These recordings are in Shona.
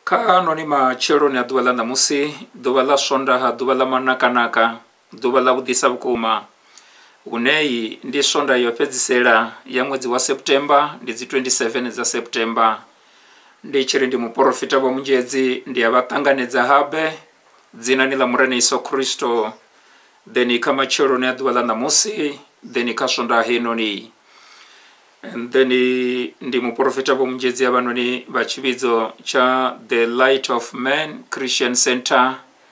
Ka anonima chero ni aduala na musi, duala sonda ha duala manakanaka, duala udisa bukuma. Unei ndi sonda yopedzisera ya mwezi wa September, ndi 27 za September. Ndi chiri ndi muprofita wa Munzhedzi ndi abatanganedza habe, dzina ni la murene Yesu Kristo. Deni kama chero ni aduala na musi, deni kasonda hino ni. And then ndi muprofita wa Munzhedzi abanoni bachibizo cha The Light of Men Christian Center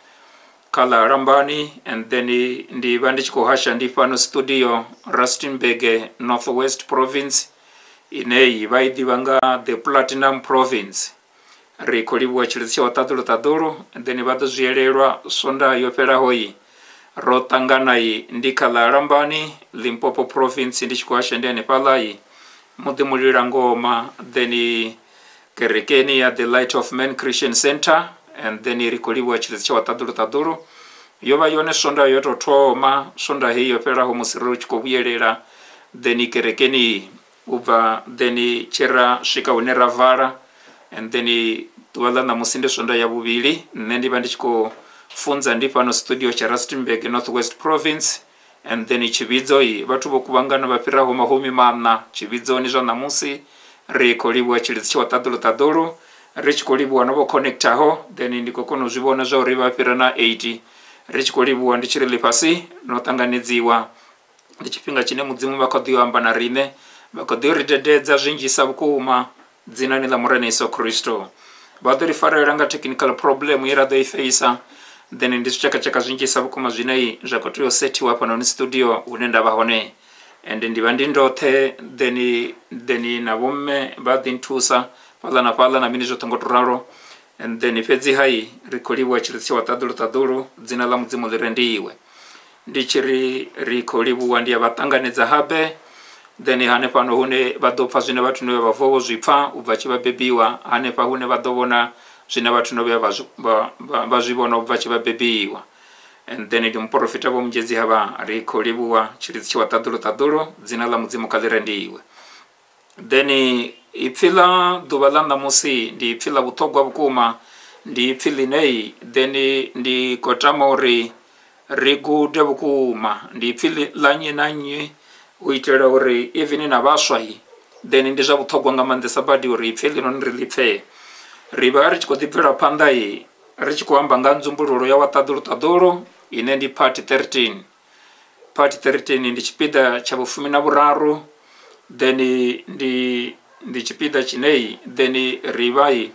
kala Rambani. And then ndi bandichiko hasha ndi pano studio Rustenburg, Northwest Province inei baidi banga the Platinum Province rikolibu chilisi watadulu tadulu. And then bado ziyelelwa sonda yopera hoi rotanganai ndi kala Rambani Limpopo Province ndichiko hasha ndi anepalai mudimulira ngoma. Then kerekeni ya The Light of Men Christian Center. And then rikolibu chilisi watadulu tadulu yoba yone sonda yoto toma sonda hiyo pera homusiru chikobuyelera. Then kerekeni uva then chera shika unera vara. And then tuwala na musinde sonda ya bubili nendi bandichiko funza ndi pano studio cha Rustenburg, Northwest Province. And then chibizo batu bokubangana bapira ho mahumi mana chibizo ni jana musi rekolibu chilisi watadulu tadulu rechikolibu wanabo connecta ho. Then ndiko kono zibona zo riba pira na 80 rechikolibu wandichire lipasi notanganidziwa ndichipinga chine mudzimu bakodiwa ambana rine bakodiwa ridededza zvinji sabukuma dzina ni la murene Yesu Kristo. Bado rifaranga technical problem irado ifeisa. Then ndichaka zvinji sabukuma zvinei zvakotiyo seti wapa no studio unenda bahone. And ndivandi ndothe then na bomme badintusa pala na mini jotongotoraro. And then ifedzi hai rikolibu chilisi watadulu tadulu dzina la mudzimu lirendiwe ndichiri rikolibu wandi abatanganedza habe. Then hane pano hune badopfa zwine bathu no bavowo zwipfa ubva chibabebiwa hane pa hune badobona zwine bathu no bazvibona ubva chibabebiwa. And then ndi muprofita wa Munzhedzi haba rikolibu chilisi watadulu tadulu dzina la mudzimu kalirendiwe. Then ipfila dubalanda musi ndi ipfila butogwa bukuma ndi ipfili nei. Then ndi kotamori rigude bukuma ndi ipfili lanye nanyi uitera uri even na baswai. Then ndi za butogwa ngamande sabadi uri ipfili non rilipfe riba richikotipfira pandai richikuamba nganzumbuluro ya watadulu tadulu ine ndi part 13. Part 13 ndi chipida cha bufumi na buraru. Then ndi chipida chinei. Then ribai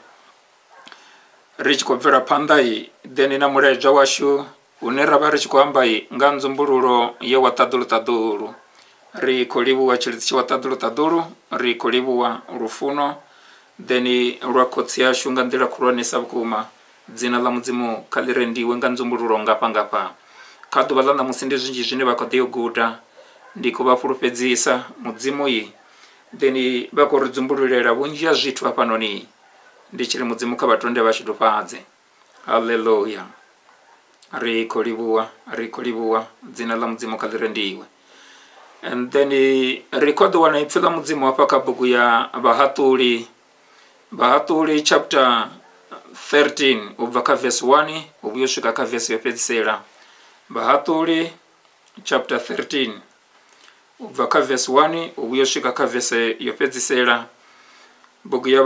richikopfera pandai. Then na mureja washu uneraba richikuambai nganzumbuluro ya watadulu tadulu rikolibu wa chilisi watadulu tadulu rikolibu wa rufuno. Then rwakotsi yashu ngandira kurone sabukuma dzina la mudzimu kalirendiwe nganzumbuluro ngapa kadubalanda musinde zvinji zvine bakodiyo guda ndiko bapurupedzisa mudzimu yi. Then bakoridzumburulera bunji ya zvithu apanoni ndichiri mudzimu kabatonde vachitopadze. Haleluya. Rikolibuwa dzina la mudzimu kalirendiwe. And then rekodo wana ipfila mudzimu apakabuku ya Bahatuli chapter 13 ubva ka verse 1 ubuyosvika ka verse yopedzisera. Bahatuli chapter 13 ubva ka verse 1 ubuyosvika ka verse yopedzisera. Buku ya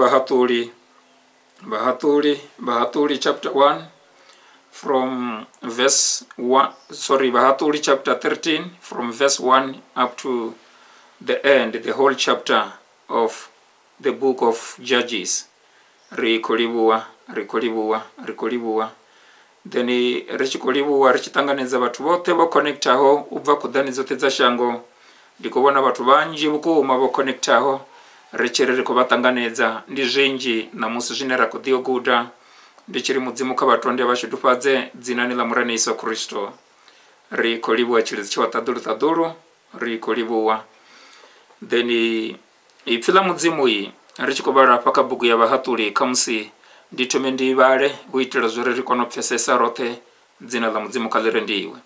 Bahatuli chapter 1 from verse 1 Bahatuli chapter 13 from verse 1 up to the end, the whole chapter of the book of Judges. Rikolibuwa. Then richikolibuwa richitanganedza bathu bote bo connectaho ubva kudani zote za shango ndikubona bathu banji bukuma bo connectaho richere rikubatanganedza ndi zvinji namusi zvine rakodiyo guda ndichiri mudzimu kabatonde vachitupadze dzina ni la murene Yesu Kristo. Rikolibuwa chilisi chiwatadulu tadulu rikolibuwa. Then ipfila mudzimu yi richikobara pakabuku ya Bahatuli kamusi nditume ndibale uitira zure rikonopfesesa rote dzina la mudzimu kalirendiwe.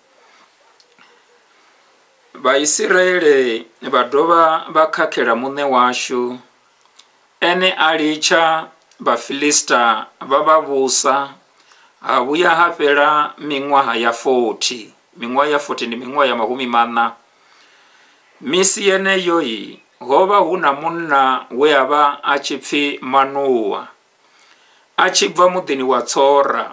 Baisiraeli badova bakakera mune washu ene alicha Vafilista vavavusa havuya hafela miṅwaha ya 40. Miṅwaha ya 40 ndi miṅwaha ya mahumi mana. Misi yeneyo hova huna munna we avha a tshi pfi Manuwa, a tshi bva muḓini wa Tsora.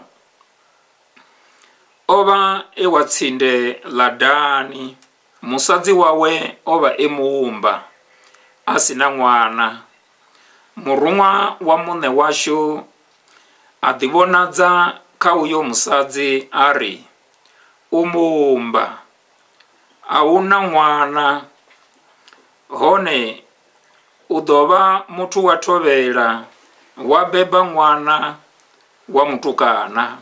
Ova e wa tsinde ḽa Dani. Musadzi wawe ova e muumba a sina ṅwana. Murunwa wa muṋe washu a ḓivhonadza kha uyo musadzi a ri, u muumba, a huna ṅwana, hone u ḓo vha muthu wa thovhela, wa beba ṅwana wa mutukana.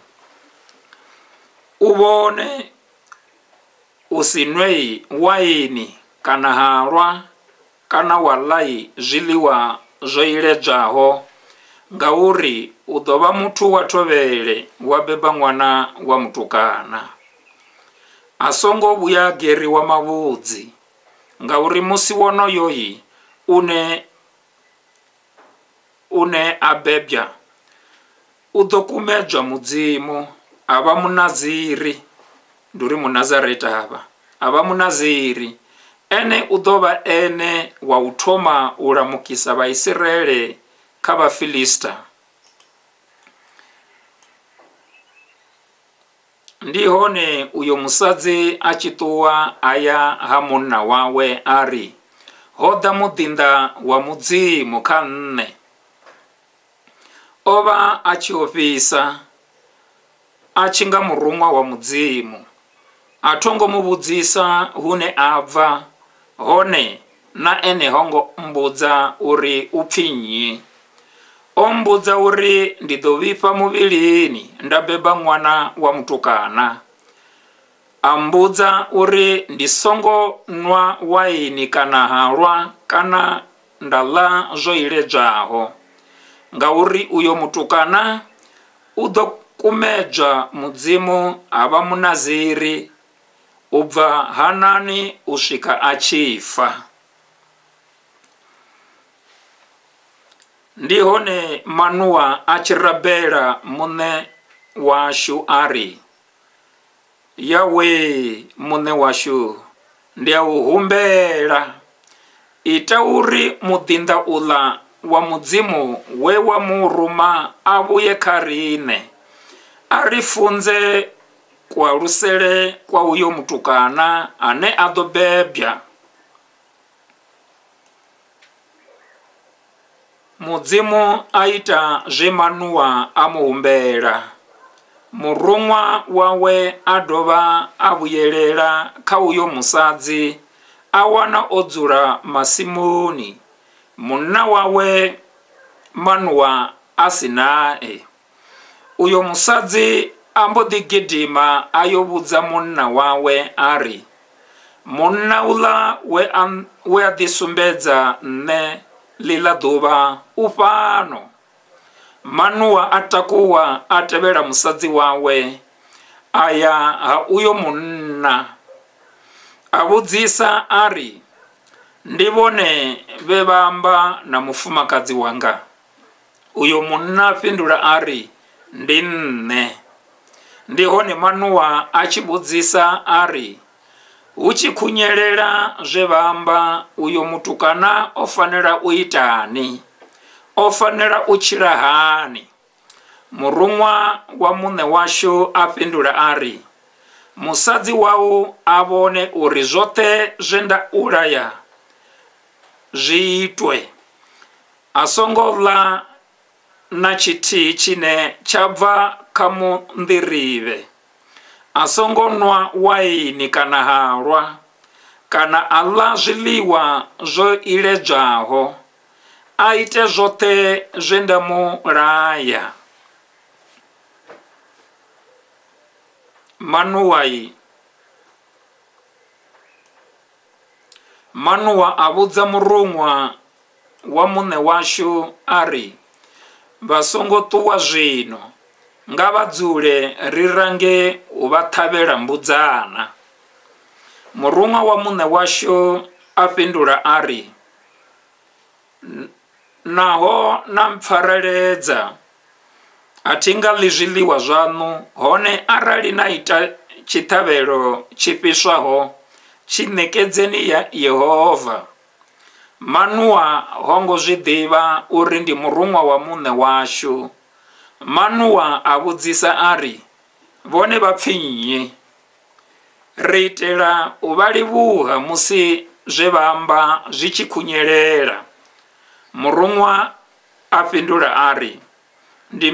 U vhone u si nwe waini kana halwa kana wa ḽai zwiḽiwa zwo iledzwaho, ngauri u ḓo vha muthu wa thovhele, wa beba ṅwana wa mutukana. A songo vhuya geriwa mavhudzi, ngauri musi wonoyo une a bebya u ḓo kumedzwa mudzimu, a vha munaziri. Ndi uri munazareta havha a vha munaziri, ene u ḓo vha ene wa u thoma u lamukisa Vaisiraele kha Vafilista. Ndi hone uyo musadzi a tshi ṱuwa aya ha munna wawe a ri, ho ḓa muḓinḓa wa mudzimu kha nṋe. O vha a tshi ofhisa, a tshi nga murunwa wa mudzimu. A thongo mu vhudzisa hune a bva, hone na ene hongo mbudza uri u pfi nnyi. O mbudza uri ndi ḓo vhifha muvhilini nda beba ṅwana wa mutukana. A mbudza uri ndi songo nwa waini kana halwa kana nda ḽa zwo iledzwaho, ngauri uyo mutukana u ḓo kumedzwa mudzimu a vha munaziri u bva hanani u swika a tshi fa. Ndi hone Manuwa a tshi rabela muṋe washu a ri, Yawe muṋe washu, ndi a u humbela, ita uri muḓinḓa uḽa wa mudzimu we wa muruma a vhuye kha riṋe, a ri funze kualusele kwa uyo mutukana ane a ḓo bebya. Mudzimu a ita zwe Manuwa a muhumbela. Murunwa wawe a dovha a vhuyelela kha uyo musadzi, a wana o dzula masimuni, munna wawe Manuwa a si nae. Uyo musadzi a mbo ḓi gidima a yo vhudza munna wawe a ri, munna uḽa we a ḓi sumbedza nṋe ḽiḽa ḓuvha u fhano. Manuwa a takuwa a tevhela musadzi wawe a ya ha uyo munna, a vhudzisa a ri, ndi vhone vhe vha amba na mufumakadzi wanga? Uyo munna a fhindula a ri, ndi nṋe. Ndi hone Manuwa a tshi vhudzisa a ri, hu tshi khunyelela zwe vha amba, uyo mutukana o fanela u itani? O fanela u tshila hani? Murunwa wa muṋe washu a fhindula a ri, musadzi wau a vhone uri zwoṱhe zwe nda ulaya zwi itwe. A songo ḽa na tshithihi tshine tsha bva kha munḓirivhe. A songo nwa waini kana halwa, kana a ḽa zwiḽiwa zwo iledzwaho. A ite zwoṱhe zwe nda mu laya. Manuwa a vhudza murunwa wa muṋe washu a ri, vha songo ṱuwa zwino, nga vha dzule ri range u vha ṱhavhela mbudzana. Murunwa wa muṋe washu a fhindula a ri, naho na mpfareledza a thi nga ḽi zwiḽiwa zwaṋu, hone arali na ita tshiṱhavhelo tshi fhiswaho tshi ṋekedzeni ya Yehova. Manoa ho ngo zwi ḓivha uri ndi murumwa wa muṋe washu. Manoa a vhudzisa ari, vhone vha pfi nnyi? Ri itela u vha livhuwa musi zwe vha amba zwi tshi khunyelela. Murumwa a fhindula ari, ndi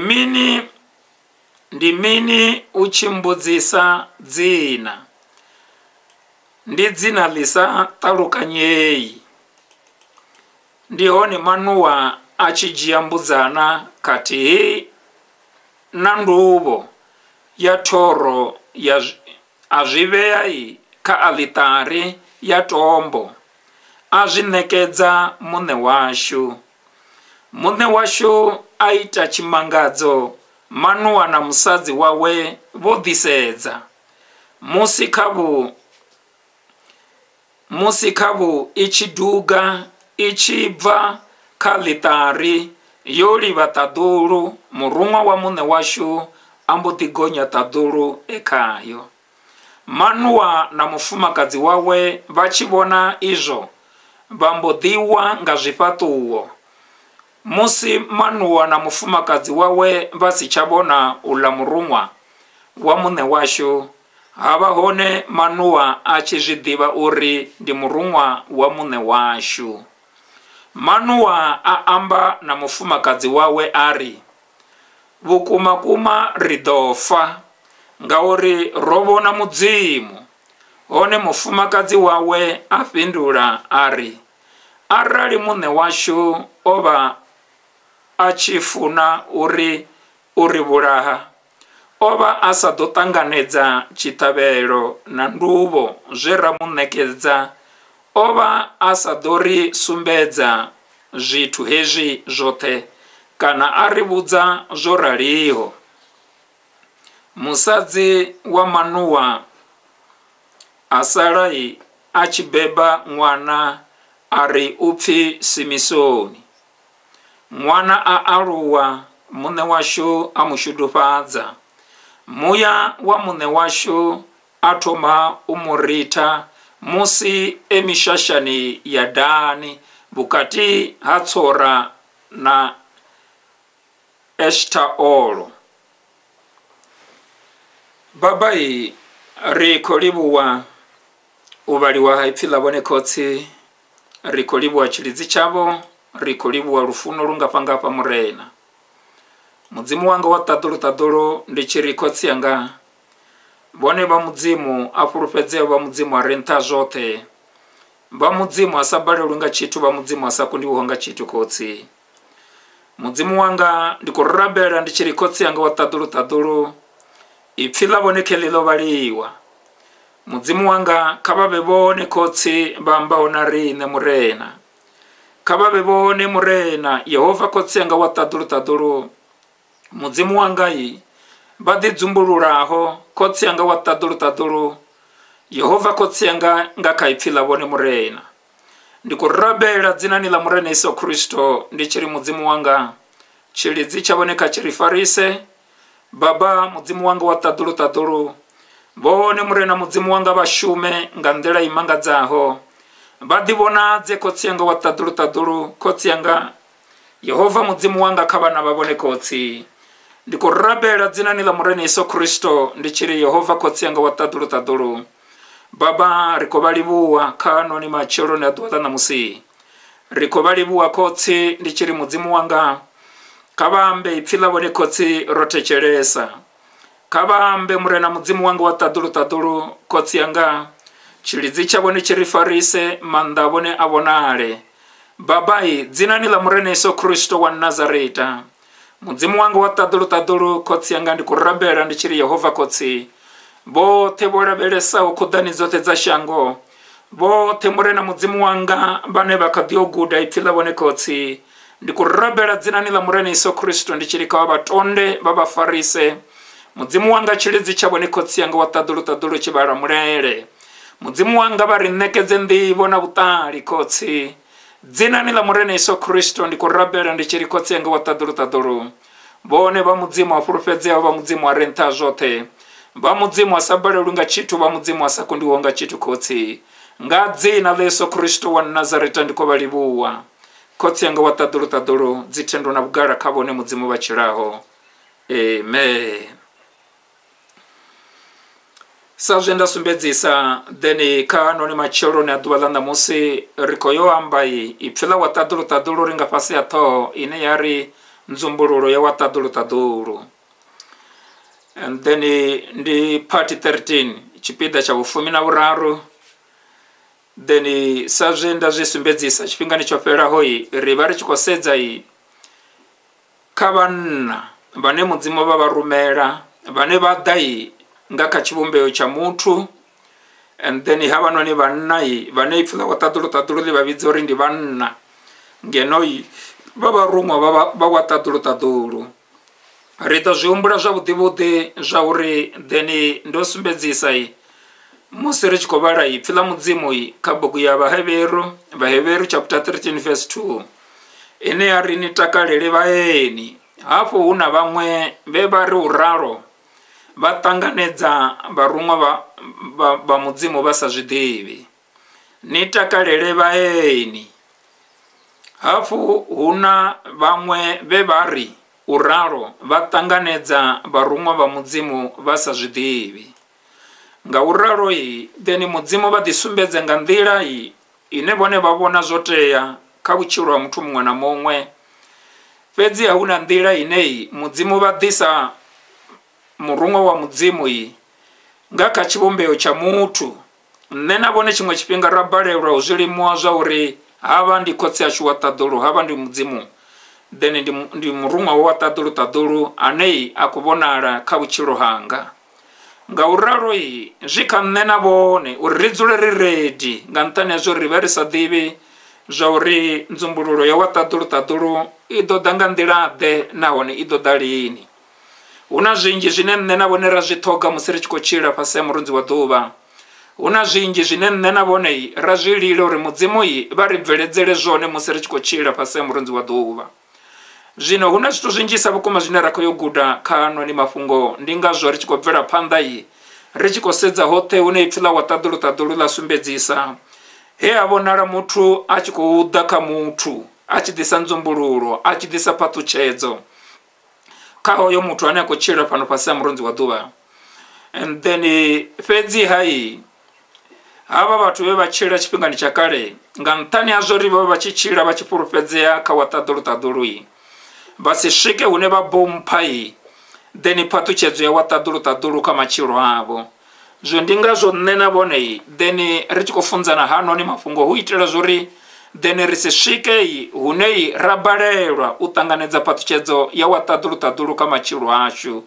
mini u tshi mbudzisa dzina? Ndi dzina ḽi sa ṱalukanyeyi. Ndi hone Manoa a tshi dzhia mbudzana khathihi na nduvho ya thoro a zwi vhea kha aḽitari ya tombo, a zwi ṋekedza muṋe washu. Muṋe washu a ita tshimangadzo. Manoa na musadzi wawe vho ḓisedza. Musi khavhu i tshi duga i tshi bva kha ḽitari yo livha ṱaḓulu, murumwa wa muṋe washu a mbo ḓi gonya ṱaḓulu khayo. Manoa na mufumakadzi wawe vha tshi vhona izwo vha mbo ḓiwa nga zwifhaṱuwo. Musi Manoa na mufumakadzi wawe vha si tsha vhona uḽa murumwa wa muṋe washu, havha hone Manoa a tshi zwi ḓivha uri ndi murumwa wa muṋe washu. Manoa a amba na mufumakadzi wawe ari, vhukuma ri ḓo fa ngauri ro vhona mudzimu. Hone mufumakadzi wawe a fhindula ari, arali muṋe washu o vha a tshi funa uri vhulaha, o vha a sa ḓo ṱanganedza tshiṱhavhelo na nduvho zwe ra mu ṋekedza, o vha a sa ḓo ri sumbedza zwithu hezwi zwoṱhe kana a ri vhudza zwo raliho. Musadzi wa Manoa a sala a tshi beba ṅwana a ri u pfi Simisoni. Ṅwana a aluwa, muṋe washu a mu shudufhadza. Muya wa muṋe washu a thoma u mu ritha musi mishashani ya Dani vhukati ha Tsora na Eshtaolo. Babai, ri khou livhuwa u vhaliwa ha ipfi ḽa vhone khotsi, ri khou livhuwa tshilidzi tshavho, ri khou livhuwa lufuno lungafhangafha murena. Mudzimu wanga wa ṱaḓulu ndi tshi ri khotsi yanga, vhone vha mudzimu a fhulufhedzeo, vha mudzimu a re nṱha zwoṱhe, vha mudzimu a sa balelwi nga tshithu, vha mudzimu a sa kundiwaho nga tshithu khotsi. Mudzimu wanga ndi khou rabela ndi tshi ri khotsi yanga wa ṱaḓulu, ipfi ḽa vhone khe ḽi ḽo vhaliwa. Mudzimu wanga kha vha vhe vhone khotsi vha ambaho na riṋe murena, kha vha vhe vhone murena Yehova khotsi yanga wa ṱaḓulu. Mudzimu wanga vha ḓi dzumbululaho khotsi yanga wa ṱaḓulu, Yehova khotsi yanga nga kha ipfi ḽa vhone murena. Ndi khou rabela dzinani ḽa murena Yesu Kristo ndi tshi ri mudzimu wanga tshilidzi tsha vhone kha tshi ri farise. Baba, mudzimu wanga wa ṱaḓulu, vhone murena mudzimu wanga vha shume nga nḓila i mangadzaho, vha ḓi vhonadze khotsi yanga wa ṱaḓulu, khotsi yanga Yehova mudzimu wanga kha vhana vha vhone khotsi. Ndi khou rabela dzinani ḽa murena Yesu Kristo ndi tshi ri Yehova khotsi yanga wa ṱaḓulu. Baba, ri khou vha livhuwa kha noni matsheloni a ḓuvha ḽa ṋamusi, ri khou vha livhuwa khotsi ndi tshi ri mudzimu wanga kha vha ambe ipfi ḽa vhone khotsi ro thetshelesa. Kha vha ambe murena mudzimu wanga wa ṱaḓulu, khotsi yanga tshilidzi tsha vhone tshi ri farise, maanḓa a vhone a vhonale. Babai, dzinani ḽa murena Yesu Kristo wa Nazareta, mudzimu wanga wa ṱaḓulu, khotsi yanga ndi khou rabela ndi tshi ri Yehova khotsi, vhoṱhe vho lavhelesaho khuḓani dzoṱhe dza shango, vhoṱhe murena mudzimu wanga vhane vha kha ḓi o guda ipfi ḽa vhone khotsi, ndi khou rabela dzinani ḽa murena Yesu Kristo ndi tshi ri kha vha tonde vha vha farise. Mudzimu wanga tshilidzi tsha vhone khotsi yanga wa ṱaḓulu tshi vhala mulele. Mudzimu wanga vha ri ṋekedze nḓivho na vhuṱali khotsi, dzina ni la murene Yesu Kristo ndikurabela ndichirikotsenga wataduru taduru bone ba mudzimu wa profedzea ba mudzimu wa renta zote ba mudzimu wa sabalelunga chitu ba mudzimu wa sakundi wonga chitu kotsi nga dzina la Yesu Kristo wa Nazareta ndikobalibuwa kotsenga wataduru taduru dzitendo na bugara kabone mudzimu bachiraho. Amen. Savenda sumbedzisa deni kano ni machoro ni aduala na musi rikoyo ambai ipfila wataduru taduru ringa pasi ato ine yari nzumbururo ya wataduru taduru. And then ndi party 13 chipida cha ufumi na uraru. Deni savenda jisumbedzisa chipingani chopera hoi ribari chikosedza i kabana bane mudzimu baba rumera bane badai ngaka chibumbeo cha muntu. And then habano ni banai bane ipfula wataduru taduru li babizori ndi banna ngenoi baba rumwa baba wataduru taduru rita zhumbura zvabudibude zvauri deni ndosumbedzisa i musiri chikobara ipfila mudzimu i kabuku ya Vaheveru chapter 13 verse 2 ine yari ni takalele vaeni hapo una vamwe vebari uraro vatanganedza varumwa va mudzimu vasazvidivi nitakalele vaeni hafu huna vamwe vevari uraro vatanganedza varumwa va mudzimu vasazvidivi nga uraro i deni mudzimu vadisumbedze nga ndila i ine vone vavona zoteya kha vutshilo wa muthu mumwe na mumwe fedzi hauna ndila inei mudzimu vadisa murumwa wa mudzimu i nga kha chibumbeo cha muthu nne na vone chimwe chipinga rabalelwa uzilimuwa zwa uri hava ndi kotsi ashu watadulu hava ndi mudzimu then ndi murumwa wa watadulu tadulu anei akuvonala kha vutshilo hanga nga uraro i zhika nne na vone uri ridzule ri ready nga ntani azwo ri veri sa divi zwa uri nzumbululo ya watadulu tadulu i do da nga ndila de nahone i do da lini. Una zwinji zwine nne na vone ra zwithoga musi ri tshi khou tshila fhasi ya murunzi wa ḓuvha. Una zwinji zwine nne na vone ra zwi lila uri mudzimu i vha ri bveledzele zwone musi ri tshi khou tshila fhasi ya murunzi wa ḓuvha. Zwino huna zwithu zwinjisa vhukuma zwine ra khou yo guda kha anoni mafhungo ndi ngazwo ri tshi khou bvela phanḓa i ri tshi khou sedza hoṱhe hune ipfhi ḽa watadulu tadulu ḽa sumbedzisa he a vhonala muthu a tshi khou ḓa kha muthu a tshi ḓisa nzumbululo a tshi ḓisa phaṱhutshedzo kha hoyo muthu ane a khou tshila fhano fhasi ya murunzi wa ḓuvha. And then fhedzi hai hava vhathu vhe vha tshila tshifhingani tsha kale nga nṱhani ha zwo ri vha tshi tshila vha tshi fhulufhedzea kha watadulu tadulu i vha si swike hune vha bompha i then phaṱhutshedzo ya watadulu tadulu kha matshilo avho. Zwo ndi ngazwo nne na vone i then ri tshi khou funzana hanoni mafhungo hu itela zwori then ri si swike i hune i ra balelwa u ṱanganedza phaṱhutshedzo ya watadulu tadulu kha matshilo ashu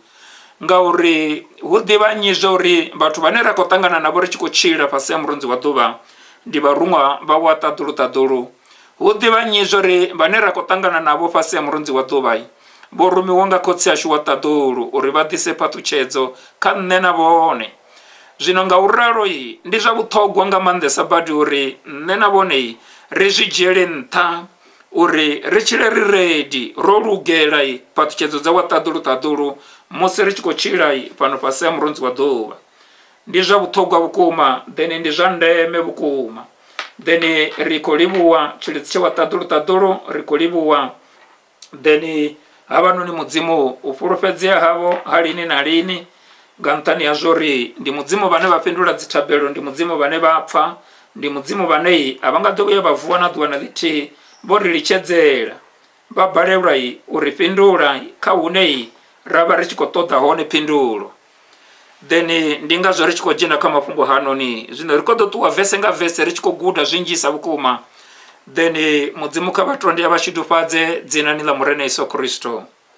ngauri hu ḓivha nnyi zwa uri vhathu vhane ra khou ṱangana navho ri tshi khou tshila fhasi ya murunzi wa ḓuvha ndi varumwa va watadulu tadulu. Hu ḓivha nnyi zwa uri vhane ra khou ṱangana navho fhasi ya murunzi wa ḓuvha vho rumiwa nga khotsi ashu watadulu uri vha ḓise phaṱhutshedzo kha nne na vhone. Zwino nga uralo i ndi zwa vhuṱhogwa nga maanḓesa badi uri nne na vhone i ri zwi dzhiele nṱha uri ri tshile ri ready ro lugela i phaṱhutshedzo dza watadulu tadulu musi ri tshi khou tshila i fhano fhasi ya murunzi wa ḓuvha. Ndi zwa vhuṱhogwa vhukuma then ndi zwa ndeme vhukuma then ri khou livhuwa tshilidzi tsha watadulu tadulu ri khou livhuwa then havanoni mudzimu u fhulufhedzea havho ha lini na lini nga nṱhani ha zwo ri ndi mudzimu vhane vha fhindula dzithabelo ndi mudzimu vhane vha pfha ndi mudzimu vhane a vha nga ḓo vhuya vha vuwa na ḓuvha na ḽithihi vho ri litshedzela vha balelwa u ri fhindula kha hune ra vha ri tshi khou ṱoḓa hone phindulo. Then ndi ngazwo ri tshi khou dzhena kha mafhungo hanoni zwino ri khou ḓo ṱuwa vese nga vese ri tshi khou guda zwinzhisa vhukuma then mudzimu kha vhatonde ya vha tshidufhadze dzinani ḽa murene Yesu Kristo.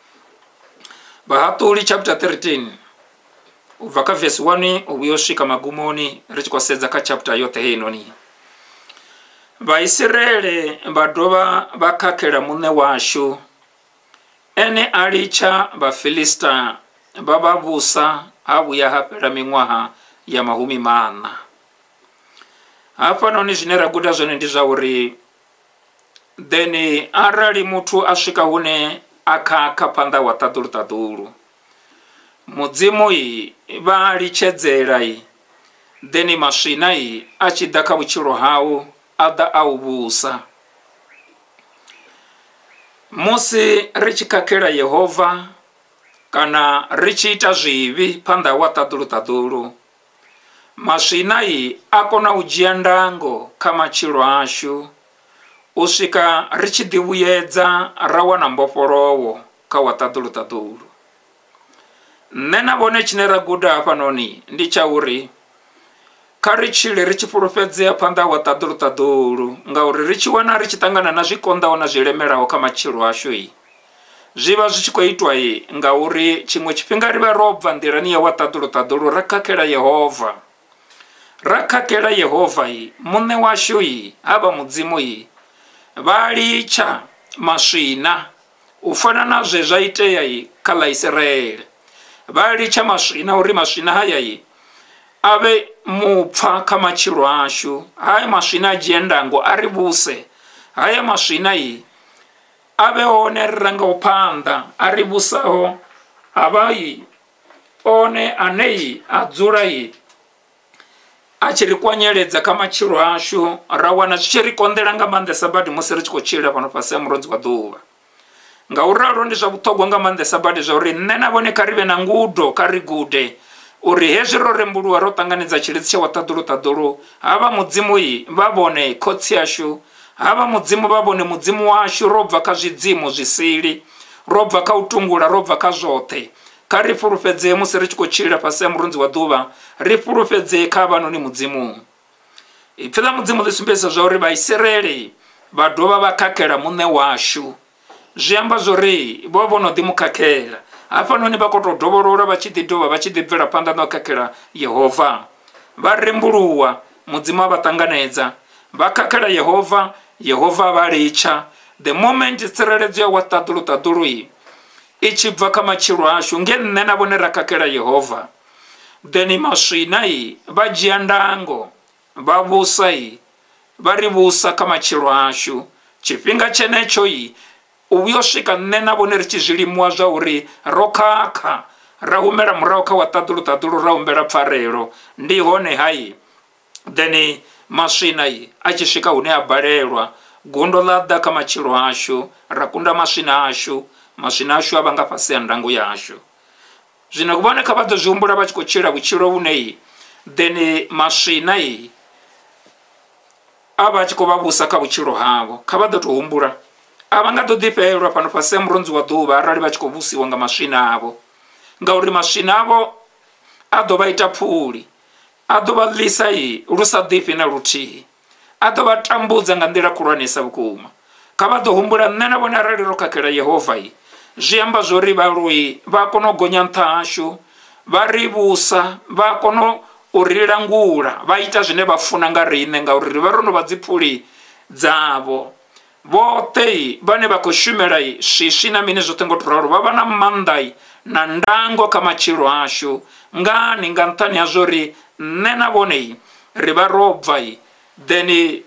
Vhahaṱuli chapter 13 ubva kha verse 1 u vhuya u swika magumoni ri tshi khou sedza kha chapter yoṱhe heinoni. Vaisraele vha dovha vha khakhela muṋe washu ene a litsha vhafilista vha vha vhusa ha vhuya ha fhela miṅwaha ya mahumi maṋa. Hafhanoni zwine ra guda zwone ndi zwa uri then arali muthu aswika hune akhakha phanḓa wa ṱaḓulu mudzimu vha litshedzela then maswina a tshi ḓa kha vhutshilo hau a ḓa a u vhusa. Musi ri tshi khakhela Yehova kana ri tshi ita zwivhi phanḓa wa ṱaḓulu maswina a kona u dzhia ndango kha matshilo ashu u swika ri tshi ḓi vhuyedza ra wana mbofholowo kha wa ṱaḓulu. Nṋe na vhone tshine ra guda hafhanoni ndi tsha uri kha ri tshile ri tshi fhulufhedzea phanḓa wa ṱaḓulu ngauri ri tshi wana ri tshi ṱangana na zwikonḓaho na zwilemelaho kha matshilo ashu zwi vha zwi tshi khou itwa ngauri tshiṅwe tshifhinga ri vha ro bva nḓilani ya wa ṱaḓulu ra khakhela Yehova. Ra khakhela Yehova muṋe washu havha mudzimu vha litsha maswina u fana na zwe zwa itea kha ḽa Israele. Vha litsha maswina uri maswina haya ave mupfa kha matshilo ashu. Haya maswina a dzhie ndango a ri vhuse. Haya maswina ave one ri rangaho phanḓa a ri vhusaho avha one ane a dzula a tshi ri kwanyeledza kha matshilo ashu ra wana zwi tshi ri konḓela nga maanḓesa badi musi ri tshi khou tshila fhano fhasi ha murodzi wa ḓuvha. Ngauralo ndi zwa vhuṱhogwa nga maanḓesa badi zwa uri nṋe na vhone kha ri vhe na ngudo kha ri gude uri hezwi ro rembuluwa ro ṱanganedza tshilidzi tsha wa ṱaḓulu havha mudzimu vha vhone khotsi yashu, havha mudzimu vha vhone mudzimu washu. Ro bva kha zwidzimu zwisili, ro bva kha u tungula, ro bva kha zwoṱhe. Kha ri fhulufhedzee musi ri tshi khou tshila fhasi ha murunzi wa ḓuvha, ri fhulufhedzee kha havhanoni mudzimu. Ipfhi ḽa mudzimu ḽi sumbedzisa zwa uri Vhaisiraele vha dovha vha khakhela muṋe washu. Zwi amba zwori vho vho no ḓi mukhakhela hafhanoni vha khou tou dovholola vha tshi ḓi dovha vha tshi ḓi bvela phanḓa na u khakhela Yehova. Vha rembuluwa, mudzimu a vha ṱanganedza, vha khakhela Yehova, Yehova vha litsha. The moment tsireledzo ya wa ṱaḓulu i tshi bva kha matshilo ashu nge nṋe na vhone ra khakhela Yehova, then maswina vha dzhia ndango vha vhusa vha ri vhusa kha matshilo ashu. Tshifhinga tshenetsho u vhuya u swika nṋe na vhone ri tshi zwilimuwa zwa uri ro khakha ra humela murahu kha wa ṱaḓulu ra humbela pfarelo. Ndi hone then maswina a tshi swika hune a balelwa, gundo ḽa ḓa kha matshilo ashu, ra kunda maswina ashu, maswina ashu a vha nga fhasi ha ndango yashu. Zwino vhone kha vha ḓo zwi humbula vha tshi khou tshila vhutshilo vhune then maswina a vha tshi khou vha vhusa kha vhutshilo havho. Kha vha ḓo tou humbula a vha nga ḓo ḓifhelwa fhano fhasi ha murunzi wa ḓuvha arali vha tshi khou vhusiwa nga maswina avho, ngauri maswina avho a ḓo vha ita phuli, a ḓo vha ḽisa lu sa ḓifhi na luthihi, a ḓo vha tambudza nga nḓila khulwanesa vhukuma. Kha vha ḓo humbula nṋe na vhone arali ro khakhela Yehova zwi amba zwori vhaloi vha kona u gonya nṱha hashu, vha ri vhusa, vha kona u ri langula, vha ita zwine vha funa nga riṋe ngauri ri vha ro no vha dziphuli dzavho. Vhoṱhe vhane vha khou shumela swiswi na mini zwoṱhe ngo to ralo vha vha na maanḓa na ndango kha matshilo ashu. Ngani? Nga nṱhani ha zwori nṋe na vhone ri vha ro bva then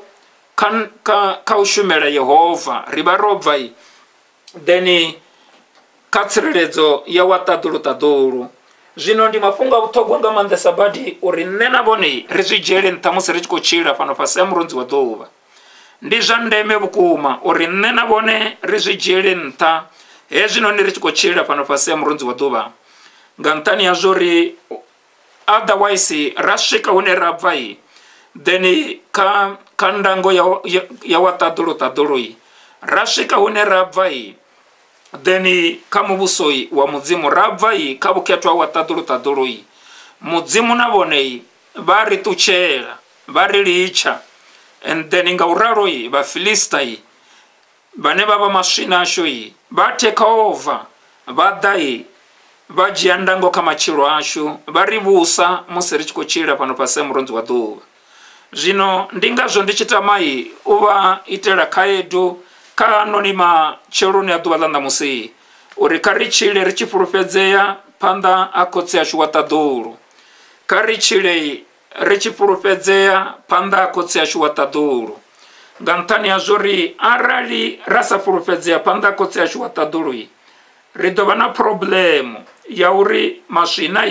kha u shumela Yehova, ri vha ro bva then kha tsireledzo ya wa ṱaḓulu. Zwino ndi mafhungo a vhuṱhogwa nga maanḓesa badi uri nṋe na vhone ri zwi dzhiele nṱha musi ri tshi khou tshila fhano fhasi ha murunzi wa ḓuvha. Ndi zwa ndeme vhukuma uri nṋe na vhone ri zwi dzhiele nṱha hezwinoni ri tshi khou tshila fhano fhasi ha murunzi wa ḓuvha, nga nṱhani ha zwori otherwise ra swika hune ra bva then kha ndango ya wa ṱaḓulu ra swika hune ra bva then kha muvhuso wa mudzimu ra bva kha vhukhethwa wa ṱaḓulu. Mudzimu na vhone vha ri ṱutshela, vha ri litsha, and then nga uralo Vhafilista vhane vha vha maswina ashu vha take over, vha ḓa vha dzhia ndango kha matshilo ashu, vha ri vhusa musi ri tshi khou tshila fhano fhasi ha murunzi wa ḓuvha. Zwino ndi ngazwo ndi tshi tama u vha itela khaedu kha noni matsheloni a ḓuvha ḽa ṋamusi uri kha ri tshile ri tshi fhulufhedzea phanḓa ha khotsi yashu wa ṱaḓulu. Kha ri tshile ri tshi fhulufhedzea phanḓa ha khotsi yashu wa ṱaḓulu, nga nṱhani ha zori arali ra sa fulufhedzea phanḓa ha khotsi ashu wa ṱaḓulu ri ḓo vha na problem ya uri maswina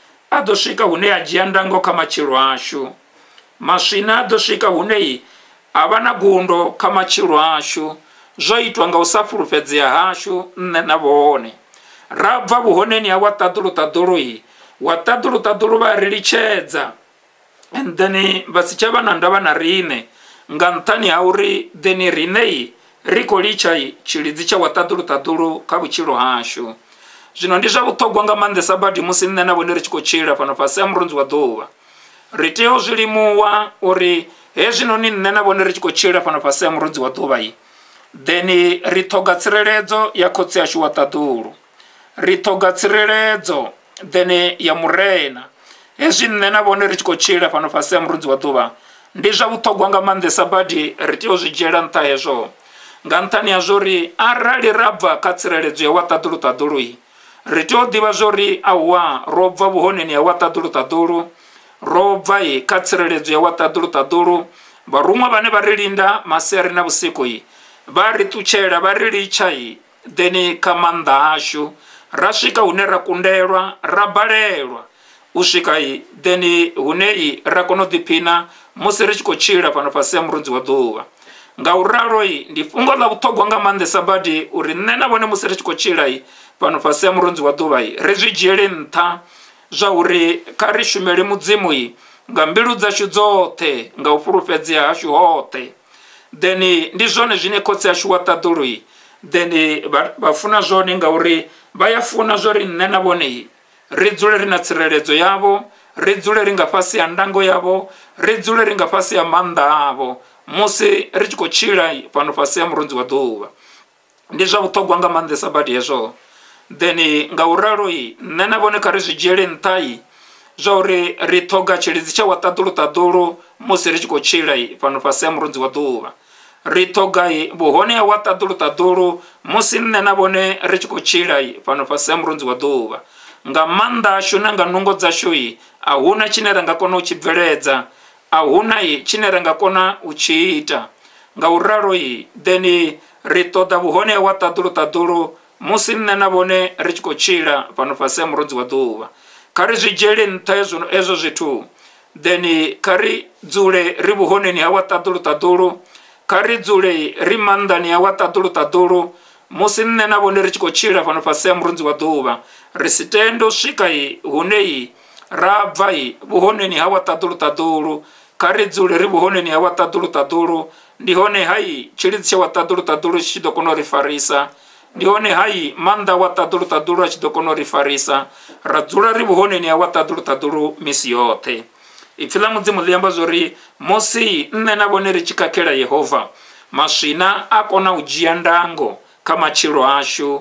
a ḓo swika hune a dzhia ndango kha matshilo ashu. Maswina a ḓo swika hune a vha na gundo kha matshilo ashu zwo itwa nga u sa fulufhedzea hashu nṋe na vhone. Ra bva vhuhoneni ha wa ṱaḓulu wa ṱaḓulu vha ri litshedza and then vha si tsha vha na ndavha na riṋe nga nṱhani ha uri then riṋe ri khou litsha tshilidzi tsha wa ṱaḓulu kha vhutshilo hashu. Zwino ndi zwa vhuṱhogwa nga maanḓesa badi musi nṋe na vhone ri tshi khou tshila fhano fhasi ha murunzi wa ḓuvha. Ri tea u zwilimuwa uri hezwinoni nṋe na vhone ri tshi khou tshila fhano fhasi ha murunzi wa ḓuvha then ri ṱhoga tsireledzo ya khotsi ashu wa ṱaḓulu, ri ṱhoga tsireledzo then ya murena. Hezwi nṋe na vhone ri tshi khou tshila fhano fhasi ha murunzi wa ḓuvha ndi zwa vhuṱhogwa nga maanḓesa badi ri tea u zwi dzhiela nṱha hezwo nga nṱhani ha zori arali ra bva kha tsireledzo ya wa ṱaḓulu ri tea u ḓivha zori awa ro bva vhuhoneni ha wa ṱaḓulu ro bva kha tsireledzo ya wa ṱaḓulu. Vharuṅwa vhane vha ri linda masiari na vhusiku vha ri ṱutshela vha ri litsha then kha maanḓa ashu ra swika hune ra kundelwa ra balelwa u swika then hune ra kona u ḓiphina musi ri tshi khou tshila fhano fhasi ha murunzi wa ḓuvha. Nga u ralo ndi fhungo ḽa vhuṱhogwa nga maanḓesa badi uri nṋe na vhone musi ri tshi khou tshila fhano fhasi ha murunzi wa ḓuvha ri zwi dzhiele nṱha zwa uri kha ri shumele mudzimu nga mbilu dzashu dzoṱhe nga u fulufhedzea hashu hoṱhe. Then ndi zwone zwine khotsi ashu wa ṱaḓulu then vha funa zwone ngauri vha ya funa zwori nṋe na vhone ri dzule ri na tsireledzo yavho, ri dzule ri nga fhasi ha ndango yavho, ri dzule ri nga fhasi ha maanḓa avho musi ri tshi khou tshila fhano fhasi ha murunzi wa ḓuvha. Ndi zwa vhuṱhogwa nga maanḓesa badi hezwo. Then nga u ralo nṋe na vhone kha ri zwi dzhiele nṱha zwa uri ri ṱhoga tshilidzi tsha wa ṱaḓulu musi ri tshi khou tshila fhano fhasi ha murunzi wa ḓuvha. Ri ṱhoga vhuhone ha wa ṱaḓulu musi nṋe na vhone ri tshi khou tshila fhano fhasi ha murunzi wa ḓuvha. Nga maanḓa ashu na nga nungo dzashu a huna tshine ra nga kona u tshi bveledza, a huna tshine ra nga kona u tshi ita. Nga u ralo then ri ṱoḓa vhuhone ha wa ṱaḓulu musi nṋe na vhone ri tshi khou tshila fhano fhasi ha murunzi wa ḓuvha. Kha ri zwi dzhiele nṱha hezwo zwithu then kha ri dzule ri vhuhoneni ha wa ṱaḓulu, kha ri dzule ri maanḓani ha wa ṱaḓulu musi nṋe na vhone ri tshi khou tshila fhano fhasi ha murunzi wa ḓuvha. Ri si tende u swika hune ra bva vhuhoneni ha wa ṱaḓulu, kha ri dzule ri vhuhoneni ha wa ṱaḓulu. Ndi hone tshilidzi tsha wa ṱaḓulu tshi ḓo kona u ri farisa, ndi hone maanḓa wa ṱaḓulu a tshi ḓo kona u ri farisa. Ra dzula ri vhuhoneni ha wa ṱaḓulu misi yoṱhe. Ipfhi ḽa mudzimu ḽi amba zwori musi nṋe na vhone ri tshi khakhela Yehova maswina a kona u dzhia ndango kha matshilo ashu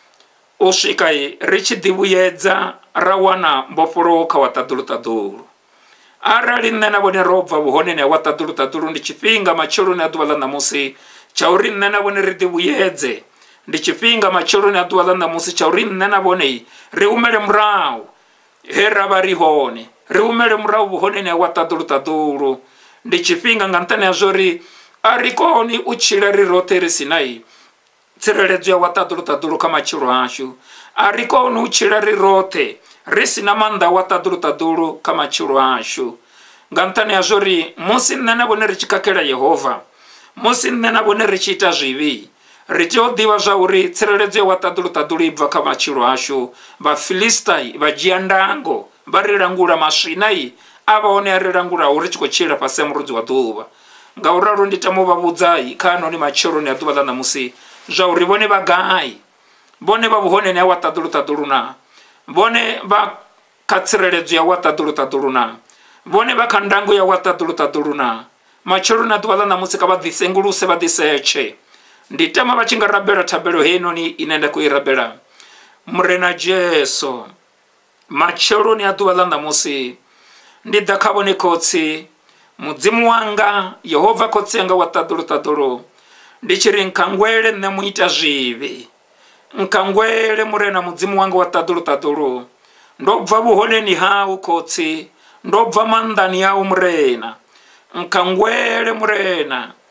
u swika ri tshi ḓivhuyedza ra wana mbofholowo kha wa ṱaḓulu. Arali nṋe na vhone ro bva vhuhoneni ha wa ṱaḓulu ndi tshifhinga matshiloni a ḓuvha ḽa ṋamusi tsha uri nṋe na vhone ri ḓivhuyedze. Ndi tshifhinga matshiloni a ḓuvha ḽa ṋamusi tsha uri nṋe na vhone ri humele murahu he ra vha ri hone, ri humele murahu vhuhoneni ha wa ṱaḓulu. Ndi tshifhinga nga nṱhani ha zwori a ri koni u tshila ri roṱhe ri sina tsireledzo ya wa ṱaḓulu kha matshilo ashu. A ri koni u tshila ri roṱhe ri sina maanḓa wa ṱaḓulu kha matshilo ashu. Nga nṱhani ha zwori musi nṋe na vhone ri tshi khakhela Yehova, musi nṋe na vhone ri tshi ita zwivhi, ri tea u ḓivha zwa uri tsireledzo ya wa ṱaḓulu i bva kha matshilo ashu. Vhafilista vha dzhia ndango vha ri langula, maswina a vha hone a ri langulaho ri tshi khou tshila fhasi ha murunzi wa ḓuvha. Nga u ralo ndi tama u vha vhudza kha anoni matshiloni a ḓuvha ḽa ṋamusi zwa uri vhone vha gai, vhone vha vhuhoneni ha wa ṱaḓulu na, vhone vha kha tsireledzo ya wa ṱaḓulu na, vhone vha kha ndango ya wa ṱaḓulu na. Matshiloni a ḓuvha ḽa ṋamusi kha vha ḓisenguluse vha ḓisetshe. Ndi tama vha tshi nga rabela thabelo heinoni ine nda khou i rabela. Murena Jesu, matshiloni a ḓuvha ḽa ṋamusi ndi ḓa kha vhone khotsi, mudzimu wanga Yehova khotsi yanga wa ṱaḓulu. Ndi tshi ri nkhangwele nṋe muita zwivhi, nkhangwele murena mudzimu wanga wa ṱaḓulu. Ndo bva vhuhoneni hau khotsi, ndo bva maanḓani yau murena. Nkhangwele murena,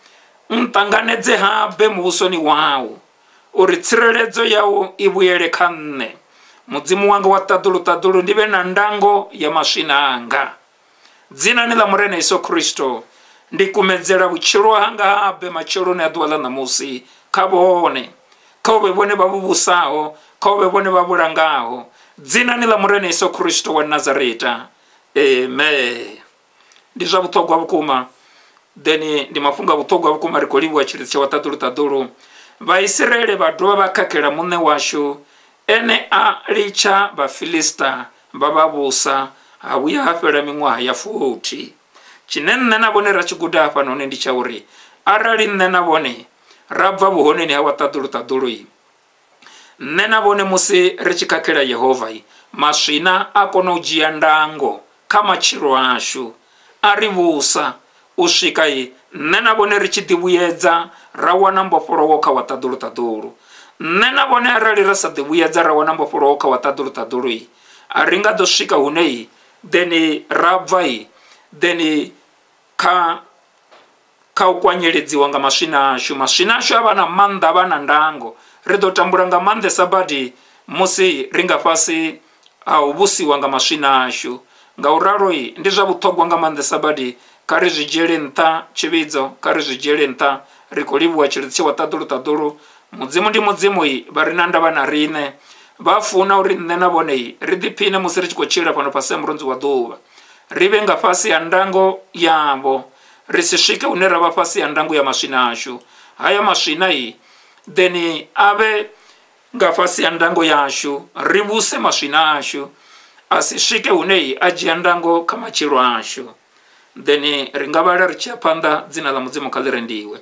ntanganedze habe muvhusoni wau uri tsireledzo yau ivuyele kha nne. Mudzimu wanga wa ṱaḓulu ndive na ndango ya maswina anga. Dzinani ḽa Murena Yesu Kristo ndi kumedzela vhutshilo hanga habe matsheloni a ḓuvha ḽa ṋamusi kha vhone, kha uvhe vhone vha vhuvhusaho, kha uvhe vhone vha vhulangaho. Dzinani ḽa Murena Yesu Kristo wa Nazareta. Amen. Ndi zwa vhuṱhogwa vhukuma, then ndi mafhungo a vhuṱhogwa vhukuma ri khou livhuwa tshilidzi tsha wa ṱaḓulu. Vaisraele vha dovha vha khakhela muṋe washu ene a litsha Vhafilista vha vha vhusa ha vhuya ha fhela miṅwaha ya 40. Tshine nṋe na vhone ra tshi guda hafhanoni ndi tsha uri arali nṋe na vhone ra bva vhuhoneni ha wa ṱaḓulu, nṋe na vhone musi ri tshi khakhela Yehova maswina a kona u dzhia ndango kha matshilo ashu, a ri vhusa u swika nṋe na vhone ri tshi ḓivhuyedza ra wana mbofholowo kha wa ṱaḓulu. Nṋe na vhone arali ra sa ḓivhuyedza ra wana mbofholowo kha wa ṱaḓulu a ri nga ḓo swika hune then ra bva then kha u kwanyeledziwa nga maswina ashu. Maswina ashu a vha na maanḓa, vha na ndango. Ri ḓo tambula nga maanḓesa badi musi ri nga fhasi ha u vhusiwa nga maswina ashu. Nga u ralo ndi zwa vhuṱhogwa nga maanḓesa badi kha ri zwi dzhiele nṱha tshivhidzo, kha ri zwi dzhiele nṱha. Ri khou livhuwa tshilidzi tsha wa ṱaḓulu. Mudzimu ndi mudzimu vha ri na ndavha na riṋe, vha funa uri nṋe na vhone ri ḓiphine musi ri tshi khou tshila fhano fhasi ha murunzi wa ḓuvha. Ri vhe nga fhasi ha ndango yavho, ri si swike hune ra vha fhasi ha ndango ya maswina ashu. Haya maswina then a vhe nga fhasi ha ndango yashu, ri vhuse maswina ashu, a si swike hune a dzhia ndango kha matshilo ashu. Then ri nga vhala ri tshi ya phanḓa, dzina ḽa mudzimu kha ḽi rendiwe.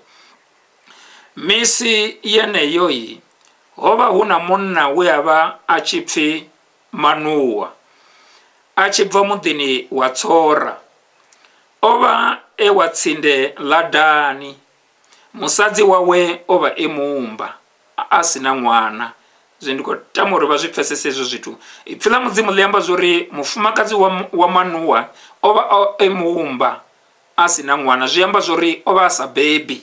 Misi yeneyo ho vha hu na munna we a vha a tshi pfi Manuwa, a tshi bva muḓini wa Tsora. O vha e wa tsinde ḽa Dani. Musadzi wawe o vha e muumba, a si na ṅwana. Zwino ndi khou tama uri vha zwi pfesese hezwo zwithu. Ipfhi ḽa mudzimu ḽi amba zwori mufumakadzi wa Manuwa o vha e muumba, a si na ṅwana. Zwi amba zwori o vha a sa bebi.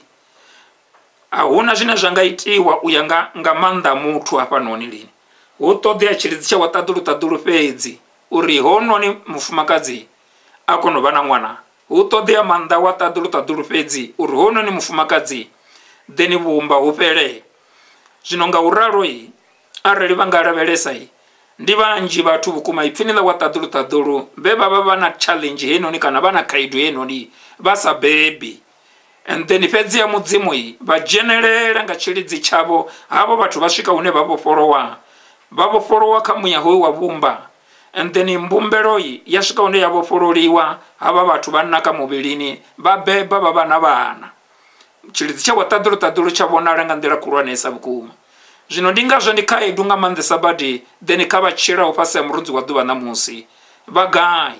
A huna zwine zwa nga itiwa u ya nga maanḓa muthu hafhanoni lini. Hu ṱoḓea tshilidzi tsha wa ṱaḓulu fhedzi uri hononi mufumakadzi a kone u vha na ṅwana. Hu ṱoḓea maanḓa wa ṱaḓulu fhedzi uri hononi mufumakadzi then vhuumba hu fhele. Zwino nga u ralo arali vha nga lavhelesa ndi vhanzhi vhathu vhukuma ipfhini ḽa wa ṱaḓulu vhe vha vha na challenge henoni kana vha na khaedu henoni vha sa bebi. And then fhedzi ya mudzimu vha dzhenelela nga tshilidzi tshavho. Havho vhathu vha swika hune vha vhofholowa kha muya hoyu wa vhumba. And then mbumbelo ya swika hune ya vhofhololiwa. Havha vhathu vha naka muvhilini, vha beba, vha vha na vhana. Tshilidzi tsha wa ṱaḓulu tsha vhonala nga nḓila khulwanesa vhukuma. Zwino ndi ngazwo ndi khaedu nga maanḓesa badi then kha vha tshilaho fhasi ha murunzi wa ḓuvha ṋamusi. Vha gai?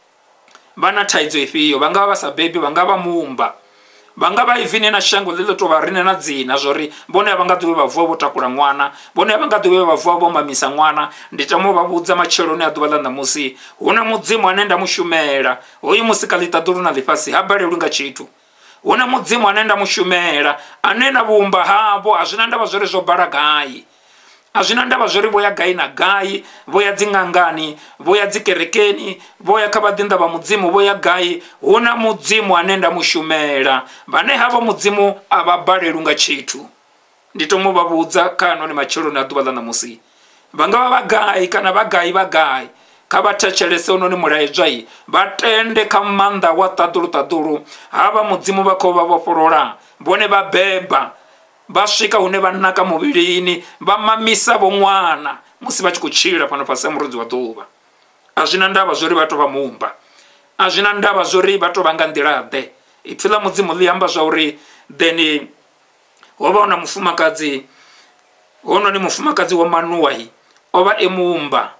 Vha na thaidzo ifhio? Vha nga vha vha sa bebi, vha nga vha muumba, vha nga vha ivini na shango ḽi ḽo tou vha rine na dzina zwori vhone vha nga ḓuvhe vha vuwa vho takula ṅwana, vhone vha nga ḓuvhe vha vuwa vho mamisa ṅwana. Ndi tama u vha vhudza matsheloni a ḓuvha ḽa ṋamusi hu na mudzimu ane nda mushumela. Hoyu musi kha ḽiṱaḓulu na ḽifhasi ha balelwi nga tshithu. Hu na mudzimu ane nda mushumela, ane na vhumba havho a zwina ndavha zwori zwo bala gai, a zwina ndavha zwori vho ya gai na gai, vho ya dziṅangani, vho ya dzikerekeni, vho ya kha vhaḓinḓa vha mudzimu, vho ya gai. Hu na mudzimu ane nda mushumela, vhane havho mudzimu a vha balelwi nga tshithu. Ndi tomu vha vhudza kha anoni matsheloni a ḓuvha ḽa ṋamusi vha nga vha vha gai kana vha gai. Kha vha thetshelese ononi mulaedzwa vha tende kha maanḓa wa ṱaḓulu. Havha mudzimu vha khou vha vhofholola, vhone vha beba, vha swika hune vha naka muvhilini, vha mamisa vho ṅwana musi vha tshi khou tshila fhano fhasi ha murunzi wa ḓuvha. A zwina ndavha zwori vha tou vha muumba, a zwina ndavha zwori vha tou vha nga nḓilaḓe. Ipfhi ḽa mudzimu ḽi amba zwa uri then ho vha na mufumakadzi, hononi mufumakadzi wa Manuwa o vha e muumba,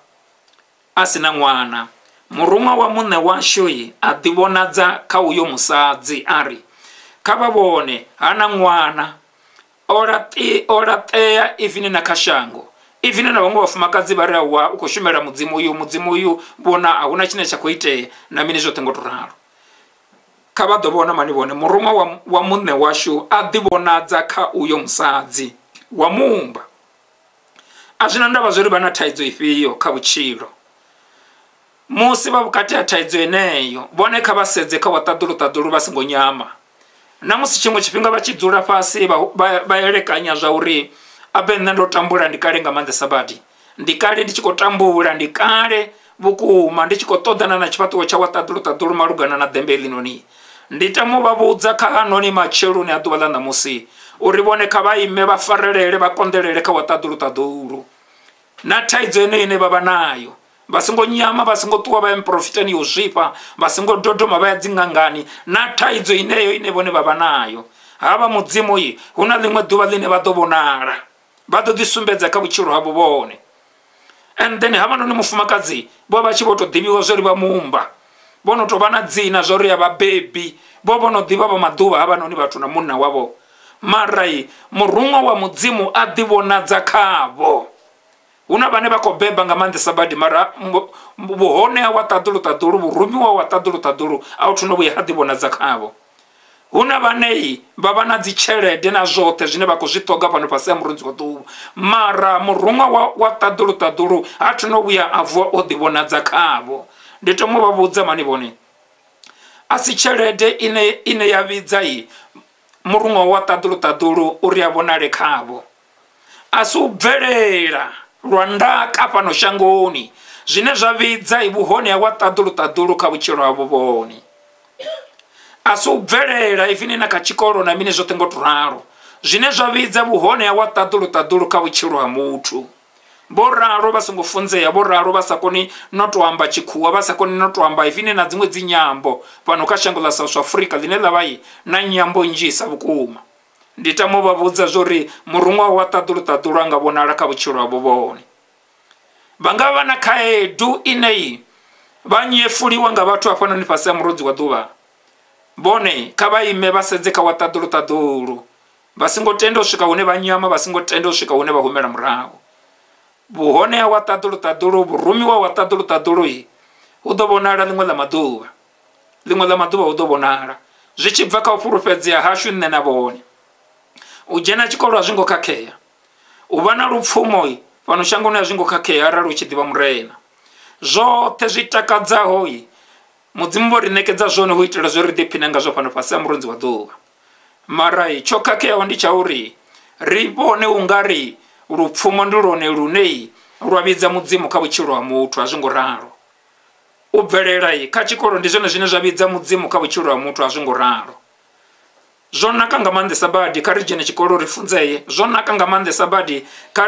a si na ṅwana. Murumwa wa muṋe washu a ḓivhonadza kha uyo musadzi ari kha vha vhone hana ṅwana, o laṱea ivini na kha shango. Ivini na vhaṅwe vhafumakadzi vha ri awa u khou shumela mudzimu uyu vhona a huna tshine tsha khou itea na mini zwoṱhe ngo to ralo. kha vha ḓo vhona mani vhone murumwa wa munne washu a ḓivhonadza kha uyo musadzi wa mumba. A zwina ndavha zwori vha na thaidzo ifhio kha vhutshilo. Musi vha vhukati ha thaidzo yeneyo vhone kha vha sedze kha vhaṱaḓuluṱaḓulu vha songo nyama. Na musi tshiṅwe tshifhinga vha tshi dzula fhasi vha elekanya zwa uri abe nṋe ndo tambula ndi kale nga maanḓesa badi, ndi kale ndi tshi khou tambula, ndi kale vhukuma ndi tshi khou ṱoḓana na tshifhaṱuwo tsha vhaṱaḓuluṱaḓulu malugana na ḓembe heḽinoni. Ndi tamo vha vhudza kha hanoni matsheloni a ḓuvha ḽa ṋamusi uri vhone kha vha ime vha farelele vha konḓelele kha vhaṱaḓuluṱaḓulu na thaidzo yeneyo ine vha vha nayo. Vha songo nyama, vha songo ṱuwa vha ya muprofitani ya u zwifha, vha songo dodoma vha ya dziṅangani na thaidzo ineyo ine vhone vha vha nayo. Havha mudzimu hu na ḽiṅwe ḓuvha ḽine vha ḓo vhonala, vha ḓo ḓisumbedza kha vhutshilo havho vhone. And then havhanoni mufumakadzi vho vha tshi vho tou ḓivhiwa zwo ri vha mumba, vho no tou vha na dzina zwo ri ya vhabebi, vho no ḓivha vha maḓuvha havhanoni vhathu na munna wavho. Mara murunwa wa mudzimu a ḓivhonadza khavho. Huna vhane vha khou beba nga maanḓesa badi, mara vhuhone ha vhaṱaḓuluṱaḓulu, vhurumiwa wa vhaṱaḓuluṱaḓulu a u thuno vhuya ha ḓivhonadza khavho. Huna vhane vha vha na dzi tshelede na zwoṱhe zwine vha khou zwi ṱhoga fhano fhasi ha murunzi wa ḓuvha, mara murunwa wa ṱaḓuluṱaḓulu ha thuno vhuya a vuwa o ḓivhonadza khavho. Ndi tomo vha vhudza mani vhone, a si tshelede ine ya vhidza murunwa wa ṱaḓuluṱaḓulu uri a vhonale khavho, a si u bvelela lwa ndaka fhano shangoni zwine zwa vhidza vhuhone ha vhaṱaḓuluṱaḓulu kha vhutshilo havho vhone. A si u bvelela ifini na kha tshikolo na mini zwoṱhe ngo to ralo zwine zwa vhidza vhuhone ha vhaṱaḓuluṱaḓulu kha vhutshilo ha muthu. Vho ralo vha songo funzea, vho ralo vha sa koni no to amba tshikhuwa, vha sa koni no to amba ifini na dziṅwe dzi nyambo fhano kha shango ḽa South Africa ḽine ḽa vha na nyambo nnzhisa vhukuma. Ndi tamo vha vhudza zwo ri murunwa wa ṱaḓuluṱaḓulu a nga vhonala kha vhutshilo havho vhone. Vha nga vha na khaedu ine vha nyefuliwa nga vhathu hafhanoni fhasi ha murunzi wa ḓuvha. Vhone kha vha ime vha sedze kha vhaṱaḓuluṱaḓulu, vha songo tenda u swika hune vha nyama, vha songo tenda u swika hune vha humela murahu. Vhuhone ha vhaṱaḓuluṱaḓulu, vhurumiwa wa vhaṱaḓuluṱaḓulu hu ḓo vhonala ḽiṅwe ḽa maḓuvha, ḽiṅwe ḽa maḓuvha hu ḓo vhonala zwi tshi bva kha u fhulufhedzea hashu nṋe na vhone. U dzhena tshikolo a zwi ngo khakhea, u vha na lupfumo fhano shangoni a zwi ngo khakhea arali u tshi ḓivha murena. Zwoṱhe zwi takadzaho mudzimu vho ri ṋekedza zwone hu itela zwo ri ḓiphine ngazwo fhano fhasi ha murunzi wa ḓuvha. Mara tsho khakheaho ndi tsha uri ri vhone u nga ri lupfumo ndi lwone lune lwa vhidza mudzimu kha vhutshilo ha muthu, a zwi ngo ralo. U bvelela kha tshikolo ndi zwone zwine zwa vhidza mudzimu kha vhutshilo ha muthu, a zwi ngo ralo. Zwo naka nga maanḓesa badi kha ri dzhene tshikolo ri funzeye, zwo naka nga maanḓesa badi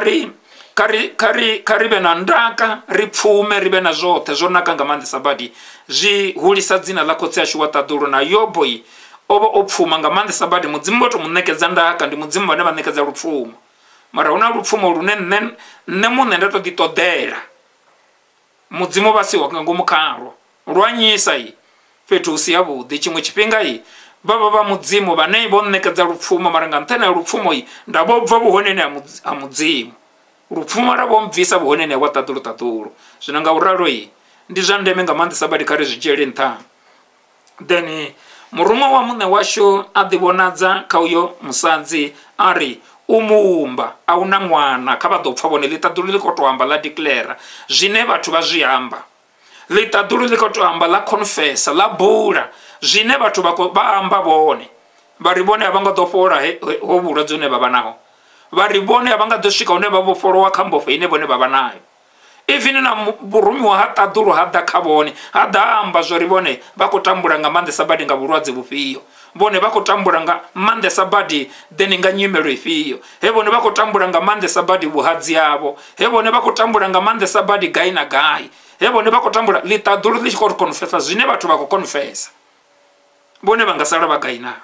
kha ri vhe na ndaka, ri pfume, ri vhe na zwoṱhe, zwo naka nga maanḓesa badi. Zwi hulisa dzina ḽa khotsi ashu wa ṱaḓulu na Yobo o vha o pfuma nga maanḓesa badi. Mudzimu vho to mu ṋekedza ndaka, ndi mudzimu vhane vha ṋekedza lupfumo. Mara huna lupfumo lune nṋe muṋe nda to ḓi ṱoḓela, mudzimu vha siho nga ngomu khalwo, lwanyisa fhethu hu si havhuḓi. Tshiṅwe tshifhinga vha vha vha mudzimu vhane vho ṋekedza lupfumo, mara nga nṱhani ha lupfumo nda vho bva vhuhoneni ha mudzimu. Lupfumo lwa vho mbvisa vhuhoneni ha vhaṱaḓuluṱaḓulu. Zwino nga u ralo ndi zwa ndeme nga maanḓesa badi kha ri zwi dzhiele nṱha. Then murumwa wa muṋe washu a ḓivhonadza kha uyo musadzi a ri u mumba, a u na ṅwana. Kha vha ḓo pfa vhone ḽiṱaḓulu ḽi khou tou amba ḽa declare zwine vhathu vha zwi amba. Ḽiṱaḓulu ḽi khou tou amba ḽa confessa, ḽa bula zwine vhathu vha amba vhone. Vha ri vhone a vha nga ḓo fhola ho vhulwadze hune vha vha naho, vha ri vhone a vha nga ḓo swika hune vha vhofholowa kha mbofho ine vhone vha vha nayo. Even na vhurumiwa ha ṱaḓulu ha ḓa kha vhone, ha ḓa amba zwo ri vhone vha khou tambula nga maanḓesa badi nga vhulwadze vhufhio, vhone vha khou tambula nga maanḓesa badi then nga nyimelo ifhio, he vhone vha khou tambula nga maanḓesa badi vhuhadzi havho, he vhone vha khou tambula nga maanḓesa badi gai na gai, he vhone vha khou tambula ḽiṱaḓulu ḽi tshi khou confessa zwine vhathu vha khou confessa. Vhone vha nga sala vha gai na,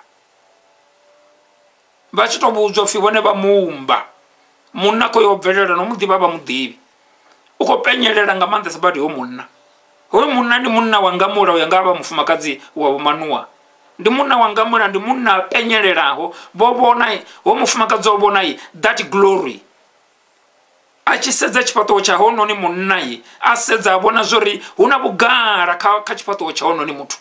vha tshi tou vhudzwa upfhi vhone vha mumba, munna khou yo bvelela no muḓivha vha muḓivhi. U khou penyelela nga maanḓesa badi ho munna. Hoyu munna ndi munna wa ngamula, uya nga vha mufumakadzi wa vhumanuwa. Ndi munna wa ngamula, ndi munna a penyelelaho, vho vhona ho mufumakadzi o vhona that glory. A tshi sedza tshifhaṱuwo tsha hononi munna a sedza a vhona zwo ri hu na vhugala kha tshifhaṱuwo tsha hononi muthu.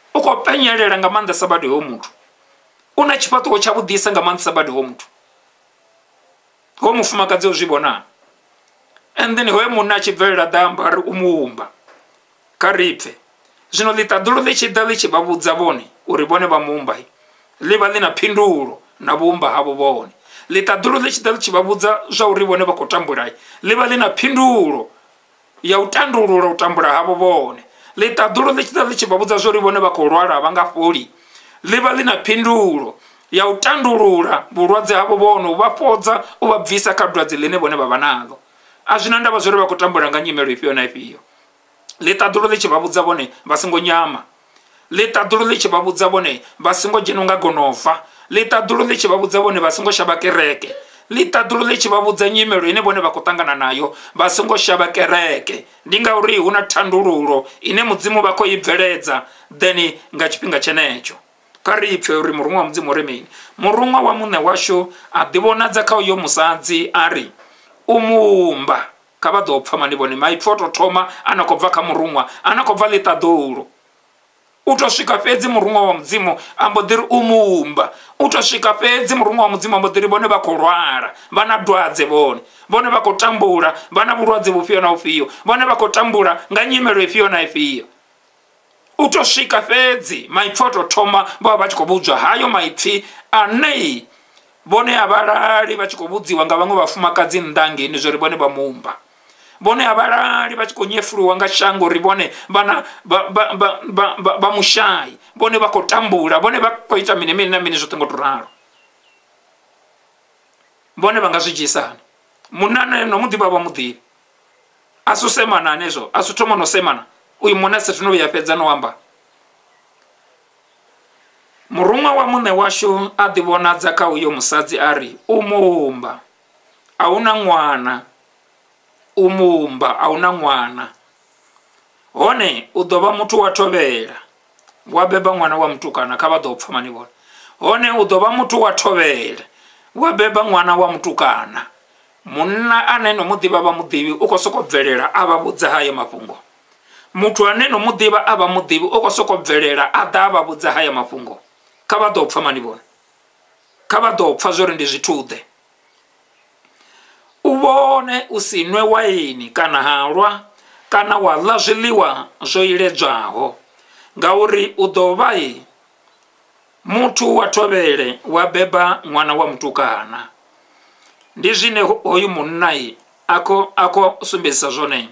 uko penyelela nga maanḓa sa badi ho muthu, una tshifhaṱuwo tsha vhuḓisa nga maanḓa sa badi ho muthu, ho mufumakadzi o zwi vhona. And then hoyo munna a tshi bvelela ḓa amba ari u muumba kha ri pfe. Zwino ḽiṱaḓulo ḽi tshi ḓa ḽi tshi vha vhudza vhone uri vhone vha muumba, ḽi vha ḽi na phindulo na vhuumba havho vhone. Ḽiṱaḓulo ḽi tshi ḓa ḽi tshi vha vhudza zwa uri vhone vha khou tambula, ḽi vha ḽi na phindulo ya u tandulula u tambula havho vhone. Ḽiṱaḓulo ḽi tshi ḓa ḽi tshi vha vhudza zwa uri vhone vha khou lwala vha nga fholi, ḽi vha ḽi na phindulo ya u tandulula vhulwadze havho vhone, u vha fhodza, u vha bvisa kha dwadze ḽine vhone vha vha naḽo. A zwina ndavha zwa uri vha khou tambula nga nyimelo ifhio na ifhio. Ḽiṱaḓulo ḽi tshi vha vhudza vhone vha songo nyama, ḽiṱaḓulo ḽi tshi vha vhudza vhone vha songo dzheniwa nga gonofa, ḽiṱaḓulo ḽi tshi vha vhudza vhone vha songo shavha kereke, ḽiṱaḓulo ḽi tshi vha vhudza nyimelo ine vhone vha khou ṱangana nayo vha songo shavha kereke. Ndi ngauri hu na thandululo ine mudzimu vha khou i bveledza then nga tshifhinga tshenetsho. Kha ri pfe uri murunwa wa mudzimu uri mini? Murunwa wa muṋe washu a ḓivhonadza kha uyo musadzi ari u muumba. Kha vha ḓo pfa mani vhone maipfi o tou thoma a na khou bva kha murunwa, a na khou bva ḽiṱaḓulo. U tou swika fhedzi murunwa wa mudzimu a mbo ḓi ri u muumba. U tou swika fhedzi murunwa wa mudzimu a mbo ḓi ri vhone vha khou lwala, vha na dwadze vhone vha khou tambula, vha na vhulwadze vhufhio na vhufhio, vhone vha khou tambula nga nyimelo ifhio na ifhio. U tou swika fhedzi maipfi o tou thoma vha vha tshi khou vhudzwa hayo maipfi ane vhone a vhalali vha tshi khou vhudziwa nga vhaṅwe vhafumakadzi nnḓa hangeni zwo ri vhone vha muumba. Vhone a vhalali vha tshi khou nyefuliwa nga shango uri vhone vha mushayi, vhone vha khou tambula, vhone vha khou ita mini mini na mini zwoṱhe ngo tou ralo. Vhone vha nga zwi dzhiisa hani? Munna ane no muḓivha vha muḓivhi, a si u semana hanezwo, a si u thoma no semana, uyu munna a sathu no vhuya fhedza no amba. Murunwa wa muṋe washu a ḓivhonadza kha uyo musadzi ari u muumba, a hu na ṅwana, u muumba a hu na ṅwana. Hone u ḓo vha muthu wa thovhela, wa beba ṅwana wa mutukana. Kha vha ḓo pfa mani vhone? Hone u ḓo vha muthu wa thovhela, wa beba ṅwana wa mutukana. Munna ane no muḓivha vha muḓivhi u khou sokou bvelela a vha vhudza hayo mafhungo. Muthu ane no muḓivha a vha muḓivhi u khou sokou bvelela a ḓa a vha vhudza hayo mafhungo. Kha vha ḓo pfa mani vhone? Kha vha ḓo pfa zwori ndi zwithuḓe. U vhone u si nwe waini kana halwa kana wa ḽa zwiḽiwa zwo iledzwaho, ngauri u ḓo vha muthu wa thovhele wa beba ṅwana wa mutukana. Ndi zwine hoyu munna a khou sumbedzisa zwone.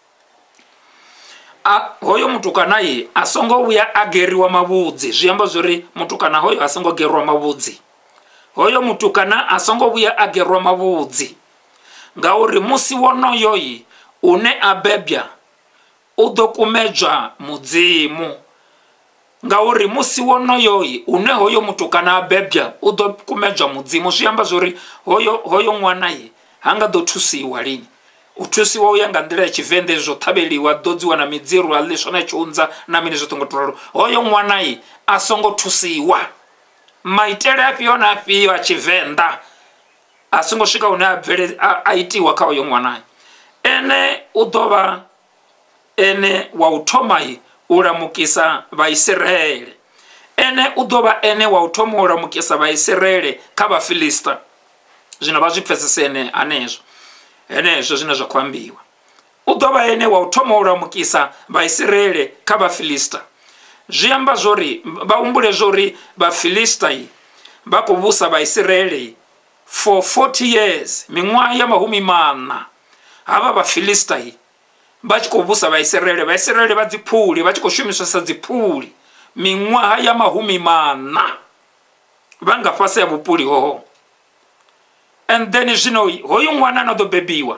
Hoyo mutukana a songo vhuya a geriwa mavhudzi, zwi amba zwori mutukana hoyo a songo geriwa mavhudzi. Hoyo mutukana a songo vhuya a geriwa mavhudzi, ngauri musi wonoyo une a bebya u ḓo kumedzwa mudzimu. Ngauri musi wonoyo une hoyo mutukana a bebya u ḓo kumedzwa mudzimu, zwi amba zwori hoyo ṅwana ha nga ḓo thusiwa lini. U thusiwa u ya nga nḓila ya Tshivenḓa, zwo ṱhavheliwa, ḓodziwa na midziru, a ḽiswa na tshiunza na mini zwoṱhe ngo tou ralo. Hoyo ṅwana a songo thusiwa. Maitele afhio na afhio a Tshivenḓa a songo swika hune a itiwa kha hoyo ṅwana. Ene u ḓo vha ene wa u thoma u lamukisa Vhaisiraele. Ene u ḓo vha ene wa u thoma u lamukisa Vhaisiraele kha Vhafilista. Zwino vha zwi pfesese hanezwo. Henezwo zwine zwa khou ambiwa. U ḓo vha ene wa u thoma u lamukisa Vhaisiraele kha Vhafilista. Zwi amba zwori vha humbule zwori Vhafilista vha khou vhusa Vhaisiraele for 40 years, miṅwaha ya mahumi maṋa. Havha Vhafilista vha tshi khou vhusa Vhaisiraele, Vhaisiraele vha dziphuli, vha tshi khou shumiswa sa dziphuli miṅwaha ya mahumi maṋa, vha nga fhasi ya vhupuli hoho. And then zwino hoyu ṅwana na ḓo bebiwa,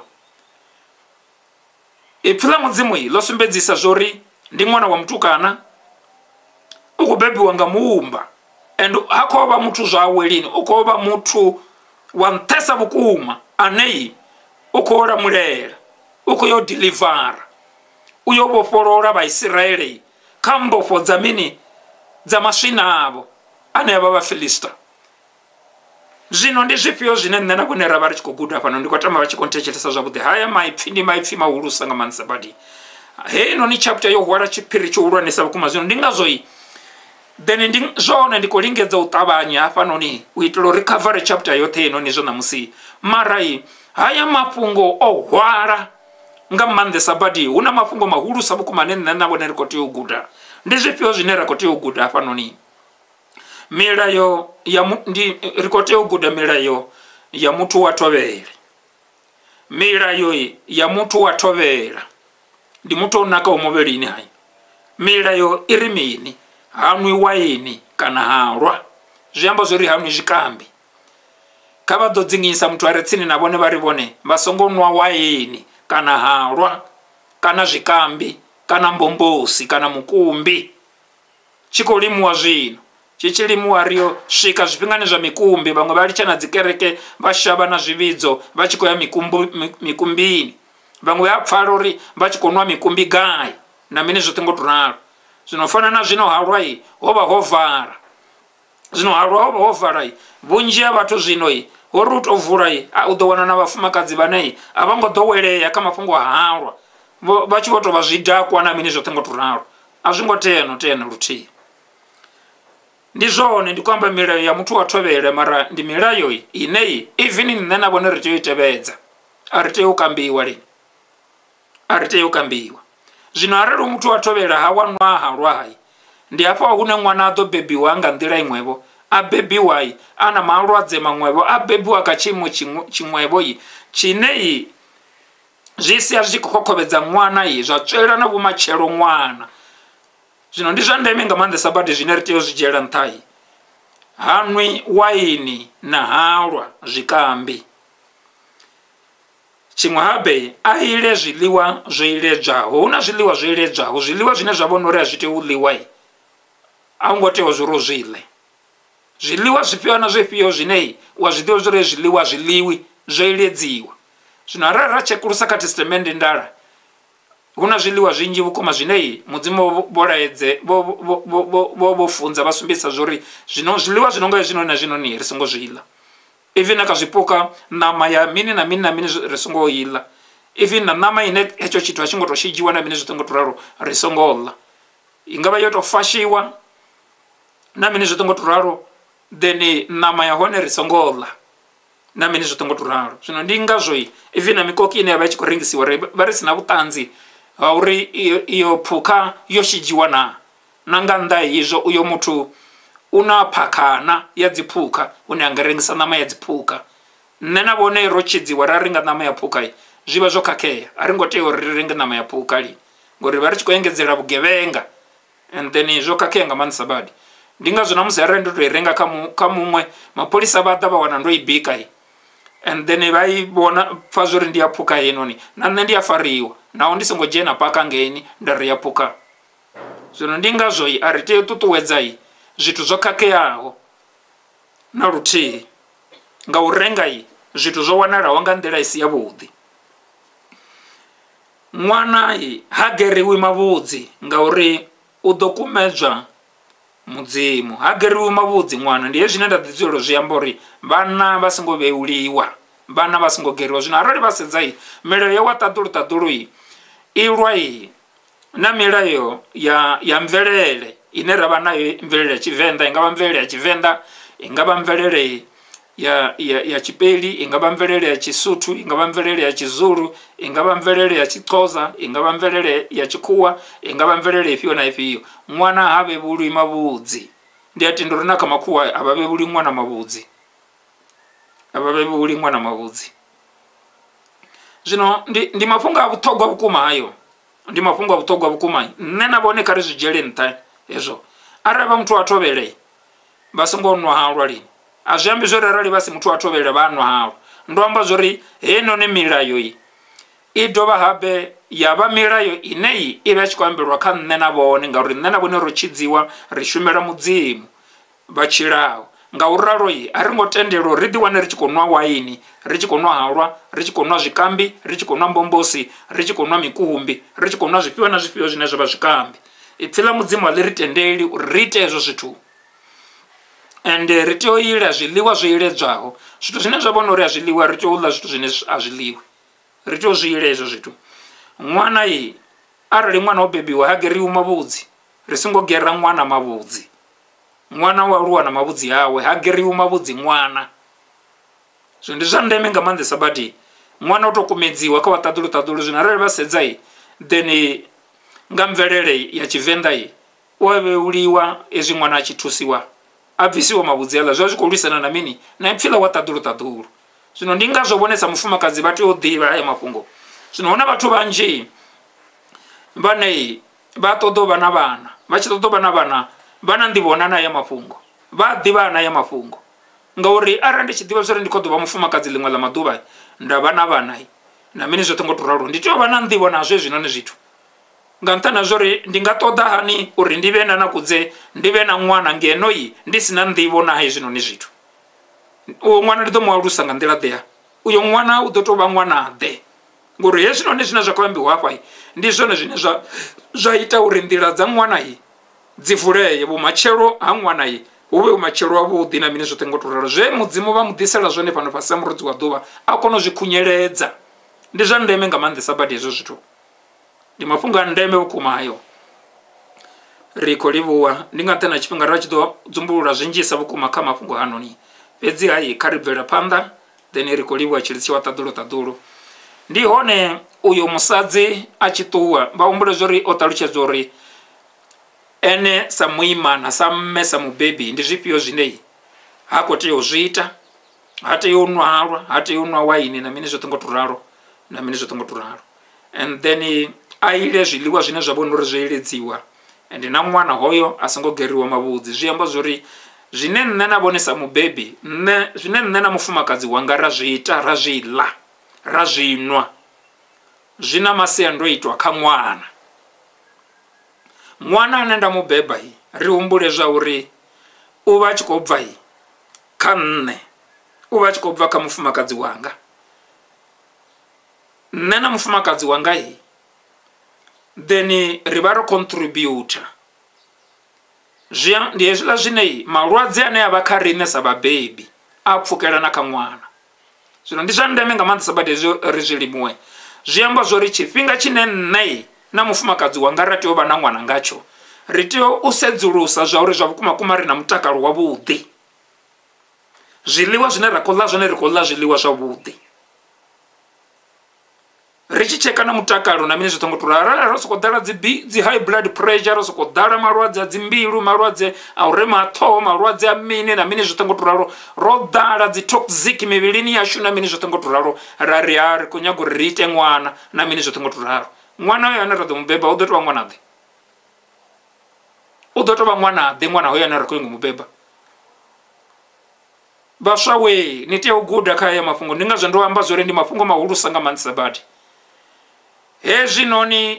ipfi ḽa mudzimu ḽo sumbedzisa zwori ndi ṅwana wa mutukana, u khou bebiwa nga muumba. And ha khou vha muthu zwawe lini, u khou vha muthu wa nṱhesa vhukuma ane u khou lamulela, u khou yo dilivara, u yo vhofholola Vhaisiraele kha mbofho dza mini, dza maswina avho ane avha Vhafilista. Zwino ndi zwifhio zwine nṋe na vhone ra vha ri tshi khou guda fhano? Ndi khou tama vha tshi khou nthetshelesa zwavhuḓi. Haya maipfi ndi maipfi mahulusa nga maanḓesa badi. Heinoni chapter yo hwala tshiphiri tshihulwanesa vhukuma. Zwino ndi ngazwo then zwone ndi kulingedza u ṱavhanya hafhanoni u itela recovery chapter yoṱhe ino ni zwo namusi mara haya mafhungo o hwala nga maanḓesa badi hu na mafhungo mahulusa vhukuma ane nṋe na vhone ri khou tea u guda ndi zwifhio zwine ra khou tea u guda hafhanoni milayo ri khou tea u guda milayo ya muthu wa thovhele milayo ya muthu wa thovhela ndi muthu o nakaho muvhilini hayi milayo i ri mini hanwi waini kana halwa zwi amba zwori hanwi zwikambi kha vha ḓo dzinginyisa muthu a re tsini na vhone vha ri vhone vha songo nwa waini kana halwa kana zwikambi kana mbombosi kana mukumbi tshi khou limiwa zwino tshi tshi limiwa rio swika zwifhingani zwa mikumbi vhaṅwe vha litsha na dzikereke vha shavha na zwivhidzo vha tshi khou ya mikumbini vhaṅwe vha pfala uri vha tshi khou nwa mikumbi gai na mini zwoṱhe ngo to ralo zwino fana na zwino halwa ho vha ho vala zwino halwa ho vha ho vala vhunzhi ha vhathu zwino ho ri u tou vula u ḓo wana na vhafumakadzi vhane a vha ngo ḓowelea kha mafhungo a halwa vha tshi vho tou vha zwidakwa na mini zwoṱhe ngo to ralo a zwi ngo tea na luthihi ndi zwone ndi kwamba milayo ya muthu wa thovhele mara ndi milayo ine even nṋe na vhone ri tea u i tevhedza a ri tea u kambiwa lini a ri tea u kambiwa zwino arali muthu wa thovhela ha wanwa halwa hayi ndi hafha hune ṅwana a ḓo bebiwa nga nḓila iṅwevho a bebiwa a na malwadze maṅwevho a bebiwa kha tshiimo tshiṅwevho tshine zwi sia zwi khou khokhovhedza ṅwana zwa tswela na vhumatshelo ṅwana zwino ndi zwa ndeme nga maanḓesa badi zwine ri tea u zwi dzhiela nṱha hanwi waini na halwa zwikambi tshiṅwe habe a ile zwiḽiwa zwo iledzwaho hu na zwiḽiwa zwo iledzwaho zwiḽiwa zwine zwa vhona uri a zwi tea u ḽiwa a u ngo tea zwori u zwi ḽe zwiḽiwa zwifhio na zwifhio zwine wa zwi ḓivha zwori zwiḽiwa zwiḽiwi zwo iledziwa zwino arali ra tshekulusa kha testament ndala hu na zwiḽiwa zwinzhi vhukuma zwine mudzimu vho laedze vho funza vha sumbedzisa zwori zwino zwiḽiwa zwi no nga zwino na zwino ri songo zwi ḽa even na kha zwipuka ṋama ya mini na mini na mini ri songo i ḽa even na ṋama ine hetsho tshithu a tshi ngo tou shidzhiwa na mini zwoṱhe ngo to ralo ri songo ḽa i nga vha yo tou fashiwa na mini zwoṱhe ngo to ralo then ṋama ya hone ri songo ḽa na mini zwoṱhe ngo to ralo zwino ndi ngazwo even na mikoki ine ya vha i tshi khou rengisiwa vha ri si na vhuṱanzi ha uri iyo phukha yo shidzhiwa na nga nnḓa hezwo uyo muthu una phakhana ya dziphukha hune a nga rengisa ṋama ya dziphukha nṋe na vhone ro tshidziwa ra renga ṋama ya phukha zwi vha zwo khakhea a ri ngo tea uri ri renge ṋama ya phukha lini ngori vha ri tshi khou engedzela vhugevhenga and then zwo khakhea nga maanḓesa badi ndi ngazwo namusi arali ndo tou i renga kha muṅwe mapholisa vha ḓa vha wana ndo i bika and then vha i vhona pfa zwori ndi ya phukha henoni na nṋe ndi a fariwa naho ndi songo dzhena paka ngeni nda ri ya phukha zwino ndi ngazwo a ri tea u ṱuṱuwedza zwithu zwo khakheaho na luthihi nga u renga zwithu zwo wanalaho nga nḓila i si yavhuḓi ṅwana ha geriwi mavhudzi ngauri u ḓo kumedzwa mudzimu ha geriwi mavhudzi ṅwana ndi hezwi zwine nda ḓi dzulela zwi amba uri vhana vha songo vheuliwa vhana vha songo geriwa zwino arali vha sedza milayo ya wa ṱaḓulu ilwa na milayo ya mvelele ine ra vha nayo mvelele ya Tshivenḓa i nga vha mvelele ya Tshivenḓa i nga vha mvelele ya Tshipeli i nga vha mvelele ya Tshisuthu i nga vha mvelele ya Tshizulu i nga vha mvelele ya Tshixhosa i nga vha mvelele ya Tshikhuwa i nga vha mvelele ifhio na ifhio ṅwana ha vhevhulwi mavhudzi ndi a tenda uri na kha makhuwa a vha vhevhuli ṅwana mavhudzi a vha vhevhuli ṅwana mavhudzi zwino ndi mafhungo a vhuṱhogwa vhukuma hayo ndi mafhungo a vhuṱhogwa vhukuma nṋe na vhone kha ri zwi dzhiele nṱha hezwo arali vha muthu wa thovhele vha songo nwa halwa lini a zwi ambi zwori arali vha si muthu wa thovhele vha nwa halwa ndo amba zwori heinoni milayo i dovha habe ya vha milayo ine i vha i tshi khou ambelwa kha nṋe na vhone ngauri nṋe na vhone ro tshidziwa ri shumela mudzimu vha tshilaho nga u ralo a ri ngo tendelwa uri ri ḓi wane ri tshi khou nwa waini ri tshi khou nwa halwa ri tshi khou nwa zwikambi ri tshi khou nwa mbombosi ri tshi khou nwa mikumbi ri tshi khou nwa zwifhio na zwifhio zwine zwa vha zwikambi ipfhi ḽa mudzimu a ḽi ri tendeli uri ri ite hezwo zwithu and ri tea u ila zwiḽiwa zwo iledzwaho zwithu zwine zwa vhona uri a zwiḽiwa ri tea u ḽa zwithu zwine a zwiḽiwi ri tea u zwi ila hezwo zwithu ṅwana arali ṅwana o bebiwa ha geriwi mavhudzi ri songo gera ṅwana mavhudzi Mwana wa aluwa na mavudzi awe, hageriwi mavudzi mwana. Zvino ndi zva ndeme nga maanḓesa badi mwana utokumedziwa kha vhaṱaḓulu zwino arali vha sedza then nga mvelele ya Tshivenḓa u a vheuliwa ezwi ṅwana a tshi thusiwa a bvisiwa mavhudzi aḽa zwa zwi khou lwisana na mini na ipfhila wa ṱaḓulu. Zwino ndi ngazwo vhonesa mufumakadzi vha tea u ḓivha haya mafhungo. Zwino huna vhathu vhanzhi vhane vha ṱoḓa u vha na vhana, vha tshi ṱoḓa u vha na vhana vha na nḓivho na haya mafhungo, vha ḓivha na haya mafhungo. Ngauri arali ndi tshi ḓivha zwa uri ndi khou ḓo vha mufumakadzi ḽiṅwe ḽa maḓuvha nda vha na vhana na mini zwoṱhe ngo to ralo, ndi tea u vha na nḓivho nazwo hezwinoni zwithu. Nga nṱhani ha zwa uri ndi nga ṱoḓa hani uri ndi vhe na nakudze ndi vhe na ṅwana ngeno ndi si na nḓivho na hezwinoni zwithu. Uyo ṅwana ndi ḓo mu alusa nga nḓila ḓe, uyo ṅwana u ḓo tou vha ṅwana ḓe. Ngori hezwinoni zwine zwa khou ambiwa hafha ndi zwone zwine zwa ita uri nḓila dza ṅwana dzi vuleye, vhumatshelo ha ṅwana hu vhe vhumatshelo havhuḓi na mini zwoṱhe ngo to ralo. Zwe mudzimu vha mu ḓisela zwone fhano fhasi ha murudzi wa ḓuvha a kona u zwi khunyeledza. Ndi zwa ndeme nga maanḓesa badi hezwo zwithu, ndi mafhungo a ndeme vhukuma hayo. Ri khou livhuwa ndi nga nṱhani ha tshifhinga ra tshi ḓo dzumbulula zwinzhisa vhukuma kha mafhungo hanoni. Fhedzi kha ri bvela phanḓa then ri khou livhuwa tshilisi wa ṱaḓulu. Ndi hone uyo musadzi a tshi ṱuwa vha humbule zwori o ṱalutshedza uri ene sa muimana sa mme sa mubebi ndi zwifhio zwine ha khou tea u zwi ita. Ha tei u nwa ha tei u nwa waini na mini zwoṱhe ngo to ralo na mini zwoṱhe ngo to ralo. And then a ile zwiḽiwa zwine zwa vhona uri zwo eledziwa and na ṅwana hoyo a songo geriwa mavhudzi. Zwi amba zwori zwine nṋe na vhone sa mubebi zwine nṋe na mufumakadzi wanga ra zwi ita ra zwi ḽa ra zwi nwa zwi na masiandoitwa kha ṅwana. Ṅwana ane nda mubeba ri humbule zwa uri u vha a tshi khou bva kha nṋe, u vha a tshi khou bva kha mufumakadzi wanga. Nṋe na mufumakadzi wanga then ri vha ro contributor. Ndi hezwiḽa zwine malwadze ane a vha kha riṋe sa vhabebi a pfukela na kha ṅwana. Zwino ndi zwa ndeme nga maanḓesa badi hezwo ri zwi limuwe. Zwi amba zwori tshifhinga tshine nṋe na mufumakadzi wanga ra tea u vha na ṅwana ngatsho ri tea u sedzulusa zwa uri zwa vhukumakuma ri na mutakalo wavhuḓi. Zwiḽiwa zwine ra khou ḽa zwone ri khou ḽa zwiḽiwa zwavhuḓi. Ri tshi tsheka na mutakalo na mini zwoṱhe ngo to ralo. Arali ro sokou ḓala dzi high blood pressure, ro sokou ḓala malwadze a dzimbilu, malwadze a u rema ṱhoho, malwadze a mini na mini zwoṱhe ngo to ralo, ro ḓala dzi toxic mivhilini yashu na mini zwoṱhe ngo to ralo, ra ri khou nyaga uri ri ite ṅwana na mini zwoṱhe ngo to ralo. Ṅwana hoyo ane ra ḓo mubeba u ḓo tou vha ṅwana ḓe, u ḓo tou vha ṅwana ḓe ṅwana hoyo ane ra khou nyaga mubeba. Vhaswa ni tea u guda kha haya mafhungo. Ndi ngazwo ndo amba zwori ndi mafhungo mahulusa nga maanḓesa badi. Hezwinoni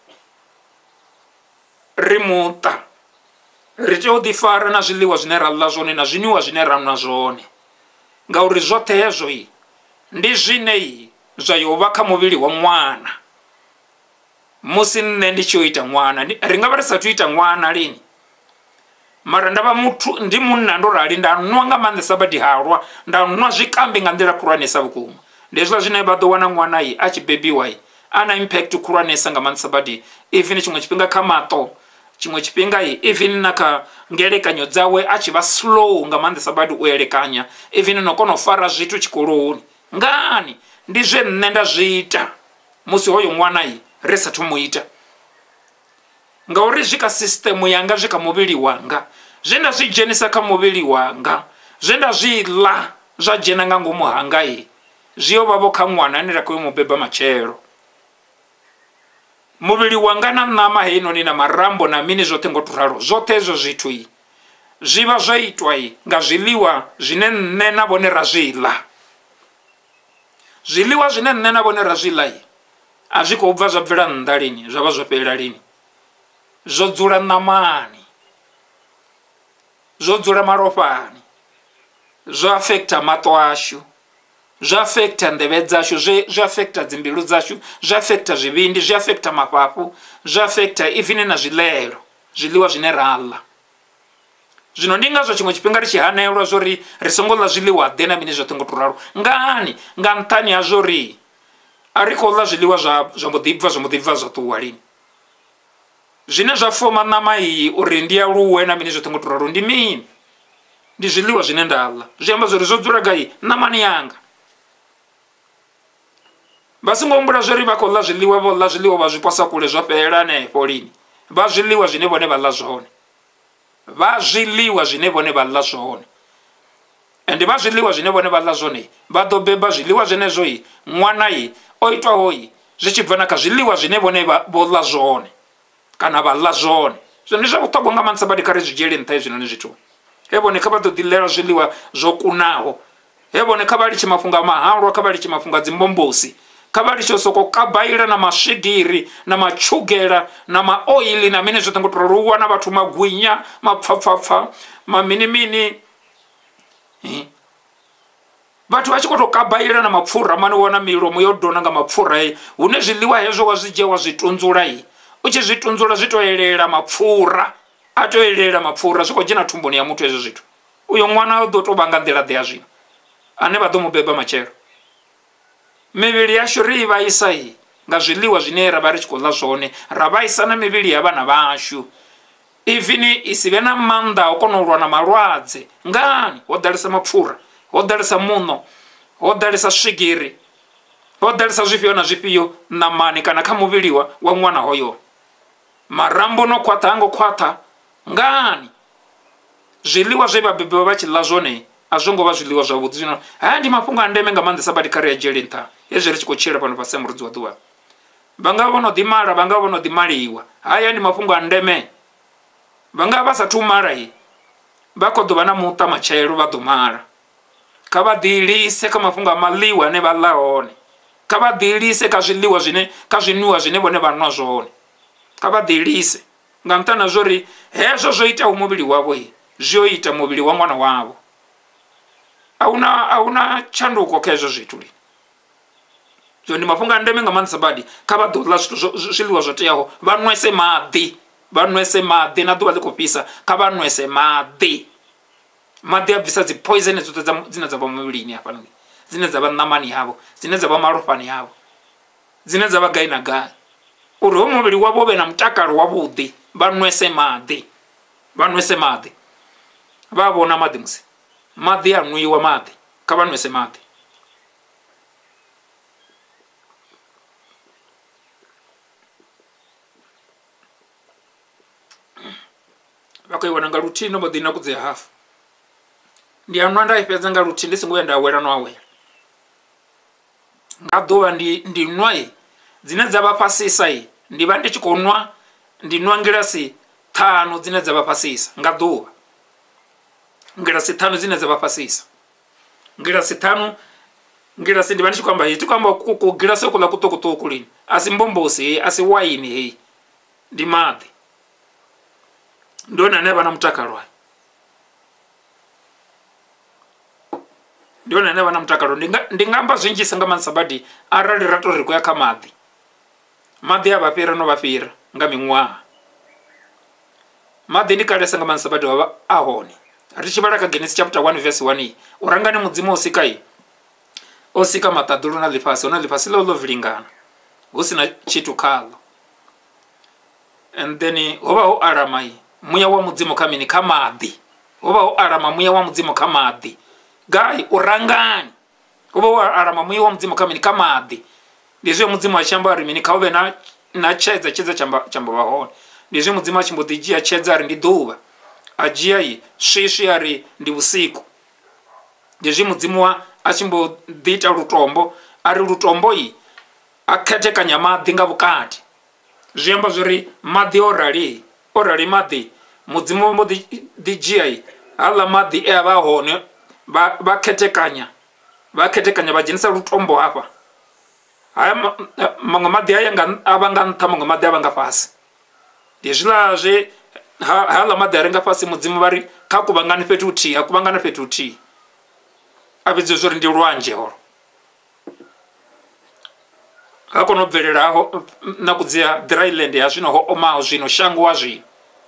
ri muṱa ri tea u ḓifara na zwiḽiwa zwine ra ḽa zwone na zwiniwa zwine ra nwa zwone, ngauri zwoṱhe hezwo ndi zwine zwa yo vha kha muvhili wa ṅwana. Musi nṋe ndi tshi yo ita ṅwana ri nga vha ri sathu ita ṅwana lini, mara nda vha muthu ndi munna ndo rali nda nwa nga maanḓesa badi halwa, nda nwa zwikambi nga nḓila khulwanesa vhukuma. Ndi hezwiḽa zwine vha ḓo wana ṅwana a tshi bebiwa ana impact khulwanesa nga maanḓesa badi, even tshiṅwe tshifhinga kha maṱo, tshiṅwe tshifhinga even na kha ngelekanyo dzawe a tshi vha slow nga maanḓesa badi u elekanya, even no kona u fara zwithu tshikoloni. Ngani? Ndi zwe nṋe nda zwi ita musi hoyo ṅwana ri sathu mu ita, ngauri zwi kha system yanga, zwi kha muvhili wanga, zwe nda zwi dzhenisa kha muvhili wanga, zwe nda zwi ḽa zwa dzhena nga ngomu hanga zwi yo vha vho kha ṅwana ane ra khou mubeba matshelo. Muvhili wanga na ṋama heinoni na marambo na mini zwoṱhe ngo to ralo, zwoṱhe hezwo zwithu zwi vha zwo itwa nga zwiḽiwa zwine nṋe na vhone ra zwi ḽa. Zwiḽiwa zwine nṋe na vhone ra zwi ḽa a zwi khou bva zwa bvela nnḓa lini, zwa vha zwo fhelela lini, zwo dzula ṋamani, zwo dzula malofhani, zwo afekta maṱo ashu, zwi afekta nḓevhe dzashu, zwi afekta dzimbilu dzashu, zwi afekta zwivhindi, zwi afekta mafhafhu, zwi afekta even na zwiḽelo, zwiḽiwa zwine ra ḽa. Zwino ndi ngazwo tshiṅwe tshifhinga ri tshi hanelwa zwori ri songo ḽa zwiḽiwa ḓe na mini zwoṱhe ngo to ralo. Ngani? Nga nṱhani ha zwori a ri khou ḽa zwiḽiwa zwa mbo ḓi bva zwa ṱuwa lini. zwine zwa foma ṋama iyi uri ndi aluwe na mini zwoṱhe ngo to ralo ndi mini? Ndi zwiḽiwa zwine nda ḽa, zwi amba zwori zwo dzula gai ṋamani yanga. Vha songo humbula zwori vha khou ḽa zwiḽiwa, vho ḽa zwiḽiwa vha zwi posa kule zwa fhelela hanefho lini. Vha zwiḽiwa zwine vhone vha ḽa zwone, vha zwiḽiwa zwine vhone vha ḽa zwone. Ende vha zwiḽiwa zwine vhone vha ḽa zwone vha ḓo beba zwiḽiwa zwenezwo ṅwana o itwaho zwi tshi bva na kha zwiḽiwa zwine vhone vho ḽa zwone kana vha ḽa zwone. Zwino ndi zwa vhuṱhogwa nga maanḓesa badi kha ri zwi dzhiele nṱha hezwinoni zwithu. He vhone kha vha ḓo ḓiḽela zwiḽiwa zwo kunaho, he vhone kha vha litshe mafhungo a mahalwa, kha vha litshe mafhungo a dzimbombosi, kha vha litshe soko kabaila na maswigiri na matshugela na maoili na mini zwoṱhe ngo to ralo. U wana vhathu magwinya mapfapfapfa mamini mini, vhathu vha tshi khou tou kabaila na mapfura mani. Wana milomo yo dona nga mapfura hune zwiḽiwa hezwo wa zwi dzhia wa zwi tunzula u tshi zwi tunzula zwi to elela mapfura, a to elela mapfura zwi khou dzhena thumbuni ya muthu hezwo zwithu. Uyo ṅwana o ḓo tou vha nga nḓila ḓe ya zwino ane vha ḓo mu beba matshelo. Mivhili yashu ri i vhaisa nga zwiḽiwa zwine ra vha ri tshi khou ḽa zwone, ra vhaisa na mivhili ya vhana vhashu. Even i si vhe na maanḓa o kona u lwa na malwadze. Ngani? Ho ḓalesa mapfura, ho ḓalesa muṋo, ho ḓalesa swigiri, ho ḓalesa zwifhio na zwifhio ṋamani kana kha muvhili wa ṅwana hoyo. Marambo no khwaṱha ha ngo khwaṱha. Ngani? Zwiḽiwa zwe vhabebi vha tshi ḽa zwone a zwo ngo vha zwiḽiwa zwavhuḓi. Zwino haya ndi mafhungo a ndeme nga maanḓesa badi kha ri a dzhiele nṱha hezwi ri tshi khou tshila fhano fhasi ha murudzi wa ḓuvha. Vha nga vha vho no ḓimala, vha nga vha vho no ḓimaliwa. Haya ndi mafhungo a ndeme. Vha nga vha sathu mala vha khou ḓo vha na muṱa matshelo vha ḓo mala. Kha vha ḓilise kha mafhungo a maḽiwa ane vha ḽa hone, kha vha ḓilise kha zwiḽiwa zwine, kha zwinwiwa zwine vhone vha nwa zwone. Kha vha ḓilise nga nṱhani ha zwori hezwo zwo itaho muvhili wavho zwi ita muvhili wa ṅwana wavho. Ahuna tshanduko kha hezwo zwithu. Zwino ndi mafhungo a ndeme nga maanḓesa badi. Kha vha ḓo ḽa zwiḽiwa zwo teaho, vha nwese maḓi, vha nwese maḓi na ḓuvha ḽi khou fhisa. Kha vha nwese maḓi, maḓi a bvisa dzi poison dzoṱhe dzine dza vha muvhilini hafhanoni, dzine dza vha ṋamani yavho, dzine dza vha malofhani yavho, dzine dza vha gai na gai, uri ho muvhili wavho u vhe na mutakalo wavhuḓi. Vha nwese maḓi, vha nwese maḓi. Vha vhona maḓi musi maḓi a nwiwa maḓi, kha vha nwese maḓi. Vha khou i wana nga luthihi no mbo ḓi nakudzea hafu. Ndi a nwa nda i fhedza nga luthihi ndi songo vhuya nda awela no awela. Nga ḓuvha ndi nwa dzine dza vha fhasisa ndi vha ndi tshi khou nwa, ndi nwa ngilasi 5 dzine dza vha fhasisa nga ḓuvha. Ngilasi 5 dzine dza vha fhasisa, ngilasi 5. Ngilasi ndi vha ndi tshi khou amba ti khou amba kugilasi kuḽa kuṱukuṱuku lini, a si mbombosi a si waini ndi maḓi. Ndi one ane a vha na mutakalo, ndi one ane a vha na mutakalo. Ndi nga amba zwinzhisa nga maanḓesa badi arali ra tori ri khou ya kha maḓi. Maḓi a vha fhira no vha fhira nga miṅwaha. Maḓi ndi kalesa nga maanḓesa badi wavha a hone. Ri tshi vhala kha Genesis chapter 1 verse 1 u rangani mudzimu o sika o sika maṱaḓulu na ḽifhasi, hone ḽifhasi ḽo vilingana hu sina tshithu khaḽo. And then ho vha ho alama muya wa mudzimu kha mini? Kha maḓi. Ho vha ho alama muya wa mudzimu kha maḓi. Gai? U rangani. Ho vha ho alama muya wa mudzimu kha mini? Kha maḓi. Ndi zwe mudzimu a tshi amba ri mini? Kha hu vhe na tshedza tsha mbo vha hone. Ndi zwe mudzimu a tshi mbo ḓi dzhia tshedza a ri ndi ḓuvha, a dzhia swiswi a ri ndi vhusiku. Ndi zwe mudzimu a tshi mbo ḓi ita lutombo a ri lutombo a khethekanya maḓi nga vhukati. Zwi amba zwori maḓi o rali maḓi, mudzimu mbo ḓi dzhia haḽa maḓi a vha hone vha khethekanya vha dzhenisa lutombo hafha. Haya maṅwe maḓi haya a vha nga nṱha, maṅwe maḓi a vha nga fhasi. Ndi hezwiḽa zwe haḽa maḓi a re nga fhasi mudzimu vha ri kha kuvhangane fhethu huthihi, a kuvhangana fhethu huthihi. A vhidziwe zwori ndi lwanzhe holo. Ha kona u bvelela nakudzea dryland ya zwino ho omaho zwino shango wa zwino.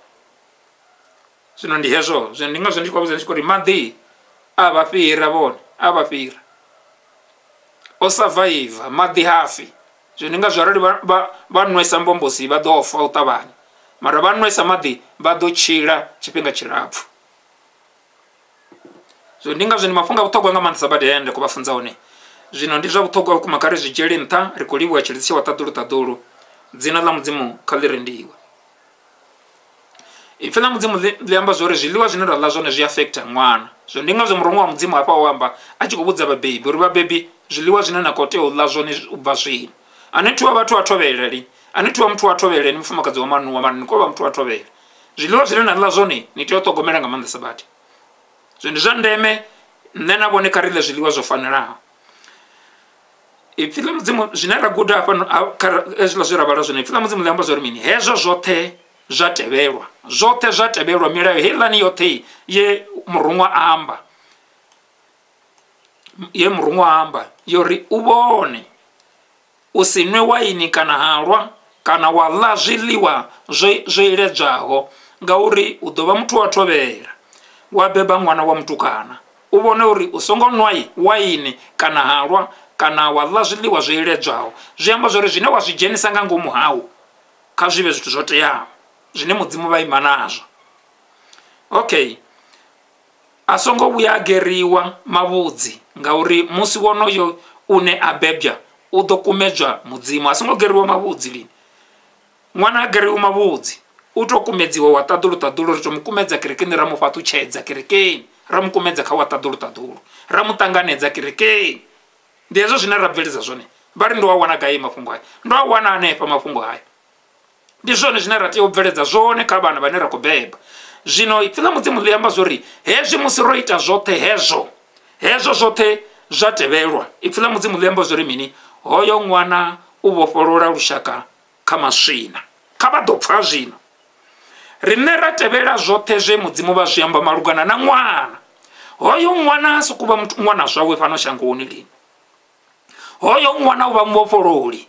Zwino ndi hezwo, zwino ndi ngazwo ndi khou vhudza ndi tshi khou ri maḓi a vha fhira vhone, a vha fhira. O survive maḓi hafi. Zwino ndi ngazwo arali vha nwesa mbombosi vha ḓo fa u ṱavhanya. mara vha nwesa maḓi vha ḓo tshila tshifhinga tshilapfu. So ndi ngazwo ndi mafhungo a vhuṱhogwa nga maanḓesa badi ende ko vha funza one. Zwino ndi zwa vhuṱhogwa vhukuma kha ri zwi dzhiele nṱha, ri khou livhuwa tshilidzi tsha wa ṱaḓulu dzina ḽa mudzimu kha ḽi rendiwe. Ipfhi ḽa mudzimu ḽi amba zwori zwiḽiwa zwine ra ḽa zwone zwi affecta ṅwana. Zwo ndi ngazwo murongo wa mudzimu hafha o amba a tshi khou vhudza vhabebi uri vhabebi zwiḽiwa zwine na khou tea u ḽa zwone u bva zwino. Ane thuwa vhathu a thovheleli, ane thuwa muthu a thovhele ni mufumakadzi wa manuwa mara ni khou vha muthu a thovhele. Zwiḽiwa zwine na ḽa zwone ni tea u ṱhogomela nga maanḓesa badi. Zwi ndi zwa ndeme nṋe na vhone kha ri ḽe zwiḽiwa zwo fanelaho. Ipfhi ḽa mudzimu zwine ra guda hafha kha hezwiḽa zwe ra vhala zwone, ipfhi ḽa mudzimu ḽi amba zwori mini, hezwo zwoṱhe zwa tevhelwa, zwoṱhe zwa tevhelwa milayo heiḽani yoṱhe ye murunwa amba, ye murunwa amba yori u vhone u si nwe waini kana halwa kana wa ḽa zwiḽiwa zwo iledzwaho ngauri u ḓo vha muthu wa thovhela wa beba ṅwana wa mutukana. U vhone uri u songo nwa waini kana halwa kana wa ḽa zwiḽiwa zwo iledzwaho, zwi amba zwori zwine wa zwi dzhenisa nga ngomu hawu kha zwi vhe zwithu zwo teaho zwine mudzimu vha ima nazwo. Okay, a songo vhuya a geriwa mavhudzi ngauri musi wonoyo une a bebya u ḓo kumedzwa mudzimu. A songo geriwa mavhudzi lini, ṅwana a geriwa mavhudzi u tou kumedziwa wa ṱaḓulu ri tou mu kumedza kerekeni, ra mu fhaṱutshedza kerekeni, ra mu kumedza kha wa ṱaḓulu, ra mu ṱanganedza kerekeni. Ndi hezwo zwine ra bveledza zwone. Vha ri ndo a wana gai mafhungo haya? Ndo a wana hanefha mafhungo haya. Ndi zwone zwine ra tea u bveledza zwone kha vhana vhane ra khou beba. Zwino ipfhi ḽa mudzimu ḽi amba zwori hezwi musi ro ita zwoṱhe hezwo zwoṱhe zwa tevhelwa, ipfhi ḽa mudzimu ḽi amba zwori mini, hoyo ṅwana u vhofholola lushaka kha maswina. Kha vha ḓo pfha zwino rine ra tevhela zwoṱhe zwe mudzimu vha zwi amba malugana na ṅwana. Hoyo ṅwana a sokou vha ṅwana zwawe fhano shangoni lini, hoyo ṅwana u vha muvhofhololi.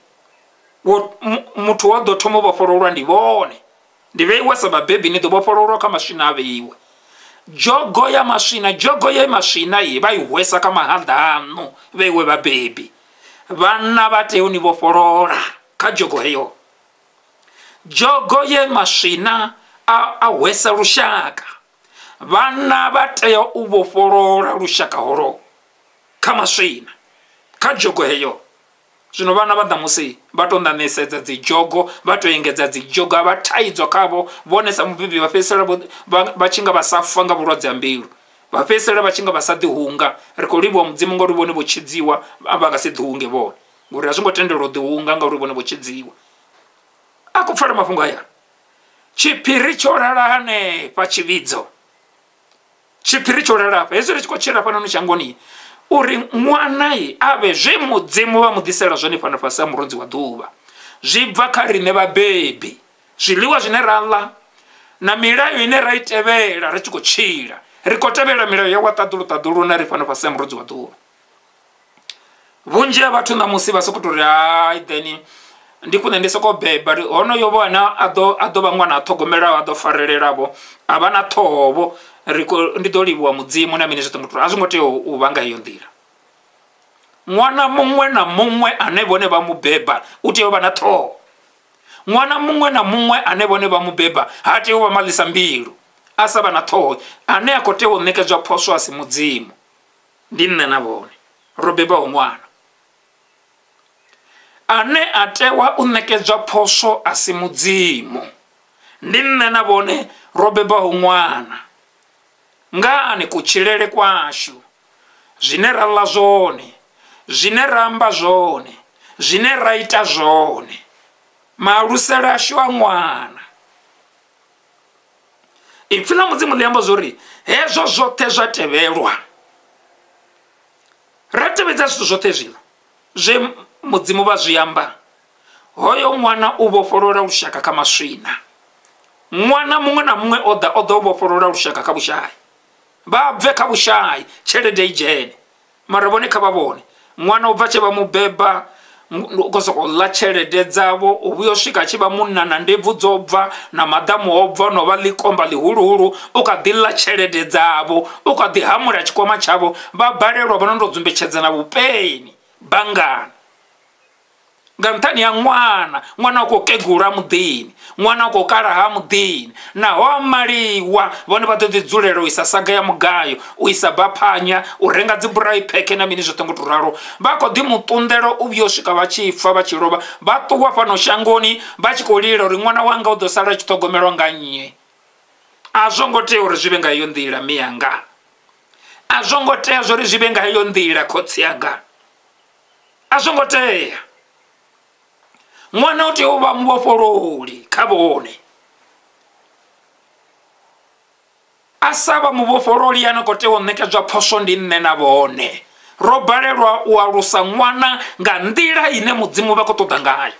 Muthu wa ḓo thoma u vhofhololwa ndi vhone, ndi vheiwe sa vhabebi, ni ḓo vhofhololwa kha maswina a vheiwe. Jogo ya maswina ye vha i hwesa kha mahaḓa aṋu vheiwe vhabebi. Vhanna vha tea u ni vhofholola kha jogo heyo. Jogo ye maswina a hwesa lushaka, vhanna vha tea u vhofholola lushaka holo kha maswina, kha jogo heyo. Zwino vhana vha ṋamusi vha tou ṋaṋisedza dzi jogo, vha tou engedza dzi jogo, vha thaidzwa khavho vhone sa mubebi. Vha fhedzisela vha tshi nga vha sa fa nga vhulwadze ha mbilu, vha fhedzisela vha tshi nga vha sa ḓihunga. Ri khou livhuwa mudzimu ngauri vhone vho tshidziwa, vha nga si ḓihunge vhone ngori a zwi ngo tendelwa u ḓihunga ngauri vhone vho tshidziwa. A khou pfala mafhungo aya, tshiphiri tsho lala hanefha tshivhidzo, tshiphiri tsho lala hafha. Hezwi ri tshi khou tshila fhanoni shangoni uri ṅwana a vhe zwe mudzimu vha mu ḓisela zwone fhano fhasi ha murunzi wa ḓuvha, zwi bva kha riṋe vhabebi. Zwiḽiwa zwine ra ḽa na milayo ine ra i tevhela ri tshi khou tshila, ri khou tevhela milayo ya wa ṱaḓulu na ri fhano fhasi ha murunzi wa ḓuvha. Vhunzhi ha vhathu ṋamusi vha sokou tou ri hai then ndi khwine ndi sokou beba, honoyo vhana a ḓo vha ṅwana a ṱhogomelaho, a ḓo farelela a vha na ṱhoho. Ndi ḓo livhuwa mudzimu na mini zwoṱhe, a zwi ngo tea u vha nga iyo nḓila. Ṅwana muṅwe na muṅwe ane vhone vha mu beba u tea u vha na ṱhoho. Ṅwana muṅwe na muṅwe ane vhone vha mu beba ha tea u vha maḽisa mbilu, a sa vha na ṱhoho, ane a khou tea u ṋekedzwa phoswo a si mudzimu. Ndi nṋe na vhone ro bebaho ṅwana ane a tewa u ṋekedzwa phoswo a si mudzimu. Ndi nṋe na vhone ro bebaho ṅwana. Ngani kutshilele kwashu, zwine ra ḽa zwone, zwine ra amba zwone, zwine ra ita zwone, malusele ashu a ṅwana. Ipfhi ḽa mudzimu ḽi amba zwori hezwo zwoṱhe zwa tevhelwa. Ra tevhedza zwithu zwoṱhe zwiḽa zwe mudzimu vha zwi amba, hoyo ṅwana u vhofholola lushaka kha maswina. Ṅwana muṅwe na muṅwe o ḓo vhofholola lushaka kha vhushai, vha bve kha vhushai, tshelede i dzhene. Mara vhone kha vha vhone ṅwana u bva tshe vha mu beba u khou sokou ḽa tshelede dzavho, u vhuya u swika tshi vha munna na ndebvu dzo bva na maḓamu o bva no vha ḽikomba ḽihuluhulu, u kha ḓi ḽa tshelede dzavho, u kha ḓi hamula tshikwama tshavho. Vha balelwa vha no tou dzumbetshedza na vhupeni banngani. nga nṱhani ya ṅwana u khou kegula muḓini, ṅwana u khou kalaha muḓini, naho maliwa vhone vha ḓo ḓi dzulela u isa saga ya mugayo, u isa baphanya, u renga dzi braai pack na mini zwoṱhe ngo to ralo. Vha khou ḓi muṱunḓela u vhuya u swika vha tshi fa vha tshi lovha, vha ṱuwa fhano shangoni vha tshi khou lila uri ṅwana wanga u ḓo sala tshi ṱhogomelwa nga nnyi. A zwo ngo tea uri zwi vhe nga iyo nḓila miyanga, a zwo ngo tea zwo ri zwi vhe nga iyo nḓila khotsi yanga, a zwo ngo tea. Ṅwana u tea u vha muvhofhololi kha vhone, a sa vha muvhofhololi ano khou tea u ṋekedzwa phosho ndi nṋe na vhone. Ro balelwa u alusa ṅwana nga nḓila ine mudzimu vha khou ṱoḓa ngayo.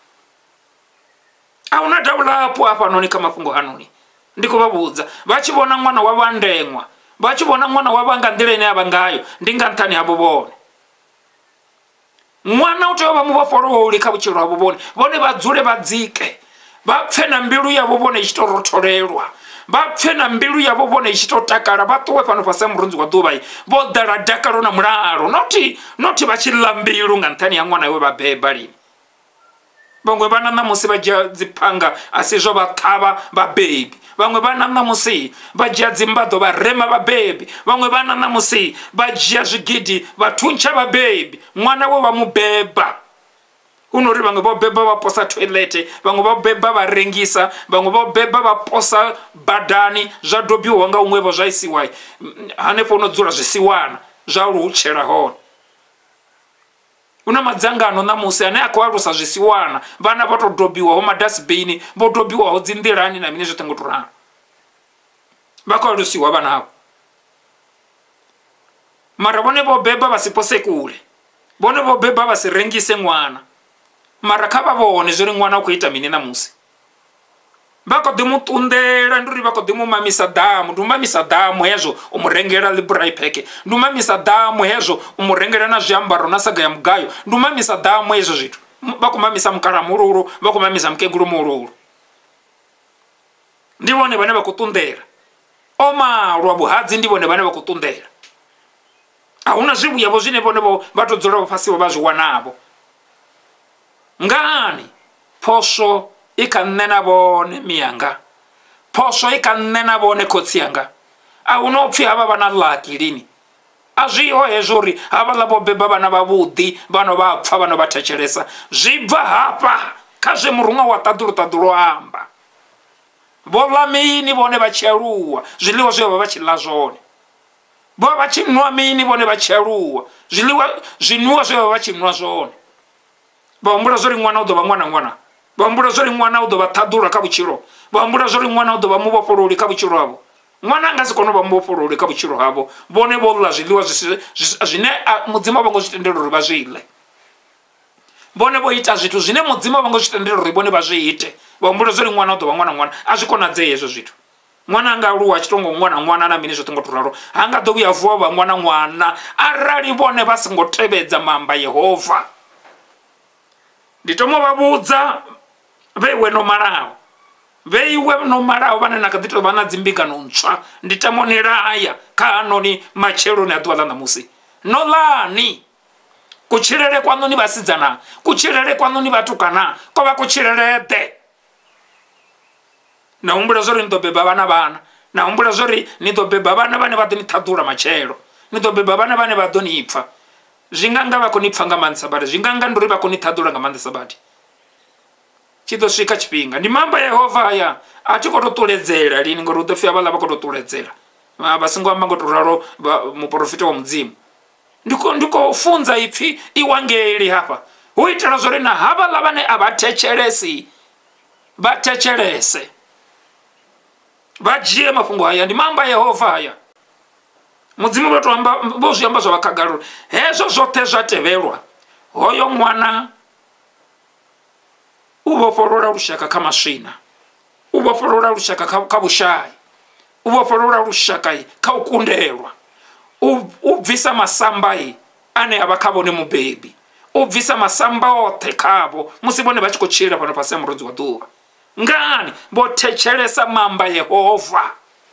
A huna davhulapo hafhanoni kha mafhungo hanoni, ndi khou vha vhudza. Vha tshi vhona ṅwana wavho a ndeṅwa, vha tshi vhona ṅwana wavho nga nḓila ine ya vha ngayo, ndi nga nṱhani havho vhone. Ṅwana u tea u vha muvhofhololi kha vhutshilo havho vhone, vhone vha dzule vha dzike, vha pfe na mbilu yavho vhone i tshi tou rotholelwa, vha pfe na mbilu yavho vhone i tshi tou takala. Vha ṱuwe fhano fhasi ha murunzi wa ḓuvha vho ḓala dakalo na mulalo, noti vha tshi ḽa mbilu nga nṱhani ha ṅwana we vha beba lini. Vhaṅwe vhana ṋamusi vha dzhia dzi phanga a si zwo vha ṱhavha vhabebi, vhaṅwe vhana ṋamusi vha dzhia dzimbaḓo vha rema vhabebi, vhaṅwe vhana ṋamusi vha dzhia zwigidi vha thuntsha vhabebi. Ṅwana we vha mubeba hu no uri vhaṅwe vha beba vha posa toilete, vhaṅwe vha beba vha rengisa, vhaṅwe vha beba vha posa badani, zwa dobiwa nga huṅwevho zwa isiwa hanefho no dzula zwisiwana zwa luhutshela hone. Una madzangano ṋamusi ane a khou alusa zwisiwana, vhana vha tou dobiwaho madasbini, vho dobiwaho dzi nḓilani na mini zwoṱhe ngo to ralo. Vha khou alusiwa vhana havho, mara vhone vho beba vha si pose kule, vhone vho beba vha si rengise ṅwana, mara kha vha vhone zwo ri ṅwana u khou ita mini ṋamusi. Vha khou ḓi muṱunḓela, ndi uri vha khou ḓi mu mamisa ḓamu. Ndi u mamisa ḓamu hezwo u mu rengela braai pack, ndi u mamisa ḓamu hezwo u mu rengela na zwiambaro na saga ya mugayo, ndi u mamisa ḓamu hezwo zwithu. Vha khou mamisa mukala muhululu, vha khou mamisa mukegulu muhululu, ndi vhone vhane vha khou ṱunḓela. O malwa vhuhadzi ndi vhone vhane vha khou ṱunḓela. A huna zwivhuyavho zwine vhone vha tou dzula fhasiho vha zwi wanavho. Ngani phosho i kha nṋe na vhone miyanga, phosho i kha nṋe na vhone khotsi yanga. A huna upfhi havha vha na laki lini, a zwiho hezwo uri havhaḽa vho beba vhana vhavhuḓi, vhano vha pfa, vhano vha thetshelesa. Zwi bva hafha kha zwe murunwa wa ṱaḓulu amba. Vho ḽa mini vhone vha tshi aluwa, zwiḽiwa zwe vha vha tshi ḽa zwone. Vho vha tshi nwa mini vhone vha tshi aluwa, zwiniwa zwe vha vha tshi nwa zwone. Vha humbula zwo ri ṅwana u ḓo vha ṅwana, vha humbula zwo ri ṅwana u ḓo vha ṱhaḓula kha vhutshilo, vha humbula zwo ri ṅwana u ḓo vha muvhofhololi kha vhutshilo havho. Ṅwana a nga si kone u vha muvhofhololi kha vhutshilo havho, vhone vho ḽa zwiḽiwa zwine mudzimu a vha ngo zwi tendela uri vha zwi ḽe. Vhone vho ita zwithu zwine mudzimu a vha ngo zwi tendela uri vhone vha zwi ite. Vha humbula zwo ri ṅwana u ḓo vha ṅwana, a zwi konadzei hezwo zwithu. Ṅwana a nga aluwa a tshi tou ngo ṅwana na mini zwoṱhe ngo to ralo, ha nga ḓo vhuya vuwa vha ṅwana arali vhone vha songo tevhedza maamba Yehova. Ndi tomo vha vhudza vheiwe no malaho, vheiwe no malaho vhane na kha ḓi tou vha na dzimbingano ntswa, ndi tamo ni laya kha hanoni matsheloni a ḓuvha ḽa ṋamusi. No ḽani kutshilele kwaṋu ni vhasidzana, kutshilele kwaṋu ni vhatukana, ko vha kutshileleḓe. Na humbula zwo ri ni ḓo beba vhana, na humbula zwo ri ni ḓo beba vhana vhane vha ḓo ni ṱhaḓula matshelo, ni ḓo beba vhana vhane vha ḓo ni pfa. Zwinganga vha khou ni pfa nga maanḓesa badi, zwinganga ndi uri vha khou ni ṱhaḓula nga maanḓesa badi. Tshi ḓo swika tshifhinga, ndi maamba Yehova aya, a thi khou tou ṱuledzela lini ngori hu ḓo pfhi havhaḽa vha khou tou ṱuledzela. Vha songo amba ngo tou ralo muprofita wa mudzimu. Ndi khou funza ipfhi iwangeli hafha, hu itela zwo ri na havhaḽa vhane a vha thetshelesi vha thetshelese, vha dzhie mafhungo haya. Ndi maamba Yehova haya. Mudzimu vho zwi amba zwa vha khagala uri hezwo zwoṱhe zwa tevhelwa, hoyo ṅwana u vhofholola lushaka kha maswina, u vhofholola lushaka kha vhushai, u vhofholola lushaka kha u kundelwa, u bvisa masamba ane a vha kha vhone mubebi, u bvisa masamba oṱhe khavho musi vhone vha tshi khou tshila fhano fhasi ha murunzi wa ḓuvha. Ngani vho thetshelesa maamba Yehova.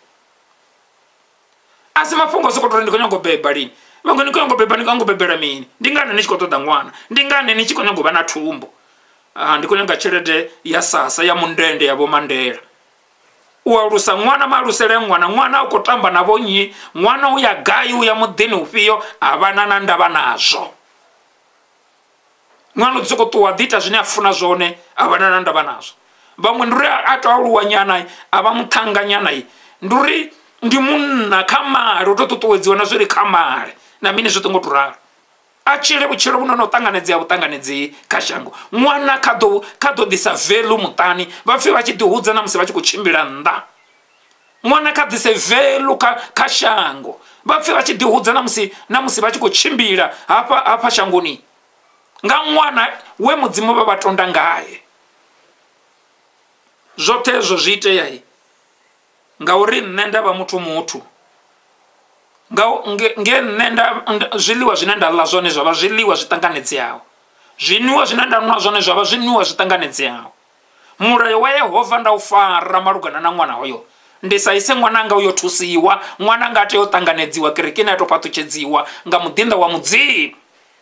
A si mafhungo soko tori ndi khou nyaga u beba lini, vhaṅwe ni khou nyaga u beba, ni khou nyaga u bebela mini? Ndi ngani ni tshi khou ṱoḓa ṅwana? Ndi ngani ni tshi khou nyaga u vha na thumbo? ndikulenga tshelede ya sasa ya mundende ya Mandela. Ualusa mwana malusele mwana ukotamba na bonyi, mwana uya gai uya mudini ufiyo, abana nandaba nazo. Mwana utsuko tuwadita zine afuna zone, abana nandaba nazo. Bamwe nduri ataulu wanyanai, abamutanga nyanai. Nduri ndi munna kamari, utotutuweziwa na zuri kamari. Na mini zutungo turara. Achile buchilo bunono utanganedzi kashango. Mwana kado disa velu mutani. Bafi wachiduhuza na mse wachikuchimbila nda. Mwana kadise velu kashango. Bafi wachiduhuza na mse wachikuchimbila hapa shanguni. Nga mwana we mudzimu babatonda ngaye. Zote zo zite yahi. Nga uri nenda ba mutu. Nge nenda ziliwa zinenda la zone zaba ziliwa zitanganedzi yao. Ziniwa zinenda nwa zone zaba ziniwa zitanganedzi yao. Murayo wa Yehova nda ufara marugana na mwana hoyo. Ndisa ise mwananga uyo tusiwa, mwananga ate yotanganedziwa kirikina yato patuchedziwa, nga mudinda wa mudzimu.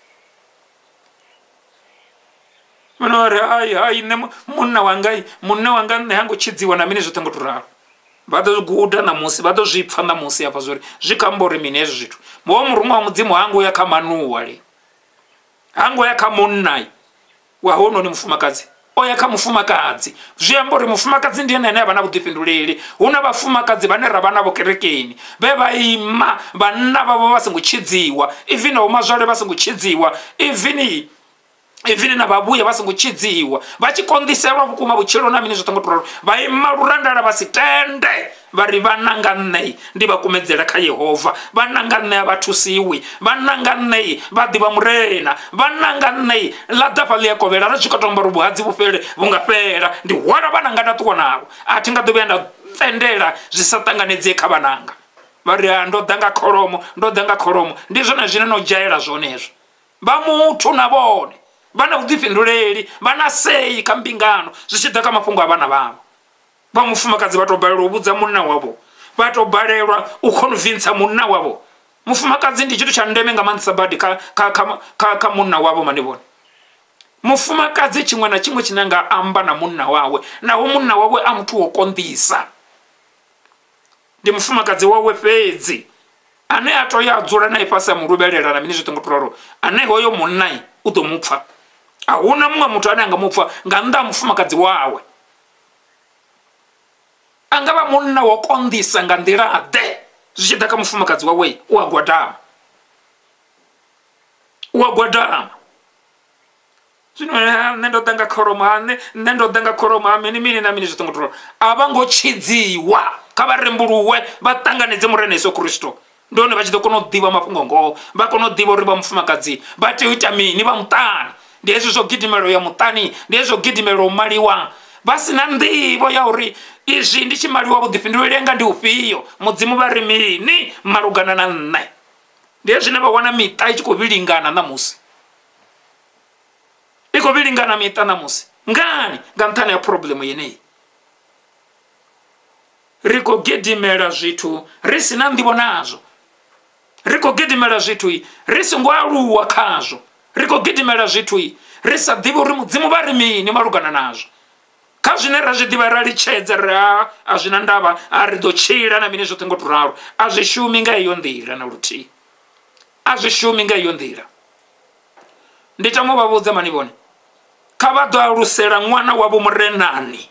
Manore ai munna wanga nehango chidziwa na mine zotengo turaro. Bado guda na musi, bado zipfa na musi hapa zori. Zikambori minezo zitu. Mwa murungu wa mudzimu hangu ya kamanu wali. Hangu ya kamunai. Wahono ni mfumakazi. Oya kamufumakazi. Ziyambori mfumakazi ndiye nene abana budipindulili. Una bafumakazi banera bana bokerekeni. Beba ima banaba babasingu chidziwa. Ivina umazole basingu chidziwa. Ivini na babuya basingu chidziwa. Bachi kondisewa bukuma buchilo na minizo tango turaro. Ba ima rurandara basitende. Bari banangane. Ndiba kumedzela ka Yehova. Banangane abatusiwi. Banangane badiba murena. Banangane ladapa liya kovela. Rachikotomba rubu hadzi bufele. Bungapera. Ndi wana banangana tuko nao. Atinga dubienda tendela. Zisatanganedze kabananga. Bari ndo danga koromo. Ndizo na jina no jaela zonezo. Bamutu nabone. Bana udipinduleli, bana sei kambingano, zichidaka mapungu abana babo. Bamufumakazi batobalelwa ubudza munna wabo. Batobalelwa ukonvinsa munna wabo. Mufumakazi ndi chitu cha ndeme nga mansabadi ka munna wabo manibona. Mufumakazi chimwe na chimwe chinanga amba na munna wawe, na munna wawe amtu okondisa. Ndi mufumakazi wawe fezi. Ane ato ya dzula na ipasa murubelela na minizo tengoturaro. Ane hoyo munnai utomupfa. Ahuna mwa mutu ane anga mupfa nganda mufumakazi wawe. Angaba munna wakondisa ngandira ade. Zichidaka mufumakazi wawe uagwadama. Nendo danga koroma mini na minizo tengoturaro. Abango chidziwa. Kabaremburuwe batanganedze mureneso Kristo. Ndone bachito kono diba mapungongo bakono diba riba mfumakazi bate vitamini ba mutani ndiyezo zo gidimero ya mutani ndiyezo gidimero maliwa basi nandibo ya uri izi ndichi maliwa budipindulenga ndi ufiyo mudzimu barimini marugana na nne ndiyezo neba wana mita ichiko bilingana na musi iko bilingana mita na musi ngani ngantana ya problemu yenei riko gidimera zitu risi nandibo nazo Riko gidimela zitui, risi ngwalu wakazo. Riko gidimela zitui, risa dibu rimu barimi ni marugana nazo. Kajinera jidiba rali chedzera, ajinandaba, aridochira na minizo tengo turaro. Ajishuminga yondira na uruti. Ajishuminga yondira. Ndita mwa babuza manibone. Kabado arusera mwana wabu mrenani.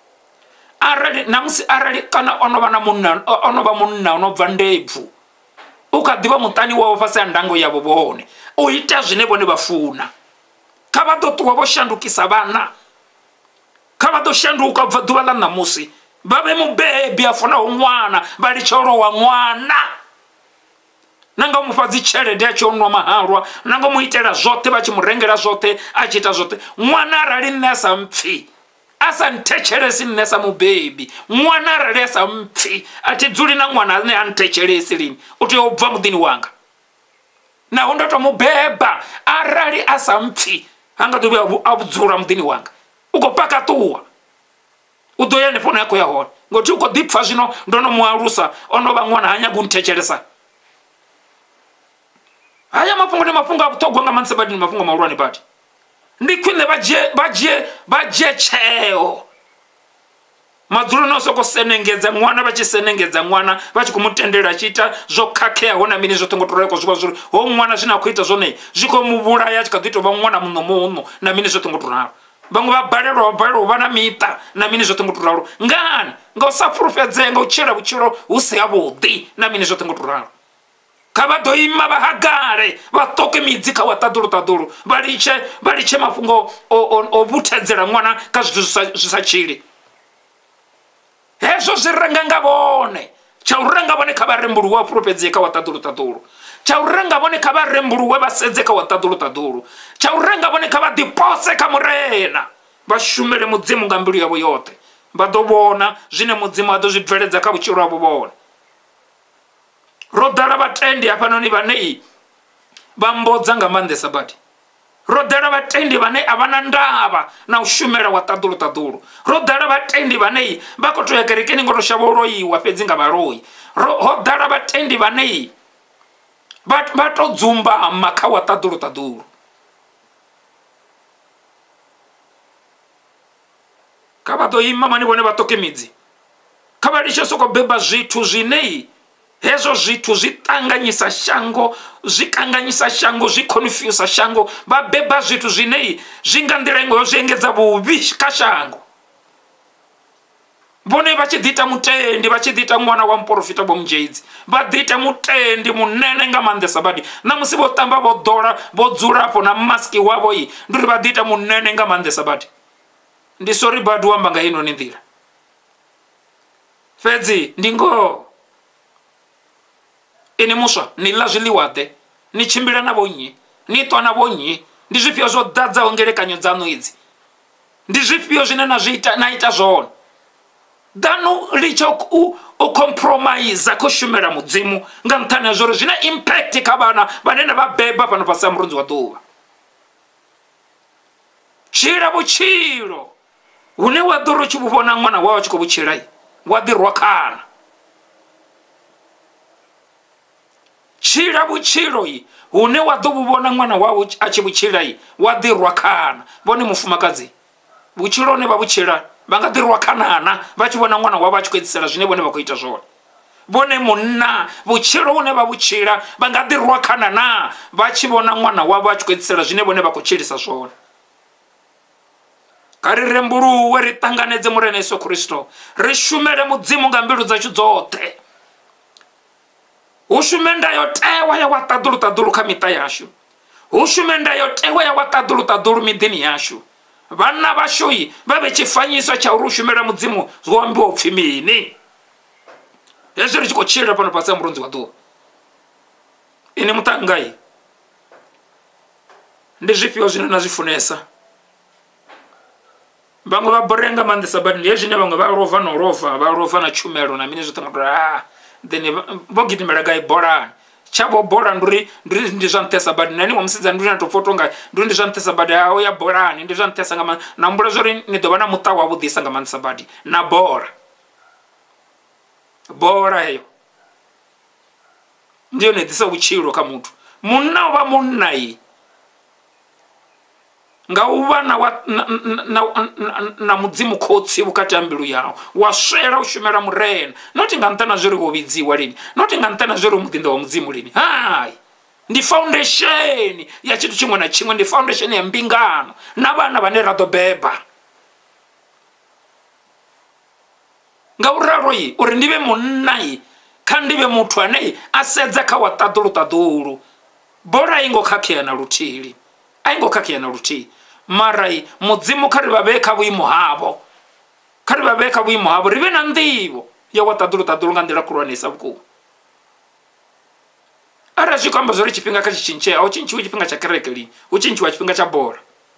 Arali kana onoba munna, onoba ndevu. Ukadiba mutani wabo fasa ndango yabo bohone oita zine bone bafuna kabado tuwabo shandukisa bana kabado shanduka vadwala na musi babe mu baby afuna umwana bali choro wa mwana nanga mufazi chere dia chonwa maharwa nanga muitera zote bachi murengera zote achita zote mwana rali nesa mfi asa ntechelesi nesa mu baby mwana ralesa mfi ati dzuli na mwana ne antechelesi lini uti obva mudini wanga na ondoto mu beba arali asa mfi anga tubi abudzura mudini wanga uko paka tuwa udoyane pona yako ya hone ngoti uko deep fashino ndono mwarusa onoba mwana hanya guntechelesa haya mapungo ne mapungo abutogwa nga mansabadi mapungo mawurani pati ndi khwine vha tsheo madzulo no soko senengedza ṅwana vha tshi senengedza ṅwana vha tshi khou mutendela a tshi ita zwo khakheaho na mini zwoṱhe ngo to reko zwi zwori ho ṅwana zwine a khou ita zwone zwi khou mu vhulaya a tshi kha ḓi tou vha ṅwana muno na mini zwoṱhe ngo to ralo vhaṅwe vha balelwa vha na miṱa na mini zwoṱhe ngo to ralo ngani nga u sa fulufhedzea nga u tshila vhutshilo hu si havhuḓi na mini zwoṱhe ngo to ralo kha vha ḓo ima vha hagale vha ṱoke midzi kha wa ṱaḓulu vha litshe mafhungo o vhuthedzela ṅwana kha zwithu zwi sa tshili hezwo zwi renga nga vhone tsha u renga vhone kha vha rembuluwe a fulufhedzee kha wa ṱaḓulu tsha u renga vhone kha vha rembuluwe vha sedze kha wa ṱaḓulu tsha u renga vhone kha vha ḓipose kha murena vha shumele mudzimu nga mbilu yavho yoṱhe vha ḓo vhona zwine mudzimu a ḓo zwi bveledza kha vhutshilo havho vhone ro ḓala vhatendi hafhanoni vhane vha mbodza nga maanḓesa badi ro ḓala vhatendi vhane a vha na ndavha na u shumela wa ṱaḓulu ro ḓala vhatendi vhane vha khou tou ya kerekeni ngo to shavha u loiwa fhedzi nga vhaloi ho ḓala vhatendi vhane vha tou dzumbama kha wa ṱaḓulu kha vha ḓo ima mani vhone vha ṱoke midzi kha vha litshe soko beba zwithu zwine hezwo zwithu zwi ṱanganyisa shango zwi kanganyisa shango zwi confuse shango vha beba zwithu zwine zwi nga nḓila iṅwe zwi engedza vhuvhi kha shango vhone vha tshi ḓita mutendi vha tshi ḓita ṅwana wa muprofita vho Munzhedzi vha ḓita mutendi munene nga maanḓesa badi na musi vho ṱamba vho ḓola vho dzulapo na maski wavho ndi uri vha ḓita munene nga maanḓesa badi ndi sorry badi u amba nga inoni nḓila fhedzi ndi ngoho ini muswa ni ḽa zwiḽiwaḓe ni tshimbila na vho nnyi ni ṱwa na vho nnyi ndi zwifhio zwo ḓadzaho ngelekanyo dzaṋu idzi ndi zwifhio zwine na ita zwone ḓanu litsha u compromise kho shumela mudzimu nga nṱhani ha zwori zwina impact kha vhana vhane na vha beba fhano fhasi ha murunzi wa ḓuvha tshila vhutshilo hune wa ḓo ri u tshi vhu vhona ṅwana wawe a tshi khou vhutshila wa ḓi rwa khana tshila vhutshilo hune wa ḓo vhu vhona ṅwana wawe a tshi vhutshila wa ḓi rwa khana vhone mufumakadzi vhutshilo hune vha vhutshila vha nga ḓi rwa khanana vha tshi vhona ṅwana wavho a tshi khou edzisela zwine vhone vha khou ita zwone vhone munna vhutshilo hune vha vhutshila vha nga ḓi rwa khanana vha tshi vhona ṅwana wavho a tshi khou edzisela zwine vhone vha khou tshilisa zwone kha ri rembuluwe ri ṱanganedze murena Yesu Kristo ri shumele mudzimu nga mbilu dzashu dzoṱhe hu shume ndayotewa ya wa ṱaḓulu kha miṱa yashu hu shume ndayotewa ya wa ṱaḓulu miḓini yashu vhana vhashu vha vhe tshifanyiso tsha uri u shumela mudzimu zwo ambiwa upfhi mini hezwi ri tshi khou tshila fhano fhasi ha murunzi wa ḓuvha ini muṱangai ndi zwifhio zwine na zwi funesa vhaṅwe vha borea nga maanḓesa badi ndi hezwine vhaṅwe vha lova na tshumelo na mini zwoṱhe nga then vho gidimela gai bolani tshavho bola ndi zwa nṱhesa badi na niṅwe musidzana ndi na tou pfa tonga ndi zwa nṱhesa badi hao ya bolani ndi zwa nṱhesa nga na mbula zwori ni ḓo vha na muṱa wavhuḓisa nga maanḓesa badi na bola heyo ndi yone ḓisa vhutshilo kha muthu munna u vha munna nga u vha na mudzimu khotsi vhukati ha mbilu yawo wa swela u shumela murena noti nga nṱhani ha zwori wo vhidziwa lini noti nga nṱhani ha zwori u muḓinḓa wa mudzimu lini hayi ndi foundation ya tshithu tshiṅwe na tshiṅwe ndi foundation ya mbingano na vhana vhane ra ḓo beba nga u ralo uri ndi vhe munna kha ndi vhe muthu ane a sedza kha wa ṱaḓulu bola a i ngo khakhea na luthihi a i ngo khakhea na luthihi mara mudzimu kha ri vha vhee kha vhuimo havho ri vhe na nḓivho ya wa ṱaḓulu nga nḓila khulwanesa vhukuma arali zwi khou amba zwori tshifhinga kha tshi tshintshe a u tshintshiwi tshifhinga tsha kereke lini hu tshintshiwa tshifhinga tsha bola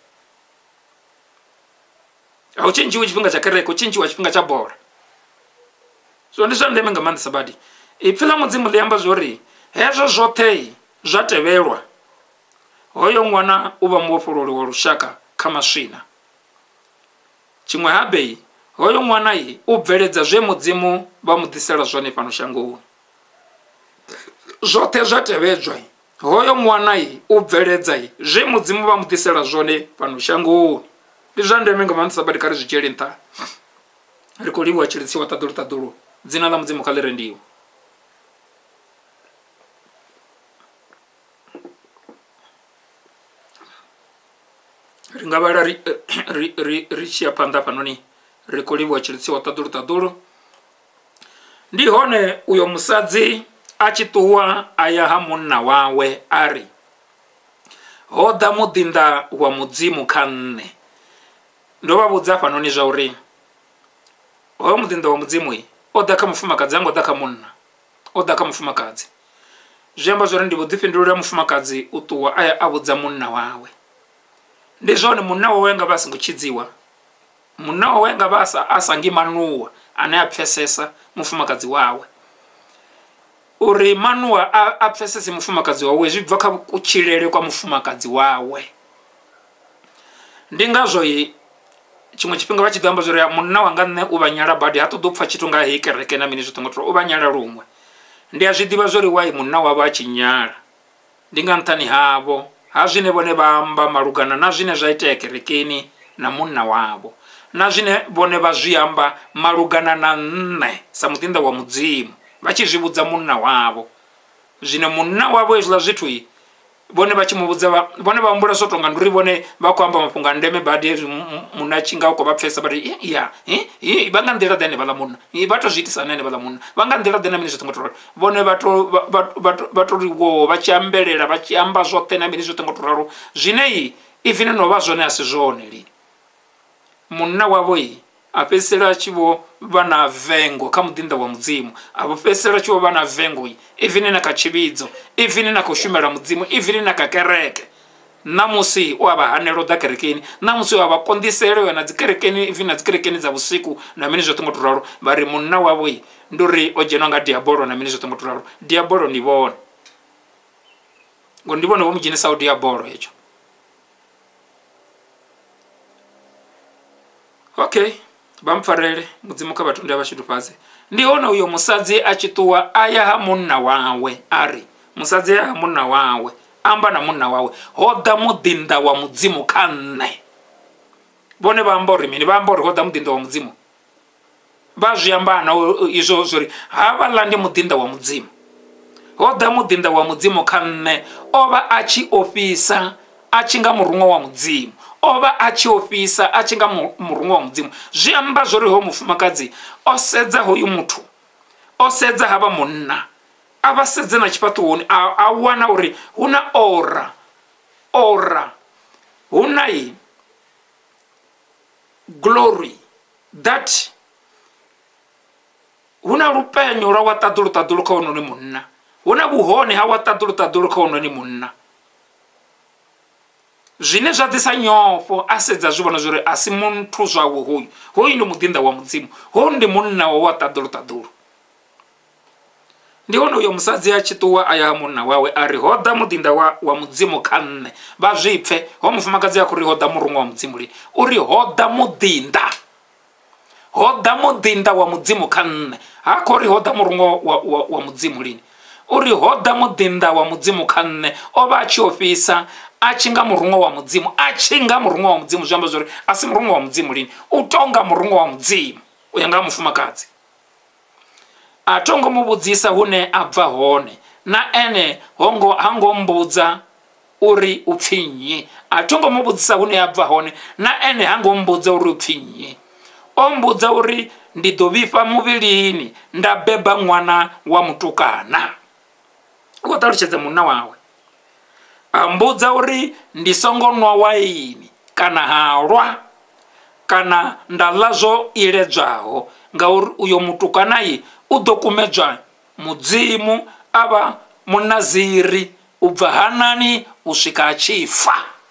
a u tshintshiwi tshifhinga tsha kereke hu tshintshiwa tshifhinga tsha bola so ndi zwa ndeme nga maanḓesa badi ipfhi ḽa mudzimu ḽi amba zwori hezwo zwoṱhe zwa tevhelwa hoyo ṅwana u vha muvhofhololi wa lushaka kha maswina tshiṅwe habe hoyo ṅwana u bveledza zwe mudzimu vha mu ḓisela zwone fhano shangoni zwoṱhe zwa tevhedzwa hoyo mwana u bveledza zwe mudzimu vha mudisela zwone fhano shangoni. Ndi zwa ndeme nga maanḓesa badi kha ri zwi dzhiele nṱha. Ri khou livhuwa tshilisiwa ṱaḓulu ṱaḓulu, dzina ḽa mudzimu kha ḽi rendiwe. Ri nga vhala ri tshi ya phanḓa fhanoni ri khou livhuwa tshilisiwa ṱaḓulu ṱaḓulu. Ndi hone uyo musadzi a tshi ṱuwa a ya ha munna wawe a ri, ho ḓa muḓinḓa wa mudzimu kha nṋe. Ndo vha vhudza fhanoni zwa uri hoyo muḓinḓa wa mudzimu o ḓa kha mufumakadzi, hango ḓa kha munna, o ḓa kha mufumakadzi. Zwi amba zwori ndi vhuḓifhinduleli ha mufumakadzi u ṱuwa a ya a vhudza munna wawe. Ndi zwone munna wawe nga vha a songo tshidziwa, munna wawe nga vha a sa ngi manuwa ane a pfesesa mufumakadzi wawe. Uri manuwa a pfesese mufumakadzi wawe zwi bva kha kutshilele kwa mufumakadzi wawe. Ndi ngazwo tshiṅwe tshifhinga vha tshi ḓo amba zwori munna wanga nṋe u vha nyala badi, ha ṱoḓi u pfha tshithu nga heyi kereke na mini zwi ṱongo u vha nyala luṅwe. Ndi a zwi ḓivha zwori wai munna wavho a tshi nyala ndi nga nṱhani havho ha zwine vhone vha amba malugana na zwine zwa itea kerekeni na munna wavho, na zwine vhone vha zwi amba malugana na nṋe sa muḓinḓa wa mudzimu, vha tshi zwi vhudza munna wavho. Zwino munna wavho hezwiḽa zwithu vhone vha tshi muvhudza vhone vha humbula zwo tonga ndi uri vhone vha khou amba mafhungo a ndeme badi hezwi munna tshi nga u khou vha pfesa badi ya vha nga nḓila ḓe henevhaḽa munna vha tou zwi itisa hani henevhaḽa munna vha nga nḓila ḓe na mini zwi tongo to ralo. Vhone vha to liwo vha tshi ambelela vha tshi amba zwoṱhe na mini zwi tongo to ralo, zwine even no vha zwone a si zwone lini. Munna wavho a fhedzisela a tshi vho vha na vengo kha muḓinḓa wa mudzimu, a vho fhedzisela a tshi vho vha na vengo even na kha tshivhidzo, even na khou shumela mudzimu, even na kha kereke. Namusi u a vha hanela u ḓa kerekeni, namusi u a vha konḓisela u ya na dzi kerekeni, even na dzi kerekeni dza vhusiku na mini zwo ṱongo to ralo. Vha ri munna wavho ndi uri o dzhenwa nga diabolo na mini zwo ṱongo to ralo. Diabolo ndi vhone, ngo ndi vhone vho mu dzhenisaho diabolo hetsho. Okay, vha mpfarele mudzimu kha vhathu ndi a vhashudufhadze. Ndi hone uyo musadzi a tshi ṱuwa a ya ha munna wawe a ri, musadzi a ya ha munna wawe amba na munna wawe, ho ḓa muḓinḓa wa mudzimu kha nṋe. Vhone vha amba uri mini? Vha amba uri ho ḓa muḓinḓa wa mudzimu, vha zwi amba na izwo zwori havhaḽa ndi muḓinḓa wa mudzimu. Ho ḓa muḓinḓa wa mudzimu kha nṋe, o vha a tshi ofhisa a tshi nga murunwa wa mudzimu, o vha a tshi ofhisa a tshi nga murunwa wa mudzimu. Zwi amba zwori hoyo mufumakadzi o sedza hoyu muthu, o sedza havha munna, a vha sedze na tshifhaṱuwoni a wana uri hu na ora hu na glory that hu na lupenyo lwa wa ṱaḓulu ṱaḓulu kha hononi munna, hu na vhuhone ha wa ṱaḓulu ṱaḓulu kha hononi munna, zwine zwa ḓisa nyofho. A sedza zwi vhona zwori a si muthu zwawe hoyu ndi muḓinḓa wa mudzimu, hoyu ndi munna wa ṱaḓulu ṱaḓulu. Ndi hone uyo musadzi a tshi ṱuwa a ya ha munna wawe a ri, ho ḓa muḓinḓa wa mudzimu kha nṋe. Vha zwi pfe ho mufumakadzi a khou ri ho ḓa murunwa wa mudzimu lini, uri ho ḓa muḓinḓa, ho ḓa muḓinḓa wa mudzimu kha nṋe. Ha khou ri ho ḓa murunwa wa mudzimu lini, uri ho ḓa muḓinḓa wa mudzimu kha nṋe. O vha a tshi ofhisa a tshi nga murunwa wa mudzimu, a tshi nga murunwa wa mudzimu. Zwi amba zwori a si murunwa wa mudzimu lini, u tonga murunwa wa mudzimu u ya nga mufumakadzi. A tongo mu vhudzisa hune a bva hone, na ene hango mbudza uri u pfi nnyi. A tongo mu vhudzisa hune a bva hone, na ene hango mbudza uri u pfi nnyi. O mbudza uri ndi ḓo vhifha muvhilini nda beba ṅwana wa mutukana. U khou ṱalutshedza munna wawe, a mbudza uri ndi songo nwa waini kana halwa kana nda ḽa zwo iledzwaho, ngauri uyo mutukana u ḓo kumedzwa mudzimu a vha munaziri u bva hanani u swika a tshi fa.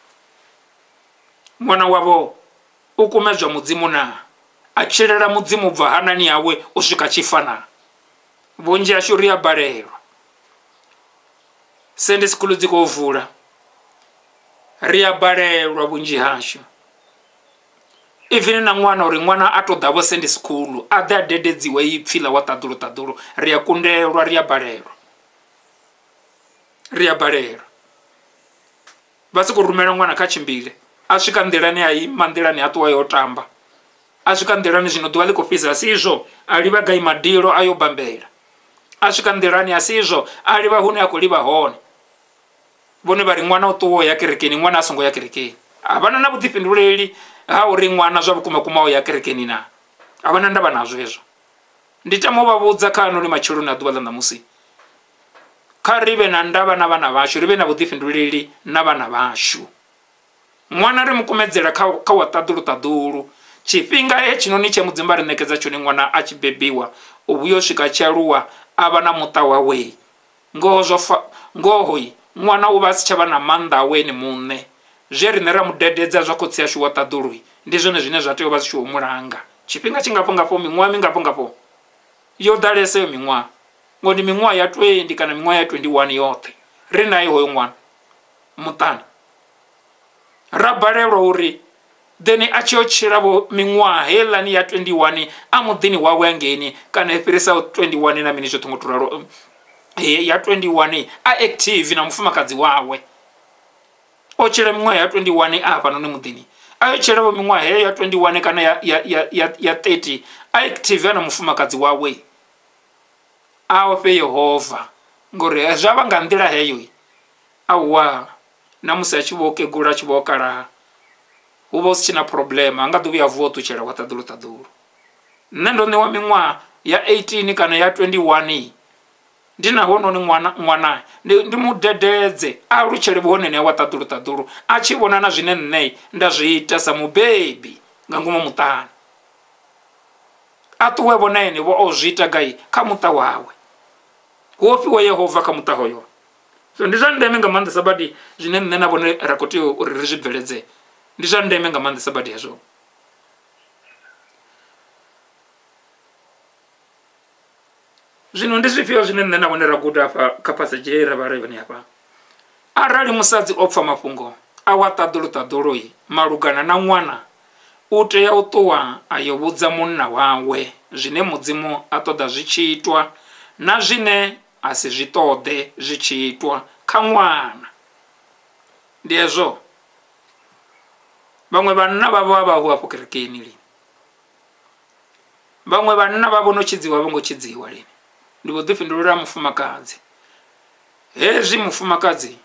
Ṅwana wavho u kumedzwa mudzimu na a tshilela mudzimu u bva hanani yawe u swika tshi fa na. Vhunzhi hashu ri a balelwa, Sunday school dzi khou vula, ri a balelwa vhunzhi hashu. Even na ṅwana uri ṅwana a to ḓa vho Sunday school a ḓe a dededziwe ipfhi ḽa wa ṱaḓulu ṱaḓulu, ri a kundelwa, ri a balelwa. ri a balelwa vha si khou rumela ṅwana kha tshimbile a swika nḓilani a ima nḓilani a ṱuwa yo tamba a swika nḓilani zwino ḓuvha ḽi khou fhisa si izwo a livha gai madilo a yo bambela a swika nḓilani a si izwo a livha hune a khou livha hone vhone vha ri ṅwana u ṱuwa o ya kerekeni ṅwana a songo ya kerekeni a vhana na vhuḓifhinduleli ha uri ṅwana zwa vhukuma o ya kerekeni na a vhana ndavha nazwo hezwo ndi tama u vha vhudza kha anoni matshiloni a ḓuvha ḽa ṋamusi kha ri vhe na ndavha na vhana vhashu ri vhe na vhuḓifhinduleli na vhana vhashu ṅwana ri mukumedzela kha wa ṱaḓulu tshifhinga hetshinoni tshe mudzimba ri ṋekedza tshone ṅwana a tshi bebiwa u vhuya u swika tshi aluwa a vha na muṱa wawe ngoho ṅwana u vha a si tsha vha na maanḓa awe ene muṋe zwe riṋe ra mudededza zwa khotsi yashu wa ṱaḓulu ndi zwone zwine zwa tea u vha zwi tshi u mulanga tshifhinga tshingafho miṅwaha mingafho yo ḓalesa yo miṅwaha ngo ndi miṅwaha ya 20 kana miṅwaha ya 21 yoṱhe ri naye hoyo ṅwana muṱani ra balelwa uri then a tshi yo tshilavo miṅwaha heiḽani ya 21 a muḓini wawe angeni kana i fhirisaho 21 na mini zwo ṱhongo turalo ya 21 a active na mufumakadzi wawe o tshila miṅwaha ya 21 a fhanoni muḓini a yo tshilavo miṅwaha heyo ya 21 kana ya 30 a active na mufumakadzi wawe a ofhe Yehova ngori zwa vha nga nḓila heyo awa na musi a tshi vho kegula a tshi vho kala hu vha hu si tshina problem a nga ḓo vhuya vuwa ṱutshela wa ṱaḓulu nṋe ndo ṋewa miṅwaha ya 18 kana ya 21 ndi na hononi ṅwana ndi mudededze a lutshele vhuhonene wa ṱaḓulu a tshi vhona na zwine nṋe nda zwi ita sa mubebi nga ngomu muṱani a ṱuwe vhona ene vho o zwi ita gai kha muṱa wawe wo fhiwa Yehova kha muṱa hoyo so ndi zwa ndeme nga maanḓesa badi zwine nṋe na vhone ra khou tea uri ri zwi bveledze ndi zwa ndeme nga maanḓesa badi hezwo zwino ndi zwifhio zwine nṋe na vhone ra guda afha kha passage ra vha ri vhone hafha arali musadzi o pfa mafhungo a wa ṱaḓulu malugana na ṅwana u tea u ṱuwa a yo vhudza munna wawe zwine mudzimu a ṱoḓa zwi tshi itwa na zwine a si zwi ṱoḓe zwi tshi itwa kha ṅwana ndi hezwo vhaṅwe vhanna vhavho a vha hu afho kerekeni lini vhaṅwe vhanna vha vhono tshidziwa vho ngo tshidziwa lini ndi vhuḓifhinduleli ha mufumakadzi hezwi mufumakadzi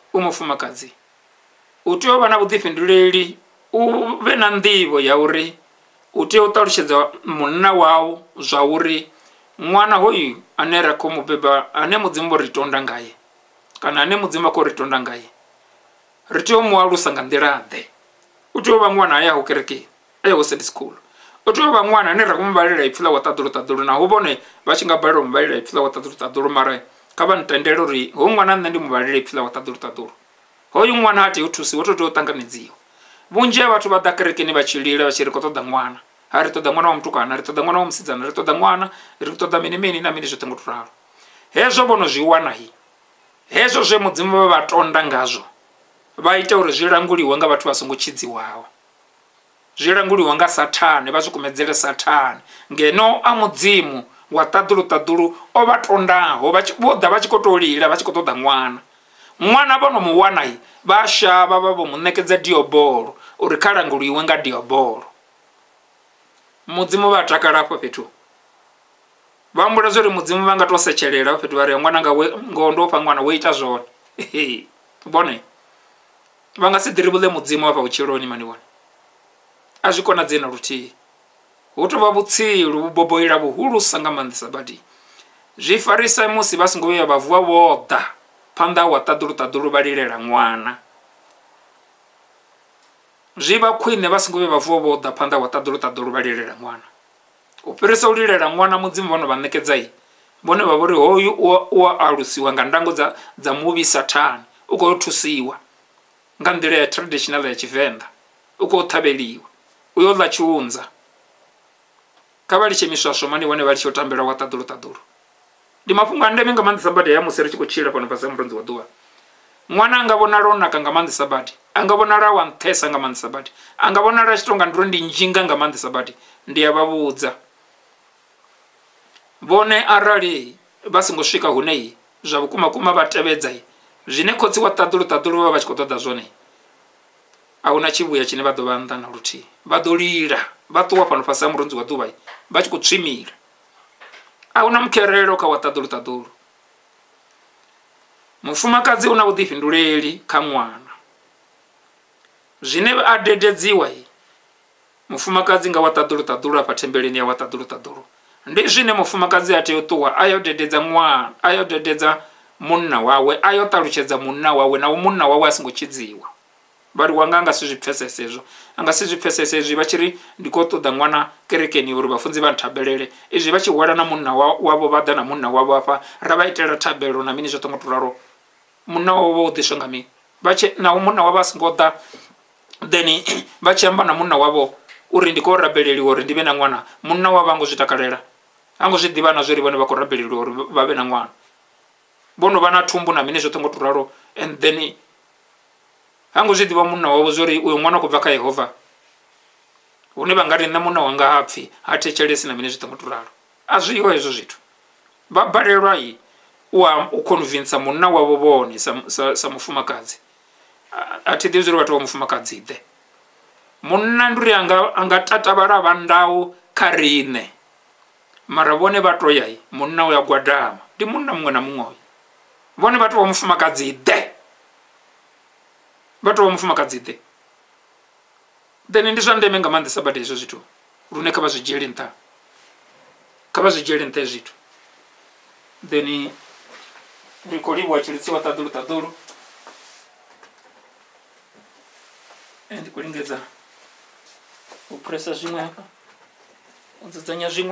u tea u vha na vhuḓifhinduleli u vhe na nḓivho ya uri u tea u ṱalutshedza munna wau zwa uri ṅwana hoyu ane ra khou mubeba ane mudzimu ri tonda ngaye kana ane mudzimu a khou ri tonda ngaye ri tea u mu alusa nga nḓila ḓe u tea u vha ṅwana a yaho kerekeni a yaho Sunday school u tea u vha ṅwana ane ra khou mubalela ipfhi wa ṱaḓulu naho vhone vha tshi nga balela u mubalela ipfhi wa ṱaḓulu mara kha vha ntendele uri hoyu ṅwana nṋe ndi mubalela ipfhi wa ṱaḓulu hoyu ṅwana a tea u thusiwa u tea u ṱanganedziwa vhunzhi ha vhathu vha ḓa kerekeni vha tshi lila vha tshi ri khou ṱoḓa ṅwana ha ri ṱoḓa ṅwana wa mutukana ri ṱoḓa ṅwana wa musidzana ri ṱoḓa ṅwana ri ṱoḓa mini na mini zwoṱhe ngo to ralo hezwo vhono zwi wana hezwo zwe mudzimu vha tonda ngazwo vha ita uri zwi languliwe nga vhathu vha songo tshidziwaho zwi languliwe nga Sathane vha zwi kumedzele Sathane ngeno a mudzimu wa ṱaḓulu o vha tondaho vho ḓa vha tshi khou tou lila vha tshi khou ṱoḓa ṅwana vhono mu wana vha shavha vha vho mu ṋekedza diobolo uri kha languliwe nga diobolo mudzimu vha takala afho fhethu vha humbula zwo ri mudzimu vha nga tou setshelela fhethu vha ri ṅwana ngo ndo fha ṅwana wo ita zwone vhone vha nga si ḓirivhule mudzimu afha vhutshiloni mani vhone a zwi konadzei na luthihi hu tou vha vhutsilu vhuboboila vhuhulusa nga maanḓesa badi zwi farisa musi vha songo vhuya vha vuwa vho ḓa phanḓa wa ṱaḓulu vha lilela ṅwana zwi vha khwine vha songo vhuya vha vuwa vho ḓa phanḓa wa ṱaḓulu vha lilela ṅwana u fhirisa u lilela ṅwana mudzimu vhono vha ṋekedza vhone vha vhori hoyu u a alusiwa nga ndango dza muvhi Sathane u khou thusiwa nga nḓila ya traditional ya Tshivenḓa u khou ṱhavheliwa u yo ḽa tshiunza kha vha litshe miswaswo mani vhone vha litshe u tambela wa ṱaḓulu ndi mafhungo a ndeme nga maanḓesa badi ya musi ri tshi khou tshila fhano fhasi ha murunzi wa ḓuvha ṅwana a nga vhonala o naka nga maanḓesa badi a nga vhonala wa nṱhesa nga maanḓesa badi a nga vhonala a tshi tou nga ndiro ndi njinga nga maanḓesa badi ndi ya vha vhudza vhone arali vha songo swika hune zwa vhukuma vha tevhedza zwine khotsi wa ṱaḓulu vha tshi khou ṱoḓa zwone ahuna tshivhuya tshine vha ḓo vha nnḓa na luthihi. Vha ḓo lila vha ṱuwa fhano fhasi ha murunzi wa ḓuvha vha tshi khou tswimila. Ahuna mukherelo kha wa ṱaḓulu. Mufumakadzi una vhuḓifhinduleli kha ṅwana zwine a dededziwa mufumakadzi nga wa ṱaḓulu afha thembeleni ya wa ṱaḓulu ndi zwine mufumakadzi a tea u ṱuwa ayo dededza ṅwana, ayo dededza munna wawe, ayo ṱalutshedza munna wawe na munna wawe a songo tshidziwa. Vhari wanga anga si zwi pfesese hezwo, anga si zwi pfesese hezwi vha tshiri ndi khou ṱoḓa ṅwana kerekeni uri vhafunzi vha nthabelele. Izwi vha tshi hwala na munna wavho vha ḓa na munna wavho afha ra vha itela thabelo na mini zwoṱhe ngo to ralo. Munna wavho u ḓiswa nga mini na munna wavho a songo ḓa then vha tshi amba na munna wavho uri ndi khou rabeleliwa uri ndi vhe na ṅwana. Munna wavho a ngo zwi takalela, a ngo zwi ḓivha na zwori vhone vha khou rabeleliwa uri vha vhe na ṅwana. Vho no vha na thumbu na mini zwoṱhe ngo to ralo and then ha ngo zwi ḓivha munna wavho zwori uyo ṅwana khou bva kha Yehova hune vha nga ri nṋe munna wanga ha pfhi ha thetshelesi na mini zwoṱhe ngo to ralo. A zwiho hezwo zwithu. Vha balelwa u convince munna wavho vhone sa mufumakadzi. A thi ḓivhi zwori vhathu vha mufumakadzi ḓe munna ndi uri anga tatabala vha ndau kha riṋe mara vhone vha to ya munna u ya gwadama. Ndi munna muṅwe na muṅwe vhone vhathu vha mufumakadzi ḓe, vhathu vha mufumakadzi ḓe. Then ndi zwa ndeme nga maanḓesa badi hezwo zwithu lune kha vha zwi dzhiele nṱha, kha vha zwi dzhiele nṱha hezwo zwithu. Then ri khou livhuwa tshilitsi wa ṱaḓulu ndi khou lingedza u phuresa zwiṅwe hafha u dzudzanya zwiṅwe.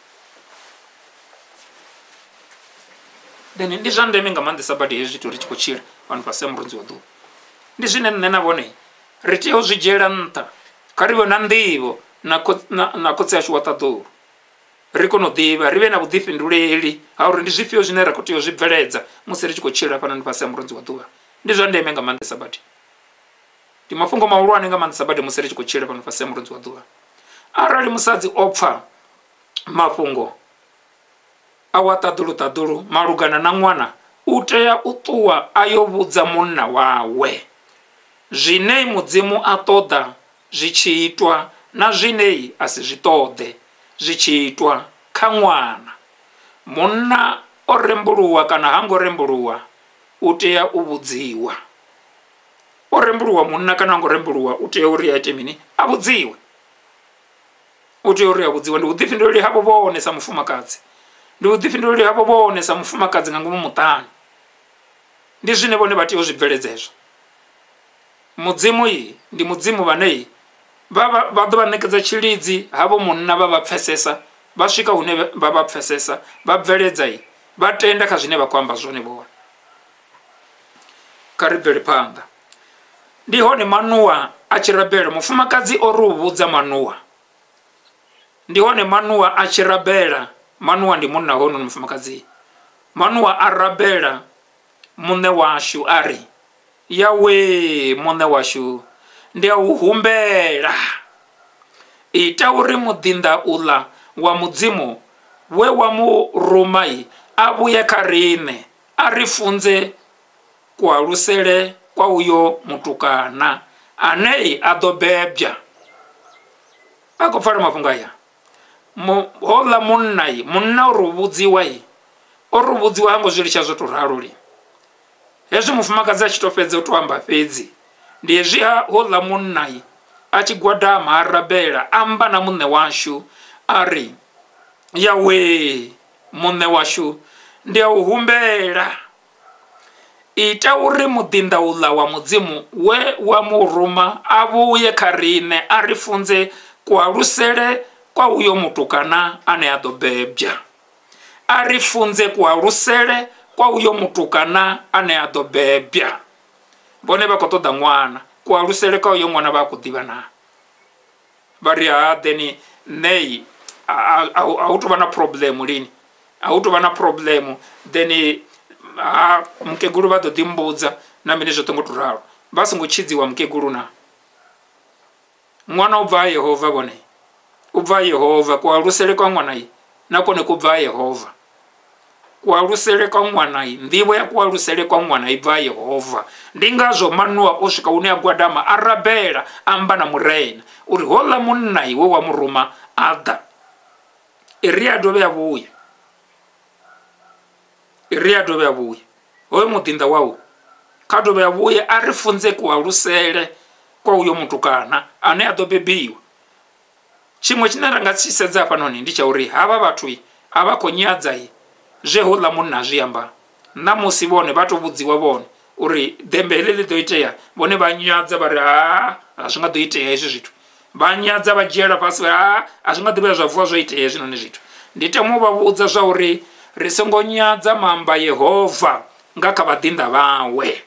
Then ndi zwa ndeme nga maanḓesa badi hezwi zwithu ri tshi khou tshila fhano fhasi ha murunzi wa ḓuvha. Ndi zwine nṋe na vhone ri tea u zwi dzhiela nṱha kha ri vhe na nḓivho na khotsi ashu wa ṱaḓulu. Ri kone u ḓivha ri vhe na vhuḓifhinduleli ha uri ndi zwifhio zwine ra khou tea u zwi bveledza musi ri tshi khou tshila fhano fhasi ha murunzi wa ḓuvha. Ndi zwa ndeme nga maanḓesa badi. Ndi mafhungo mahulwane nga maanḓesa badi musi ri tshi khou tshila fhano fhasi ha murunzi wa ḓuvha. Arali musadzi o pfha mafhungo a wa ṱaḓulu malugana na ṅwana u tea u ṱuwa ayo vhudza munna wawe zwine mudzimu a ṱoḓa zwi tshi itwa na zwine a si zwi ṱoḓe zwi tshi itwa kha ṅwana. Munna o rembuluwa kana ha ngo rembuluwa u tea u vhudziwa. O rembuluwa munna kana ha ngo rembuluwa u tea uri a ite mini? A vhudziwe. U tea uri a vhudziwe. Ndi vhuḓifhinduleli havho vhone sa mufumakadzi. Ndi vhuḓifhinduleli havho vhone sa mufumakadzi nga ngomu muṱani. Ndi zwine vhone vha tea u zwi bveledza hezwo. Mudzimu ndi mudzimu vhane vha ḓo vha ṋekedza tshilidzi havho munna vha vha pfesesa vha swika hune vha vha pfesesa vha bveledza vha tenda kha zwine vha khou amba zwone vhone. Kha ri bvele phanḓa. Ndi hone Manuwa a tshi rabela mufumakadzi o ri u vhudza Manuwa. Ndi hone Manuwa a tshi rabela. Manuwa ndi munna hono mufumakadzi. Manuwa a rabela muṋe washu a ri yawe muṋe washu ndi a u humbela ita uri muḓinḓa uḽa wa mudzimu we wa mu ruma a vhuye kha riṋe a ri funze kualusele kwa uyo mutukana ane a ḓo bebya. A khou pfala mafhungo aya hoḽa munna o ri vhudziwa o ri vhudziwa ha ngo zwi litsha zwo to ralo hezwi mufumakadzi a tshi to fhedza u to amba fhedzi ndi hezwi hoḽa munna a tshi gwadama a rabela amba na muṋe washu a ri yawe muṋe washu ndi a u humbela ita uri muḓinḓa uḽa wa mudzimu we wa mu ruma a vhuye kha riṋe a ri funze kualusele kwa uyo mutukana ane a ḓo bebya. A ri funze kualusele kwa uyo mutukana ane a ḓo bebya. Vhone vha khou ṱoḓa ṅwana kualusele kwa uyo ṅwana vha khou ḓivha na vha ri ha then nei a hu tou vha na problem lini a hu tou vha na problem then mukegulu vha ḓo ḓi mbudza na mini zwoṱhe ngo to ralo vha songo tshidziwa mukegulu na ṅwana u bva ha Yehova. Vhone u bva ha Yehova kualusele kwa ṅwana na kone ku bva ha Yehova kualusele kwa mwana ndivyo ya kualusele kwa mwana ibva Yehova. Ndi ngazwo Manoa o swika une agwadama arabela amba na murena uri hola munna iwe wa muruma ada iria dove avuya oyo mudinda wawo kadove avuya arifunze kualusele kwa uyo mutukana ane adobebiwa. Chimwe chinaranga chisedza panoni ndi chauri hava vathu avakonyadzai jehola munna zviamba namusi vone vatovudziwa vone uri dembele lidoiteya vone vanyadza vari hazvingadoiteya izvi zvithu vanyadza vajera pasi hazvingadovera zvavuwa zvoiteya zvino nezvithu. Nditemovavudza zvauri risongonyadza mamba Yehova ngakavadinda vawe,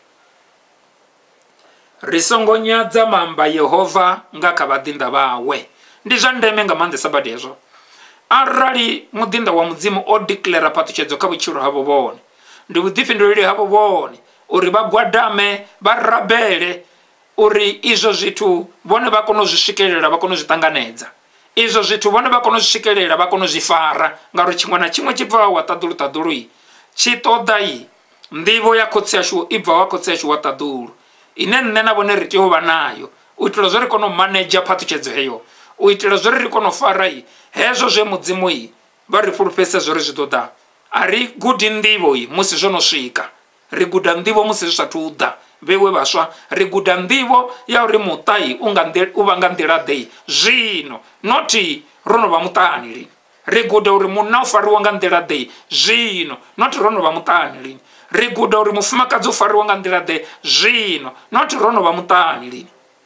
risongonyadza mamba Yehova ngakavadinda vawe. Ndi zva ndeme nga maanḓesa badi hezwo. Arali mudinda wa mudzimu o declare patutshedzo kha vhutshilo havho vhone, ndi vhuḓifhinduleli havho vhone uri vha gwadame vha rabele uri izwo zwithu vhone vha kone u zwi swikelela, vha kone u zwi ṱanganedza. Izwo zwithu vhone vha kone u zwi swikelela, vha kone u zwi fara, ngauri tshiṅwe na tshiṅwe tshi bvaho wa ṱaḓulu tshi ṱoḓa nḓivho ya khotsi yashu i bvaho wa khotsi yashu wa ṱaḓulu ine nṋe na vhone ri tea u vha nayo u itela zwo ri kone u manedzha phathutshedzo heyo, u itela zwo ri kone u fara hezwo zwe mudzimu vha ri fulufhese zwo ri zwi ḓo ḓa. A ri gudi nḓivho musi zwo no swika, ri guda nḓivho musi zwi sathu ḓa. Vhewe vhaswa ri guda nḓivho ya uri muṱa u vha nga nḓila ḓe zwino, noti ro no vha muṱani lini. Ri guda uri munna u fariwa nga nḓila ḓe zwino, noti ro no vha muṱani lini. Ri guda uri mufumakadzi u fariwa nga nḓila ḓe zwino, noti ro no vha muṱani lini.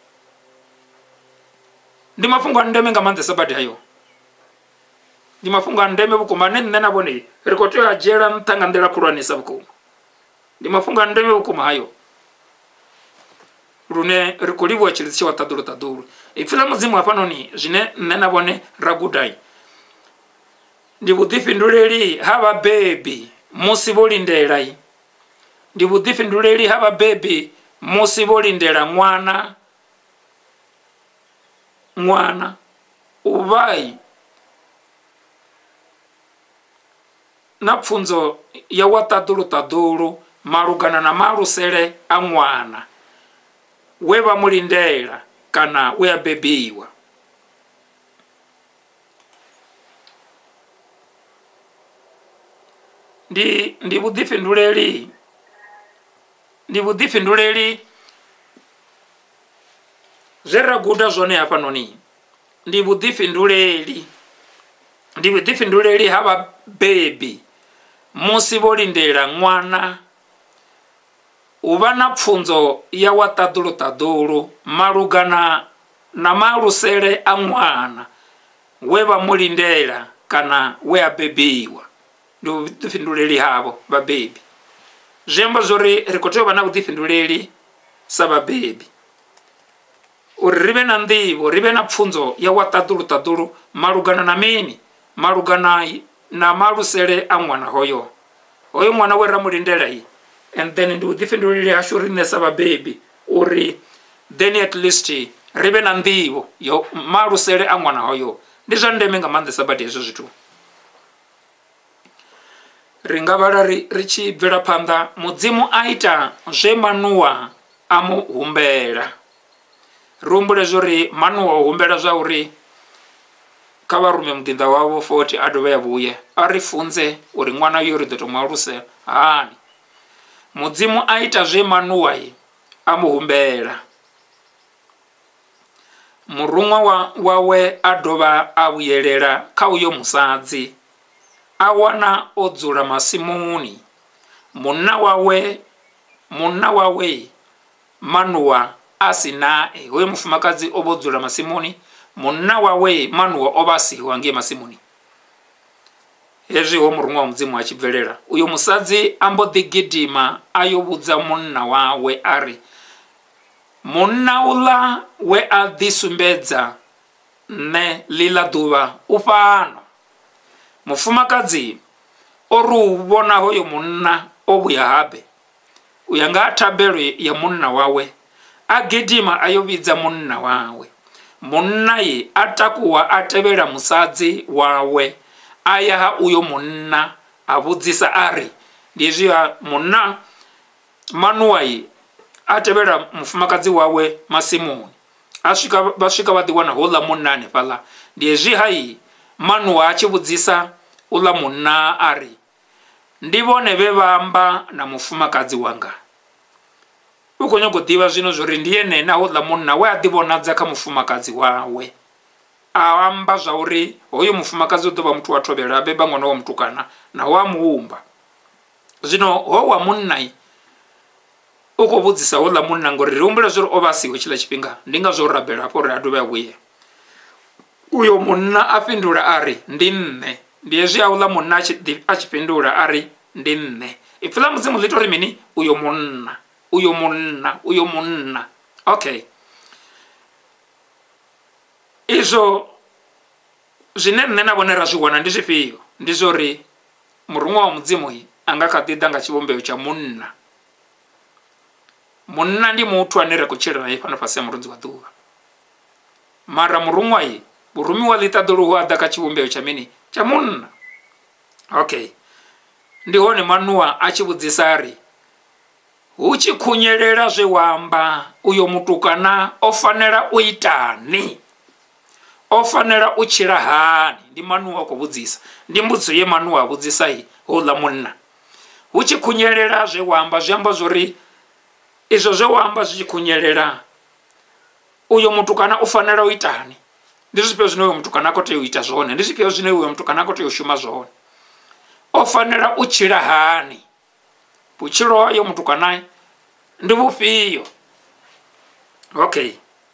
Ndi mafhungo a ndeme nga maanḓesa badi hayo. Ndi mafhungo a ndeme vhukuma ane nṋe na vhone ri khou tea u a dzhiela nṱha nga nḓila khulwanesa vhukuma. Ndi mafhungo a ndeme vhukuma hayo lune ri khou livhuwa tshilidzi tsha wa ṱaḓulu. Ipfhi ḽa mudzimu hafhanoni zwine nṋe na vhone ra guda ndi vhuḓifhinduleli ha vhabebi musi vho lindela. Ndi vhuḓifhinduleli ha vhabebi musi vho lindela ṅwana u vha na pfunzo ya wa ṱaḓulu malugana na malusele a ṅwana we vha mu lindela kana we a bebiwa. Ndi vhuḓifhinduleli zwe ra guda zwone hafhanoni. Ndi vhuḓifhinduleli ha vhabebi musi vho lindela ṅwana u vha na pfunzo ya wa ṱaḓulu malugana na malusele a ṅwana we vha mu lindela kana we a bebiwa. Ndi vhuḓifhinduleli havho vhabebi. Zwi amba zwori ri khou tea u vha na vhuḓifhinduleli sa vhabebi uri ri vhe na nḓivho, ri vhe na pfunzo ya wa ṱaḓulu malugana na mini, malugana na malusele a ṅwana hoyo ṅwana we ra mu lindela and then ndi vhuḓifhinduleli hashu riṋe sa vhabebi uri then at least ri vhe na nḓivho yo malusele a ṅwana hoyo. Ndi zwa ndeme nga maanḓesa badi hezwo zwithu. Ri nga vhala ri tshi bvela phanḓa, mudzimu a ita zwe Manoa a mu humbela. Ri humbule zwori Manoa o humbela zwa uri kha vha rume mudinda wavho 40 a dovhe a vhuye a ri funze uri ṅwana yo ri ḓo tou mualusela hani. Mudzimu a ita zwe Manoa a mu humbela. Murumwa wawe a dovha a vhuyelela kha uyo musadzi a wana o dzula masimuni. Munna wawe Manoa a si nae, hoyo mufumakadzi o vho dzula masimuni, munna wawe Manoa o vha a siho hangei masimuni. Hezwi ho murumwa wa mudzimu a tshi bvelela, uyo musadzi a mbo ḓi gidima a yo vhudza munna wawe a ri, munna uḽa we a ḓisumbedza nṋe ḽiḽa ḓuvha u fhano. Mufumakadzi o ri u vhona hoyo munna o vhuya habe, u ya nga ha thabelo ya munna wawe a gidima a yo vhidza munna wawe. Munna a takuwa a tevhela musadzi wawe a ya ha uyo munna a vhudzisa ari ndi hezwi ha munna manuwai a tevhela mufumakadzi wawe masimuni vha swika vha ḓiwana houḽa munna hanefhaḽa ndi hezwi hai manuwa a tshi vhudzisa uḽa munna ari ndi vhone vhe vha amba na mufumakadzi wanga. U khou nyaga u ḓivha zwino zwori ndi ene na houḽa munna we a ḓivhonadza kha mufumakadzi wawe a amba zwa uri hoyo mufumakadzi u ḓo vha muthu wa thovhela a beba ṅwana wa mutukana na wa muumba. Zwino ho wa munna u khou vhudzisa houḽa munna ngori ri humbula zwori o vha a siho tshiḽa tshifhinga ndi ngazwo rabela hafho uri a dovhe a vhuye. Uyo munna a fhindula ari ndi nṋe. Ndi hezwi houḽa munna a tshi fhindula ari ndi nṋe. Ipfhi ḽa mudzimu ḽi tori mini? Uyo munna, uyo munna, uyo munna. Okay, izwo zwine nṋe na vhone ra zwi wana ndi zwifhio? Ndi zwori murunwa wa mudzimu a nga kha ḓi ḓa nga tshivhumbeo tsha munna. Munna ndi muthu ane ra khou tshila naye fhano fhasi ya murunzi wa ḓuvha, mara murunwa vhurumiwa ḽi ṱaḓuluhu a ḓa kha tshivhumbeo tsha mini? Tsha munna. Okay, ndi hone manuwa a tshi vhudzisa ari hu tshi khunyelela zwe wa amba uyo mutukana o fanela u itani, o fanela u tshila hani? Ndi manuwa a khou vhudzisa, ndi mbudziso ye manuwa a vhudzisa houḽa munna. Hu tshi khunyelela zwe wa amba zwi amba zwori izwo zwe wa amba zwi tshi khunyelela uyo mutukana u fanela u itani? Ndi zwifhio zwine uyo mutukana a khou tea u ita zwone? Ndi zwifhio zwine uyo mutukana a khou tea u shuma zwone? O fanela u tshila hani? Vhutshilo ha uyo mutukana ndi vhufhio? Okay,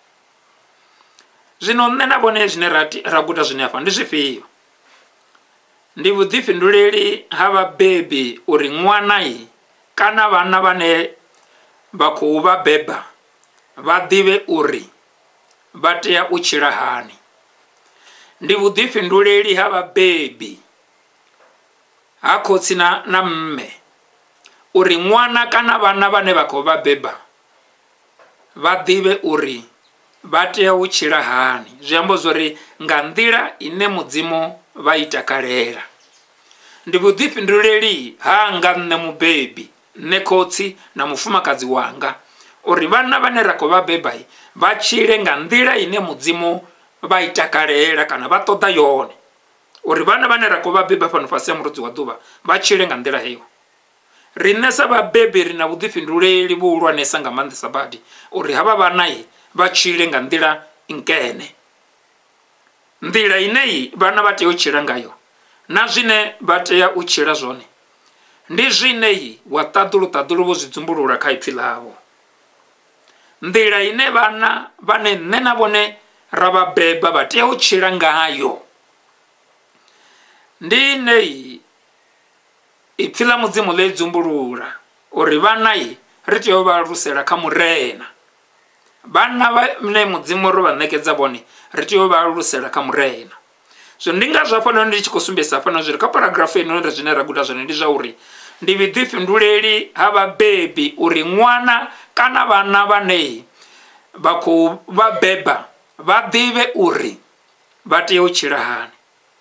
zwino nṋe na vhone zwine ra guda zwine hafha ndi zwifhio? Ndi vhuḓifhinduleli ha vhabebi uri ṅwana kana vhana vhane vha khou vha beba vha ḓivhe uri vha tea u tshila hani. Ndi vhuḓifhinduleli ha vhabebi ha khotsi na mme uri ṅwana kana vhana vhane vha khou vha beba vha ḓivhe uri vha tea u tshila hani. Zwi amba zwori nga nḓila ine mudzimu vha i takalela. Ndi vhuḓifhinduleli hanga nṋe mubebi, nṋe khotsi na mufumakadzi wanga uri vhana vhane ra khou vha beba vha tshile nga nḓila ine mudzimu vha i takalela kana vha ṱoḓa yone. Uri vhana vhane ra khou vha beba fhano fhasi ya murunzi wa ḓuvha vha tshile nga nḓila heyo. Riṋe sa vhabebi ri na vhuḓifhinduleli vhuhulwanesa nga maanḓesa badi uri havha vhana vha tshile nga nḓila nkene, nḓila ine vhana vha tea u tshila ngayo na zwine vha tea u tshila zwone ndi zwine wa ṱaḓulu vho zwi dzumbulula kha ipfhi ḽavho. Nḓila ine vhana vhane nṋe na vhone ra vha beba vha tea u tshila ngayo ndi ine ipfhi ḽa mudzimu ḽi dzumbulula uri vhana ri tea u vha alusela kha murena. Vhana vhane mudzimu ro vha ṋekedza vhone ri tea u vha alusela kha murena. Zwino ndi nga zwa fhano ndi tshi khou sumbedzisa fhano zwiri kha paragrafu ino zwine ra guda zwone ndi zwa uri ndi vhuḓifhinduleli ha vhabebi uri ṅwana kana vhana vhane vha khou vha beba vha ḓivhe uri vha tea u tshila hani.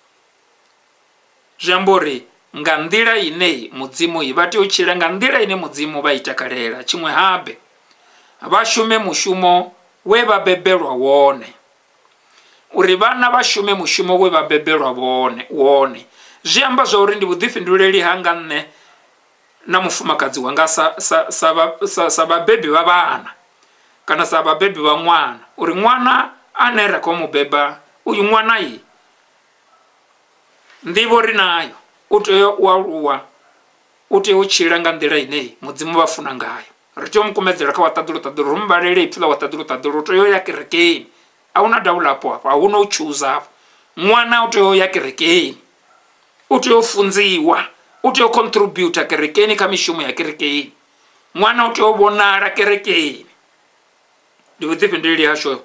Zwi amba uri nga nḓila ine mudzimu vha tea u tshila nga nḓila ine mudzimu vha i takalela. Tshiṅwe habe vha shume mushumo we vha bebelwa wone, uri vhana vha shume mushumo we vha bebelwa wone. Zwi amba zwa uri ndi vhuḓifhinduleli hanga nṋe na mufumakadzi wanga sa vhabebi vha vhana kana sa vhabebi vha ṅwana uri ṅwana ane ra khou mu beba uyu ṅwana nḓivho ri nayo u tea u aluwa, u tea u tshila nga nḓila ine mudzimu vha funa ngayo. Ri tea u mukumedzela kha waṱaḓulu ri mbalele ipfhi ḽa waṱaḓulu u tea u ya kerekeni. A huna davhulapo hafho, a huna u tshuza hafho. Ṅwana u tea u ya kerekeni, u tea u funziwa, u tea u contributa kerekeni kha mishumo ya kerekeni. Ṅwana u tea u vhonala kerekeni. Ndi vhuḓifhinduleli hasho.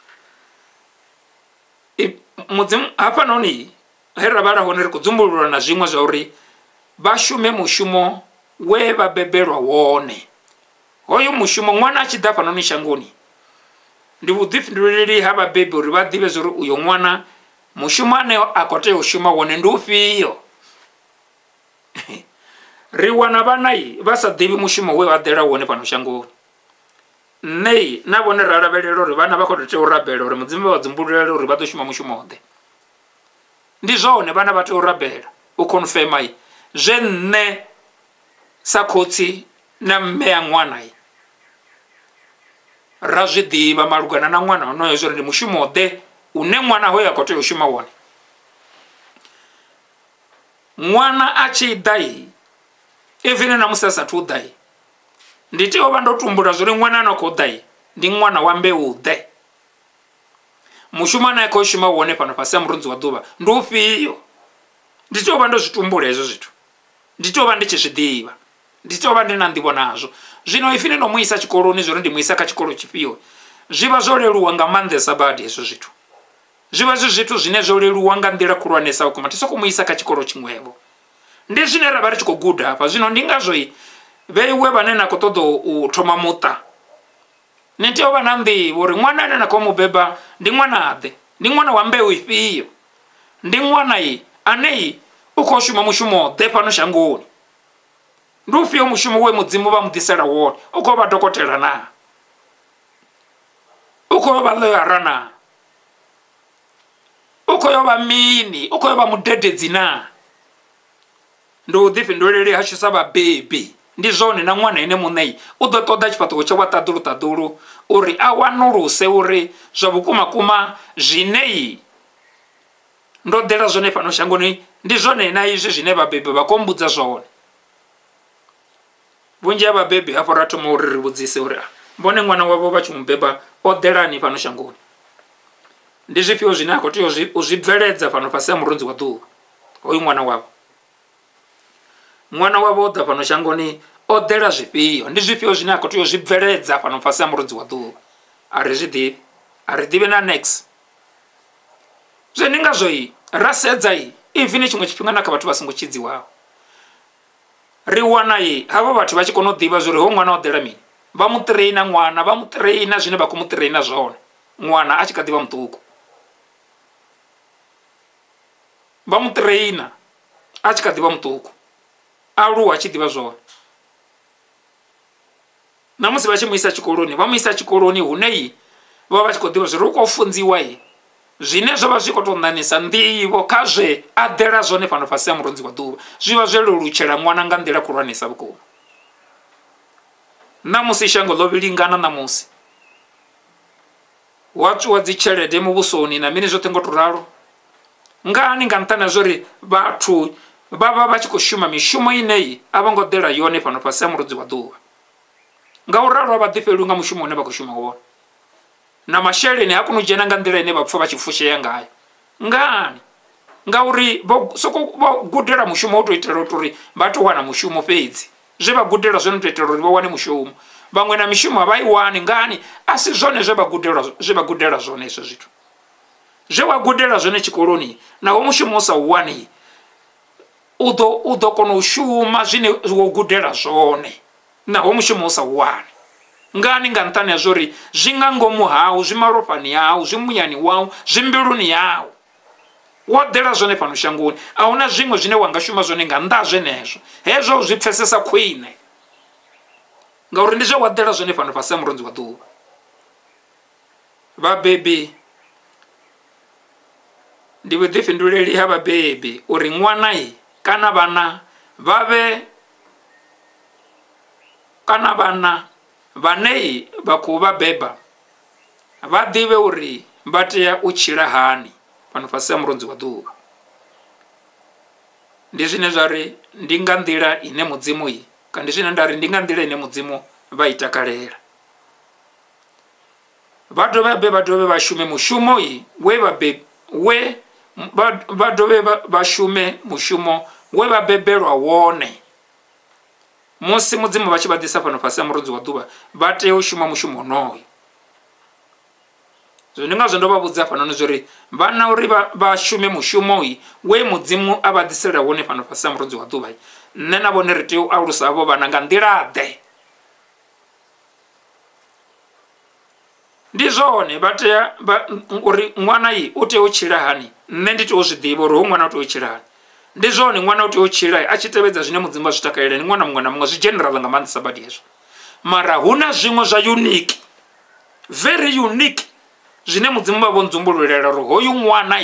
Mudzimu hafhanoni he ra vhala hone ri khou dzumbulula na zwiṅwe zwa uri vha shume mushumo we vha bebelwa wone. Hoyo mushumo ṅwana a tshi ḓa fhanoni shangoni ndi vhuḓifhinduleli ha vhabebi uri vha ḓivhe zwa uri uyo ṅwana mushumo ane a khou tea u shuma wone ndi ufhio. ri wana vhana vha sa ḓivhi mushumo we vha ḓela wone fhano shangoni. Nṋe na vhone ra lavhelela uri vhana vha khou tea u rabela uri mudzimu vha dzumbulele uri vha ḓo shuma mushumo ḓe. Ndi zwone vhana vha tea u rabela u confirma zwe nṋe sa khotsi na mme ya ṅwana ra zwi ḓivha malugana na ṅwana honoyo zwo ri ndi mushumo ḓe une ṅwana hoyo a khou tea u shuma wone. Ṅwana a tshi ḓa even na musi a sathu ḓa ndi tea u vha ndo tumbula zwo ri ṅwana a no khou ḓa ndi ṅwana wa mbeu ḓe. Mushumo ane a khou shuma wone fhano fhasi ha murunzi wa ḓuvha ndi ufhio. Ndi tea u vha ndo zwi tumbula hezwo zwithu, ndi tea u vha ndi tshi zwi ḓivha, ndi tea u vha ndi na nḓivho nazwo. Zwino ifine no mu isa tshikoloni zwo ri ndi mu isa kha tshikolo tshifhio zwi vha zwo leluwa nga maanḓesa badi hezwo zwithu. Zwi vha zwi zwithu zwine zwo leluwa nga nḓila khulwanesa vhukuma. Thi sokou mu isa kha tshikolo tshiṅwevho, ndi zwine ra vha ri tshi khou guda hafha. Zwino ndi ngazwo vheiwe vhane na khou ṱoḓa u thoma muṱa ni tea u vha na nḓivho uri ṅwana ane na khou mu beba ndi ṅwana ḓe, ndi ṅwana wa mbeu ifhio, ndi ṅwana ane u khou shuma mushumo ḓe fhano shangoni. Ndi ufhio mushumo we mudzimu vha mu ḓisela wone? U khou vha dokotela na? U khou vha ḽoyara na? U khou vha mini? U khou vha mudededzi na? Ndi u ḓifhinduleli hashu sa vhabebi. Ndi zwone na ṅwana ene muṋe u ḓo ṱoḓa tshifhaṱuwo tsha ṱaḓulu uri a wanuluse uri zwa vhukuma zwine ndo ḓela zwone fhano shangoni ndi zwone na izwi zwine vhabebi vha khou mbudza zwone. Vhunzhi ha vhabebi hafho ra thoma uri ri vhudzise uri vhone ṅwana wavho vha tshi mu beba o ḓelani fhano shangoni. Ndi zwifhio zwine a khou tea u zwi bveledza fhano fhasi ha murunzi wa ḓuvha hoyu ṅwana wavho? Ṅwana wavho o ḓa fhano shangoni o ḓela zwifhio? Ndi zwifhio zwine a khou tea u zwi bveledza fhano fhasi ha murunzi wa ḓuvha? A ri zwi ḓivhi, a ri ḓivhi na next. Zwe ndi ngazwo ra sedza even tshiṅwe tshifhinga na kha vhathu vha songo tshidziwaho ri wana havho vhathu vha tshi kona u ḓivha zwa uri ho ṅwana o ḓela mini. Vha mu traina ṅwana, vha mu traina zwine vha khou mu traina zwone ṅwana a tshi kha ḓi vha muṱuku. Vha mu traina a tshi kha ḓi vha muṱuku, aluwa a tshi ḓivha zwone. Na musi vha tshi mu isa tshikoloni vha mu isa tshikoloni hune vha vha tshi khou ḓivha zwa uri u khou funziwa zwine zwo vha zwi khou tou ṋanisa nḓivho kha zwe a ḓela zwone fhano fhasi ha murunzi wa ḓuvha. Zwi vha zwo lelutshela ṅwana nga nḓila khulwanesa vhukuma. Namusi shango ḽo vhilingana namusi wa tswiwa dzi tshelede muvhusoni na mini zwoṱhe ngo to ralo. Ngani? Nga nṱhani ha zwa uri vhathu vha vha tshi khou shuma mishumo ine a vha ngo ḓela yone fhano fhasi ha murunzi wa ḓuvha. Nga u ralo a vha ḓifheli nga mushumo une vha khou shuma wone, na masheleni ha kona u dzhena nga nḓila ine vha pfha vha tshi fushea ngayo. Ngani? Ngauri vho gudela mushumo u tou itela uri vha tou wana mushumo fhedzi. Zwe vha gudela zwone tou itela uri vha wane mushumo. Vhaṅwe na mishumo a vha i wani. Ngani? A si zwone zwe vha gudela zwone hezwo zwithu. Zwe wa gudela zwone tshikoloni naho mushumo u sa u wani u ḓo kona u shuma zwine wo gudela zwone naho mushumo u sa u wani. Ngani? Nga nṱhani ha zwa uri zwi nga ngomu hau, zwi malofhani hau, zwi muyani wau, zwi mbiluni yau. Wo ḓela zwone fhano shangoni a huna zwiṅwe zwine wa nga shuma zwone nga nnḓa ha zwenezwo. Hezwo zwi pfesesa khwine ngauri ndi zwe wa ḓela zwone fhano fhasi ha murunzi wa ḓuvha. Vhabebi, ndi vhuḓifhinduleli ha vhabebi uri ṅwana kana vhana vha vhe kana vhana vhane vha khou vha beba vha ḓivhe uri vha tea u tshila hani fhano fhasi ha murunzi wa ḓuvha. Ndi zwine zwa ri ndi nga nḓila ine mudzimu kana ndi zwine nda ri ndi nga nḓila ine mudzimu vha i takalela. Vha dovhe vha shume mushumo vha dovhe vha shume mushumo we vha bebelwa wone. Musi mudzimu vha tshi vha ḓisa fhano fhasi ha murunzi wa ḓuvha vha tea u shuma mushumo honoyo. Zwo ndi ngazwo ndo vha vhudza hafhanoni zwa uri vhana uri vha shume mushumo we mudzimu a vha ḓisela wone fhano fhasi ha murunzi wa ḓuvha. Nṋe na vhone ri tea u alusa havho vhana nga nḓila ḓe. Ndi zwone vha tea uri ṅwana u tea u tshila hani. Nṋe ndi tea u zwi ḓivha uri hu ṅwana u tea u tshila hani. ndi zwone ṅwana u tea u tshila a tshi tevhedza zwine mudzimu a zwi takalela ni ṅwana muṅwe na muṅwe zwi general nga maanḓesa badi hezwo mara huna zwiṅwe zwa unique very unique zwine mudzimu vha vho ndzumbululela uri hoyu ṅwana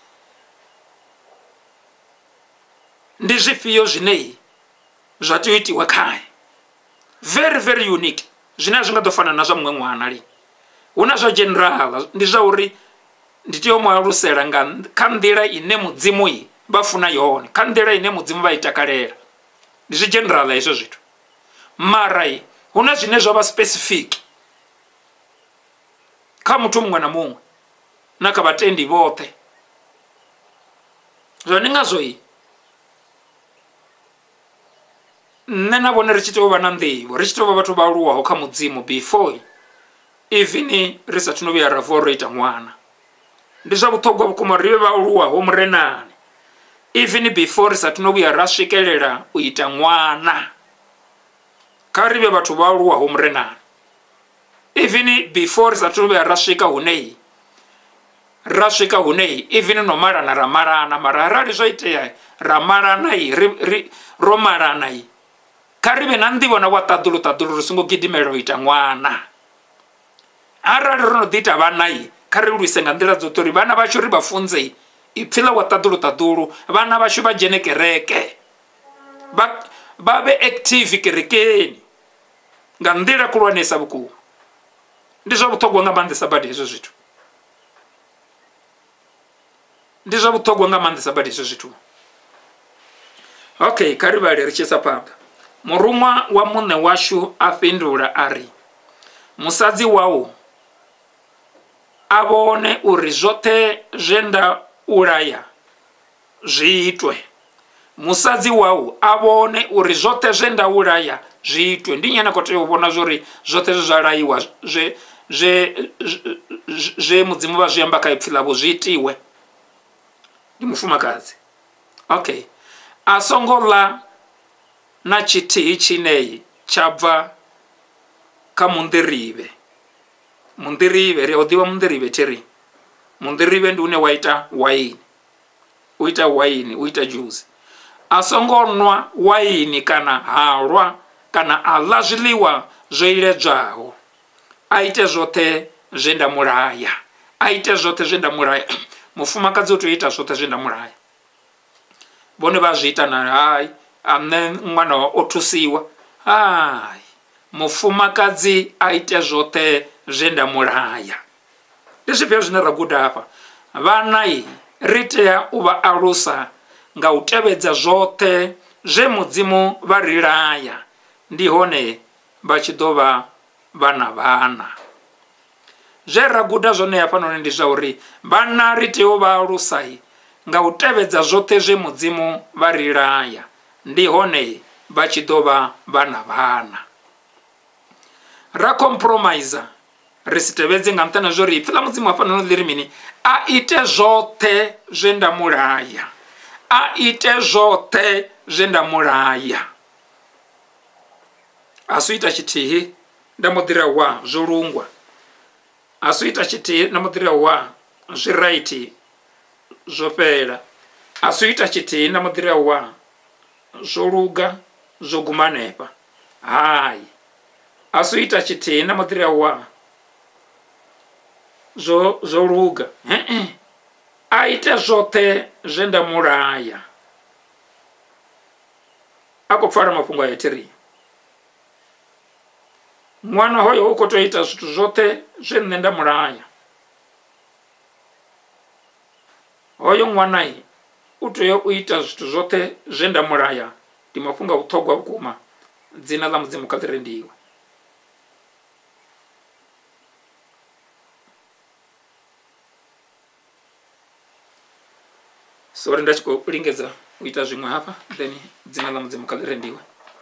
ndi zwifhio zwine zwa tea u itiwa khae very very unique zwine a zwi nga ḓo fana na zwa muṅwe ṅwana li huna zwa general ndi zwa uri ndi tea u mu alusela kha nḓila ine mudzimu vha funa yone kha nḓila ine mudzimu vha i takalela ndi zwi general hezwo zwithu mara huna zwine zwa vha specific kha muthu muṅwe na muṅwe na kha vhatendi vhoṱhe zwa ndi ngazwo nṋe na vhone ri tshi tea u vha na nḓivho ri tshi tea u vha vhathu vha aluwaho kha mudzimu before even ri sathu no vhuya ra vuwa ro ita ṅwana ndi zwa vhuṱhogwa vhukuma ri vhe vha aluwaho murenani even before ri sathu no vhuya ra swikelela u ita ṅwana kha ri vhe vhathu vha aluwaho murenani even before ri sathu no vhuya ra swika hune even no malana ra malana mara arali zwo itea ra malana ro malana kha ri vhe na nḓivho na wa ṱaḓulu ri songo gidimela u ita ṅwana arali ro no ḓi ita vhana kha ri lwise nga nḓila dzoṱhe uri vhana vhashu ri vha funze ipfhila wa ṱaḓulu vhana vhashu vha dzhene kereke vha vhe active kerekeni nga nḓila khulwanesa vhukuma ndi zwa vhuṱhogwa nga maanḓesa badi hezwo zwithu ndi zwa vhuṱhogwa nga maanḓesa badi hezwo zwithu okay kha ri vhale ri tshi isa phanḓa murumwa wa muṋe washu a fhindula a ri musadzi wau a vhone uri zwoṱhe zwe nda ulaya zwi itwe musadzi wau a vhone uri zwoṱhe zwe nda ulaya zwi itwe ndi nnyi a khou tea u vhona zwori zwoṱhe zwe zwa laiwa zwe mudzimu vha zwi amba kha ipfhi ḽavho zwi itiwe ndi mufumakadzi okay a songo ḽa na tshithihi tshine tsha bva kha munḓirivhe ri a u ḓivha munḓirivhe thiri munḓirivhe ndi une wa ita waini u ita juice a songo nwa waini kana halwa kana a ḽa zwiḽiwa zwo iledzwaho a ite zwoṱhe zwe nda mulaya mufumakadzi u tea u ita zwoṱhe zwe nda mulaya vhone vha zwi ita na hayi a nṋe ṅwana o thusiwa hayi mufumakadzi a ite zwoṱhe zwe nda mulaya ndi zwifhio zwine ra guda hafha vhana ri tea u vha alusa nga u tevhedza zwoṱhe zwe mudzimu vha ri laya ndi hone vha tshi ḓo vha vhana zwe ra guda zwone hafhanoni ndi zwa uri vhana ri tea u vha alusa nga u tevhedza zwoṱhe zwe mudzimu vha ri laya ndi hone vha tshi ḓo vha vhana ra compromise ri si tevhedze nga nṱhani zwo ri ipfhi ḽa mudzimu hafhanoni ḽi ri mini a ite zwoṱhe zwe nda mulaya a si ita tshithihi nda mu ḓira wa zwo lungwa a si ita tshithihi nda mu ḓira wa zwi right zwo fhela a si ita tshithihi nda mu ḓira wa zwo luga zwo guma hanefha hayi a si ita tshithihi nda mu ḓira wa zwo luga a ite zwoṱhe zwe nda mulaya a khou pfala mafhungo aya thiri ṅwana hoyo u khou tea u ita zwithu zwoṱhe zwe nṋe nda mulaya hoyo ṅwana u tea u ita zwithu zwoṱhe zwe nda mulaya ndi mafhungo a vhuṱhogwa vhukuma dzina ḽa mudzimu kha ḽi rendiwe sorry nda tshi khou lingedza u ita zwiṅwe hafha then dzina ḽa mudzimu kha ḽi rendiwe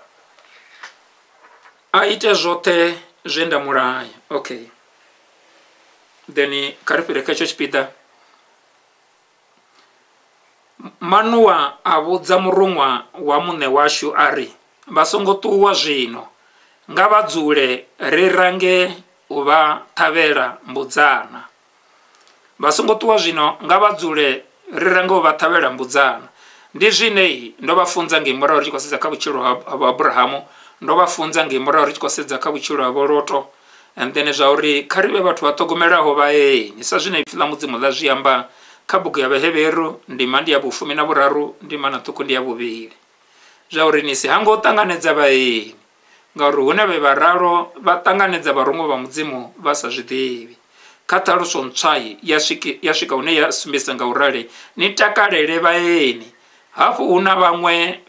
a ite zwoṱhe zwe nda mulaya okay then kha ri fhire kha hetsho tshipiḓa manuwa a vhudza murumwa wa muṋe washu a ri vha songo ṱuwa zwino nga vha dzule ri range u vha ṱhavhela mbudzana vha songo ṱuwa zwino nga vha dzule ri range u vha ṱhavhela mbudzana ndi zwine ndo vha funza nga murahu ri tshi khou sedza kha vhutshilo ha Abrahamu, ndo vha funza nga murahu ri tshi khou sedza kha vhutshilo ha Loto, and then zwa uri kha ri vhe vhathu vha ṱhogomelaho vhaeni sa zwine ipfhi ḽa Mudzimu ḽa zwi amba kha bugu ya Vhehevheru ndima ndi ya 13 ndima na ṱhukhu ndi ya 2, zwa uri ni si hango ṱanganedza vhaeni ngauri hune vhe vha ralo vha ṱanganedza vharungu vha Mudzimu vha sa zwiḓivhi. Kha ṱhaluso ntswa ya swika hune ya sumbedzisa nga urali ni takalele vhaeni. Hafhu hu na vhaṅwe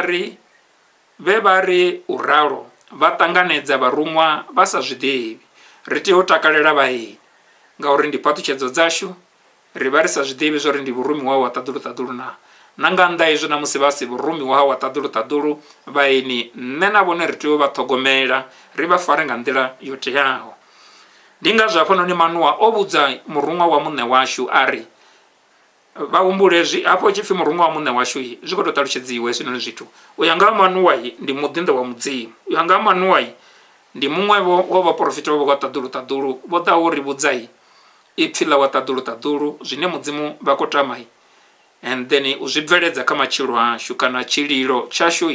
vhe vha ri uralo vha ṱanganedza vharuṅwa vha sa zwiḓivhi. Ri tea u takalela vhaeni ngauri ndi phaṱhutshedzo dzashu, ri vha ri sa zwiḓivhi zwo ri ndi vhurumiwa wa ṱaḓulu na nga nnḓa hezwo na musi vha si vhurumiwa wa ṱaḓulu vhaeni nṋe na vhone ri tea u vha ṱhogomela, ri vha fare nga nḓila yo teaho. Ndi ngazwo hafhanoni Manuwa o vhudza muruṅwa wa muṋe washu ari vha humbule hafho tshipfi muruṅwa wa muṋe washu zwi khou tou ṱalutshedziwa hezwinoni zwithu. U ya nga ha Manuwa ndi muḓinḓo wa Mudzimu, u ya nga ha Manuwa ndi muṅwe wa vhaprofita vho wa ṱaḓulu vho ḓaho uri vhudza ipfhi ḽa wa ṱaḓulu zwine Mudzimu vha khou tama and then u zwi bveledza kha matshilo ashu kana tshililo tshashu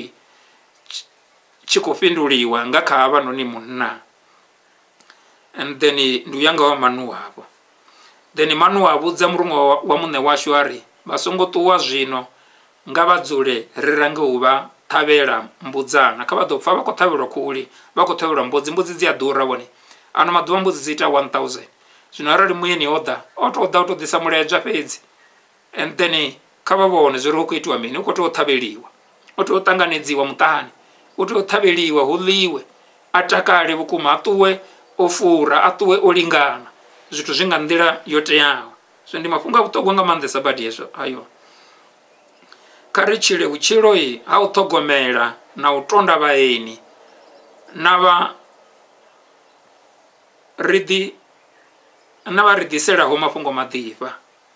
tshi khou fhinduliwa nga kha havhanoni munna. And then ndi u ya nga wa Manuwa havho. Then Manuwa vhudza muruṅwa wa muṋe washu ari vha songo ṱuwa zwino nga vha dzule ri range u vha ṱhavhela mbudzana. Kha vha ḓo pfa vha khou ṱhavhelwa khuli, vha khou ṱhavhelwa mbudzi dzi a ḓura vhone. Ano maḓuvha mbudzi dzi ita 1000. Zwino arali muyeni o ḓa o tou ḓa u tou ḓisa muledzwa fhedzi, and then kha vha vhone zwo ri hu khou itiwa mini, u khou tea u ṱhavheliwa, u tea u ṱanganedziwa muṱani, u tea u ṱhavheliwa hu ḽiwe, a takale vhukuma, a ṱuwe o fura, a ṱuwe o lingana, zwithu zwi nga nḓila yo teaho. So ndi mafhungo a vhuṱhogwa nga maanḓesa badi hezwo ayo. Kha ri tshile vhutshilo ha u ṱhogomela na u tonda vhaeni na vha ri ḓiselaho mafhungo maḓifha.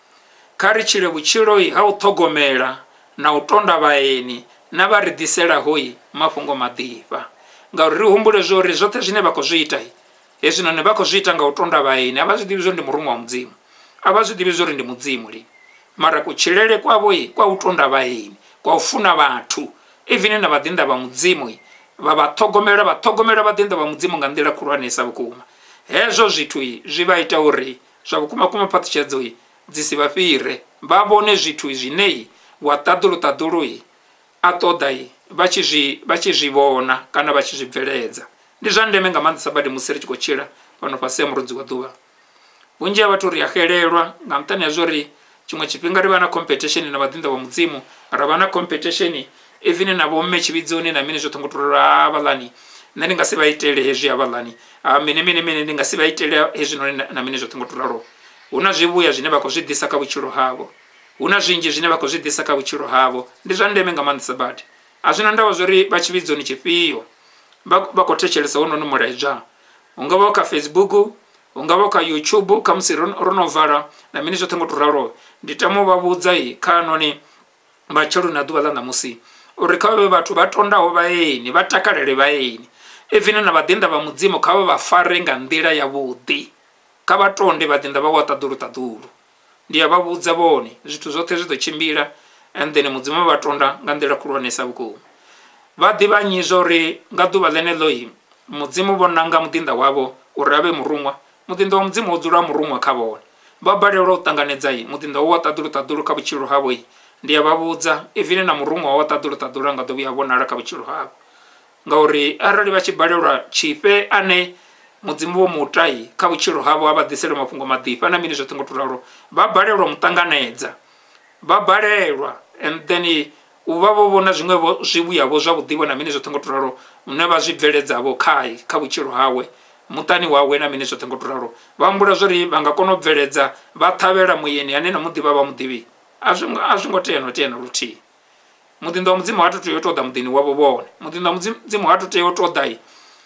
Kha ri tshile vhutshilo ha u ṱhogomela na u tonda vhaeni na vha ri ḓiselaho mafhungo maḓifha, ngauri ri humbule zwo ri zwoṱhe zwine vha khou zwi ita hezwinoni vha khou zwi ita nga u tonda vhaeni. A vha zwi ḓivhi zwo ri ndi muruṅwa wa Mudzimu, a vha zwi ḓivhi zwo ri ndi Mudzimu lini, mara kutshilele kwavho kwa u tonda vhaeni, kwa u funa vhathu, even na vhaḓinḓa vha Mudzimu vha vhaṱhogomela vhaḓinḓa vha Mudzimu nga nḓila khulwanesa vhukuma. Hezwo zwithu zwi vha ita uri zwa vhukuma phaṱhutshedzo dzi si vha fhire, vha vhone zwithu zwine wa ṱaḓulu a ṱoḓa vha tshi zwi vhona kana vha tshi zwi bveledza. Ndi zwa ndeme nga maanḓesa badi musi ri tshi khou tshila fhano fhasi ha murudzi wa ḓuvha. Vhunzhi ha vhathu ri a xelelwa nga nṱhani ha zwo ri tshiṅwe tshifhinga ri vha na competition na vhaḓinḓa vha Mudzimu, ra vha na competition even na vhomme tshivhidzoni na mini zwoṱhe ngo tou havhaḽani nṋe ndi nga si vha itele hezwi havhaḽani mini ndi nga si vha itele hezwinoni na mini zwoṱhe ngo tou ralo. Hu na zwivhuya zwine vha khou zwi ḓisa kha vhutshilo havho, hu na zwinzhi zwine vha khou zwi ḓisa kha vhutshilo havho. Ndi zwa ndeme nga maanḓesa badi. A zwi na ndavha zwo ri vha tshivhidzoni tshifhio vha khou thetshelesa hononi muledzwa, hu nga vha kha Facebook, hu nga vha kha YouTube, kha musi ro no vala na mini zwoṱhe ngo tou ralo. Ndi tama u vha vhudza kha noni matshelo na ḓuvha ḽa ṋamusi uri kha vhe vhathu vha tondaho vhaeni, vha takalele vhaeni, even na vhaḓinḓa vha Mudzimu kha vha vha fare nga nḓila yavhuḓi, kha vha tonde vhaḓinḓa vha wa ṱaḓulu. Ndi a vha vhudza vhone zwithu zwoṱhe zwi ḓo tshimbila, and then Mudzimu vha tonda nga nḓila khulwanesa vhukuma. Vha ḓivha nnyi zwo ri nga ḓuvha ḽeneḽo Mudzimu vho nanga muḓinḓa wavho uri a vhe muruṅwa. Muḓinḓa wa Mudzimu wo dzula muruṅwa kha vhone, vha balelwa u ṱanganedza muḓinḓa wa ṱaḓulu kha vhutshilo havho. Ndi a vha vhudza even na muruṅwa wa ṱaḓulu nga ḓo vhuya vhonala kha vhutshilo havho, ngauri arali vha tshi balelwa tshifhe ane Mudzimu vho muta kha vhutshilo havho a vha ḓisela mafhungo maḓifha na mini zwoṱhe ngo tou ralo, vha balelwa muṱanganedza, vha balelwa and then u vha vho vhona zwiṅwevho zwivhuyavho zwavhuḓivho na mini zwoṱhe ngo tou ralo mune vha zwi bveledzavho kha vhutshilo hawe, muṱani wawe na mini zwoṱhe ngo tou ralo. Vha humbula zwo ri vha nga kona u bveledza vha ṱhavhela muyeni ane na muḓivha vha muḓivhi. A zwi ngo tea na luthihi. Muḓinḓa wa Mudzimu ha tu tea u tou ḓa muḓini wavho vhone, muḓinḓa wa Mudzimu ha tu tea u tou ḓa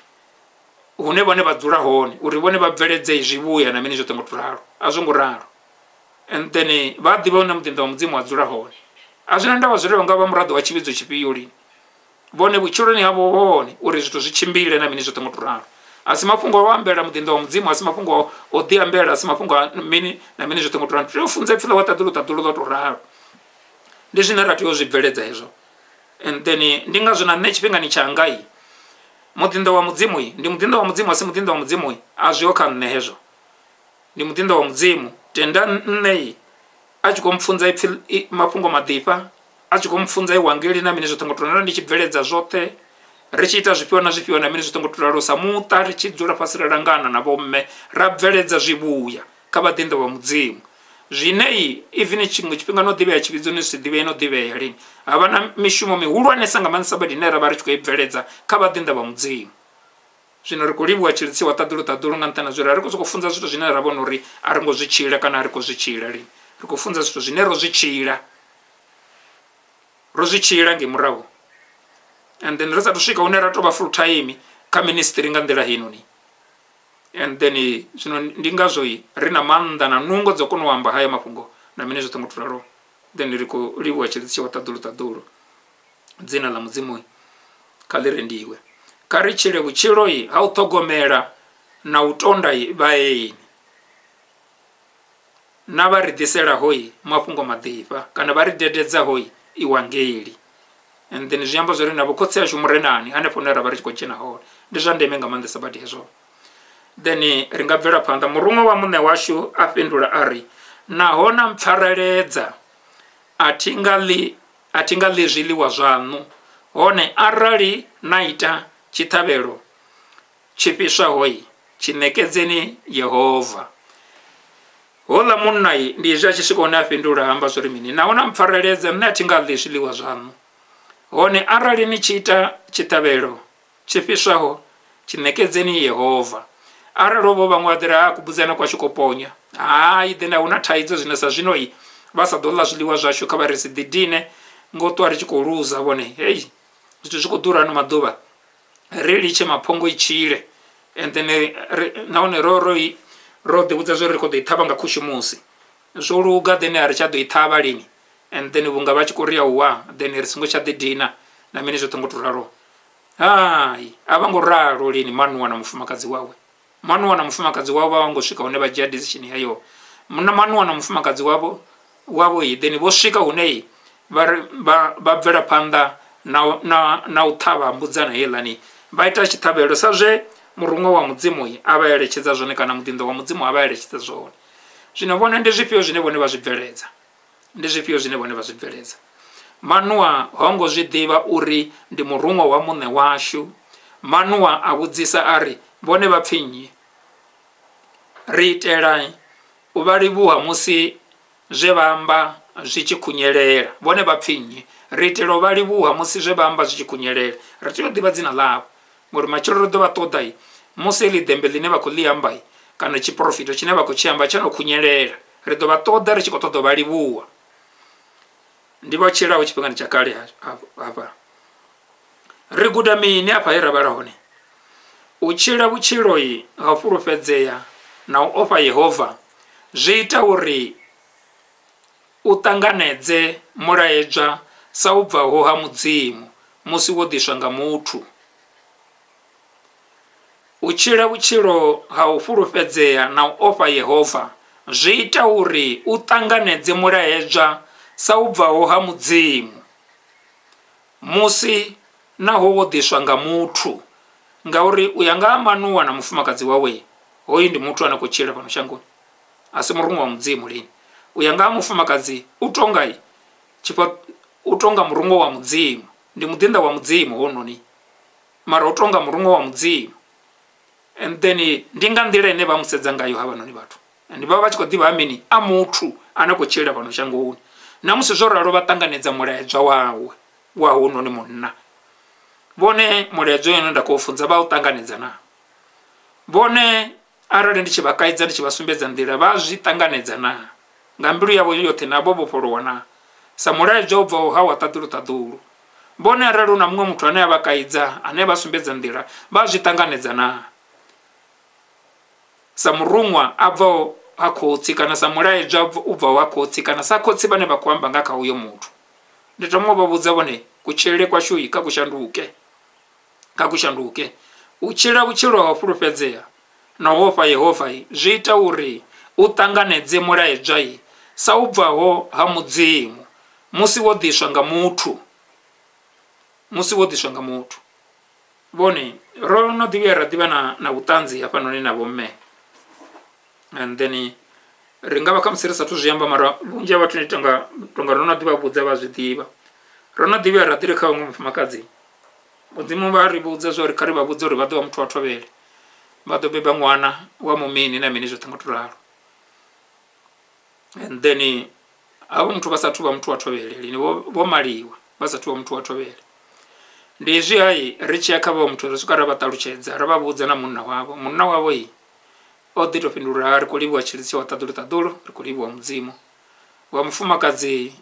hune vhone vha dzula hone uri vhone vha bveledze zwivhuya na mini zwoṱhe ngo tou ralo. A zwi ngo ralo, and then vha ḓivha hune muḓinḓa wa Mudzimu wa dzula hone. A zwi na ndavha zwo ri vha nga vha muraḓo wa tshivhidzo tshifhio lini, vhone vhutshiloni havho vhone uri zwithu zwi tshimbile na mini zwoṱhe ngo tou ralo. A si mafhungo a u ambela muḓinḓa wa Mudzimu, a si mafhungo o ḓiambela, a si mafhungo a mini na mini zwoṱhe ngo tou ralo. Tea u funza ipfhi ḽa wa ṱaḓulu ḽo tou ralo. ndi zwine ra tea u zwi bveledza hezwo. And then ndi ngazwo na nṋe tshifhingani tshanga muḓinḓo wa mudzimu ndi muḓinḓo wa mudzimu, asi muḓinḓo wa mudzimu a zwiho kha nṋe hezwo. Ndi muḓinḓo wa mudzimu, tenda nṋe a tshi khou mpfunza ipfhi mafhungo maḓifha, a tshi khou mpfunza iwangeli na mini zwoṱhe ngo to ralo, ndi tshi bveledza zwoṱhe ri tshi ita zwifhio na zwifhio na mini zwoṱhe ngo to ralo sa muṱa, ri tshi dzula fhasi ra langana na vhomme ra bveledza zwivhuya kha vhaḓinḓo wa mudzimu. Zwine even tshiṅwe tshifhinga no ḓivhea tshivhidzo ni si ḓivhei no ḓivhea lini, havha na mishumo mihulwanesa nga maanḓesa badi ine ra vha ri tshi khou i bveledza kha vhaḓinḓa vha mudzimu. Zwino ri khou livhuwa tshilitsiwa ṱaḓulu nga nṱhani ha zwo ri ri khou sokou funza zwithu zwine ra vhona uri a ri ngo zwi tshila kana a ri khou zwi tshila lini. Ri khou funza zwithu zwine ro zwi tshila nge murahu, and then ri sathu swika hune ra tou vha full time kha ministry nga nḓila heinoni. And then zwino ndi ngazwo ri na maanḓa na nungo dzo kona u amba haya mafhungo na mini zwoṱhe ngo to ralo. Then ri khou livhuwa tshilitsiwa ṱaḓulu dzina ḽa mudzimu kha ḽi rendiwe. Kha ri tshile vhutshilo ha u ṱhogomela na u tonda vhaeni na vha ri ḓiselaho mafhungo maḓifha kana vha ri dededzaho iwangeli. And then zwi amba zwori na vhukhotsi ashu murenani hanefho hune ra vha ri tshi khou dzhena hone ndi zwa ndeme nga maanḓesa badi hezwo. Then ri nga bvela phanḓa, murungo wa muṋe washu a fhindula a ri, naho na mpfareledza a thi nga ḽi zwiḽiwa zwaṋu, hone arali na ita tshiṱhavhelo tshi fhiswaho tshi ṋekedzeni Yehova. Houḽa munna ndi izwi a tshi swika hune a fhindula amba zwori mini, naho na mpfareledza nṋe a thi nga ḽi zwiḽiwa zwaṋu, hone arali ni tshi ita tshiṱhavhelo tshi fhiswaho tshi ṋekedzeni Yehova. Arali vho vhaṅwe vha ḓiri a kubudzana kwashu ko ponya, hayi then hu na thaidzo zwine sa zwino vha sa ḓo ḽa zwiḽiwa zwashu kha vha ri si ḓidine ngo ṱwa ri tshi khou luza vhone. Hei zwithu zwi khou ḓura ano maḓuvha, ri litshe maphongo i tshile. And then nahone ro ḓivhudza zwo ri khou ḓo i ṱhavha nga khushumusi, zwo luga then a ri tsha ḓo i ṱhavha lini. And then vhunga vha tshi khou ri ya uwa then ri songo tsha ḓidina na mini zwoṱhe ngo to ralo. Hayi a vha ngo ralo lini manuwa na mufumakadzi wawe. Manuwa na mufumakadzi wavho vha ngo swika hune vha dzhia decision heyo. Manuwa na mufumakadzi wavho then vho swika hune vha bvela phanḓa na u ṱhavha mbudzana heiḽani, vha ita tshiṱhavhelo sa zwe murungo wa mudzimu a vha eletshedza zwone kana muḓinḓo wa mudzimu a vha eletshedza zwone. Zwino vhone ndi zwifhio zwine vhone vha zwi bveledza? Ndi zwifhio zwine vhone vha zwi bveledza? Manuwa ho ngo zwi ḓivha uri ndi murungo wa muṋe washu. Manuwa a vhudzisa a ri vhone vha pfhi nnyi? Ri itela u vha livhuwa musi zwe vha amba zwi tshi khunyelela. Vhone vha pfhi nnyi? Ri itela u vha livhuwa musi zwe vha amba zwi tshi khunyelela. Ri tea u ḓivha dzina ḽavho ngori matshelo ri ḓo vha ṱoḓa musi ḽi ḓembe ḽine vha khou ḽi amba kana tshiprofito tshine vha khou tshi amba tsha no khunyelela, ri ḓo vha ṱoḓa ri tshi khou ṱoḓa u vha livhuwa. Ndi vha tshilaho tshifhingani tsha kale hafha ri guda mini hafha he ra vhala hone? U tshila vhutshilo ha u fhulufhedzea na u ofha Yehova zwi ita uri u ṱanganedze mulaedzwa sa u bvaho ha mudzimu musi wo ḓiswa nga muthu. U tshila vhutshilo ha u fhulufhedzea na u ofha Yehova zwi ita uri u ṱanganedze mulaedzwa sa u bvaho ha mudzimu musi naho wo ḓiswa nga muthu. Ngauri u ya nga ha Manuwa na mufumakadzi wawe, hoyu ndi muthu ane khou tshila fhano shangoni, a si murungo wa mudzimu lini. U ya nga ha mufumakadzi u tonga murungo wa mudzimu, ndi muḓinḓa wa mudzimu hononi, mara u tonga murungo wa mudzimu. And then ndi nga nḓila ine vha musedza ngayo havhanoni vhathu, and vha vha tshi khou ḓivha ha mini a muthu ane khou tshila fhano shangoni. Na musi zwo ralo vha ṱanganedza mulaedzwa wawe wa hononi munna. Vhone mulaedzwa yone nda khou funza vha u ṱanganedza na vhone, arali ndi tshi vha kaidza ndi tshi vha sumbedza nḓila vha zwi ṱanganedza na nga mbilu yavho yoṱhe na vho vhofholowa na sa mulaedzwa u bvaho ha wa ṱaḓulu. Vhone arali hu na muṅwe muthu ane a vha kaidza ane vha sumbedza nḓila vha zwi ṱanganedza na sa murunwa a bvaho ha khotsi kana sa mulaedzwa u bvaho ha khotsi kana sa khotsi vhane vha khou amba nga kha uyo muthu. Ndi thoma u vha vhudza vhone kutshilele kwashu kha kushanduke. U tshila vhutshilo ha u fhulufhedzea na u ofha Yehova zwi ita uri u ṱanganedze mulaedzwa sa u bvaho ha mudzimu musi wo diswa nga muthu vhone ro no ḓivhuya ra ḓivha na vhuṱanzi hafhanoni na vhomme, and then ri nga vha khamusi ri sathu zwi amba, mara vhunzhi ha vhathu ni tonga ro no ḓivha vhudza vha zwi ḓivha. Ro no ḓivhuya ra ḓiri kha vhaṅwe mufumakadzi mudzimu vha ri vhudza zwa uri kha ri vha vhudze uri vha ḓo vha muthu wa thovhele, vha ḓo beba ṅwana wa mumini na mini zwoṱhe nga to ralo. And then havho muthu vha sathu vha muthu wa thovhele lini, vho maliwa vha sathu vha muthu wa thovhele. Ndi hezwi hai ri tshi ya kha vho muthu ri swika ra vha ṱalutshedza, ra vha vhudza na munna wavho o ḓi to fhindula, ri khou livhuwa tshilisi wa ṱaḓulu, ri khou livhuwa mudzimu. Wa mufumakadzi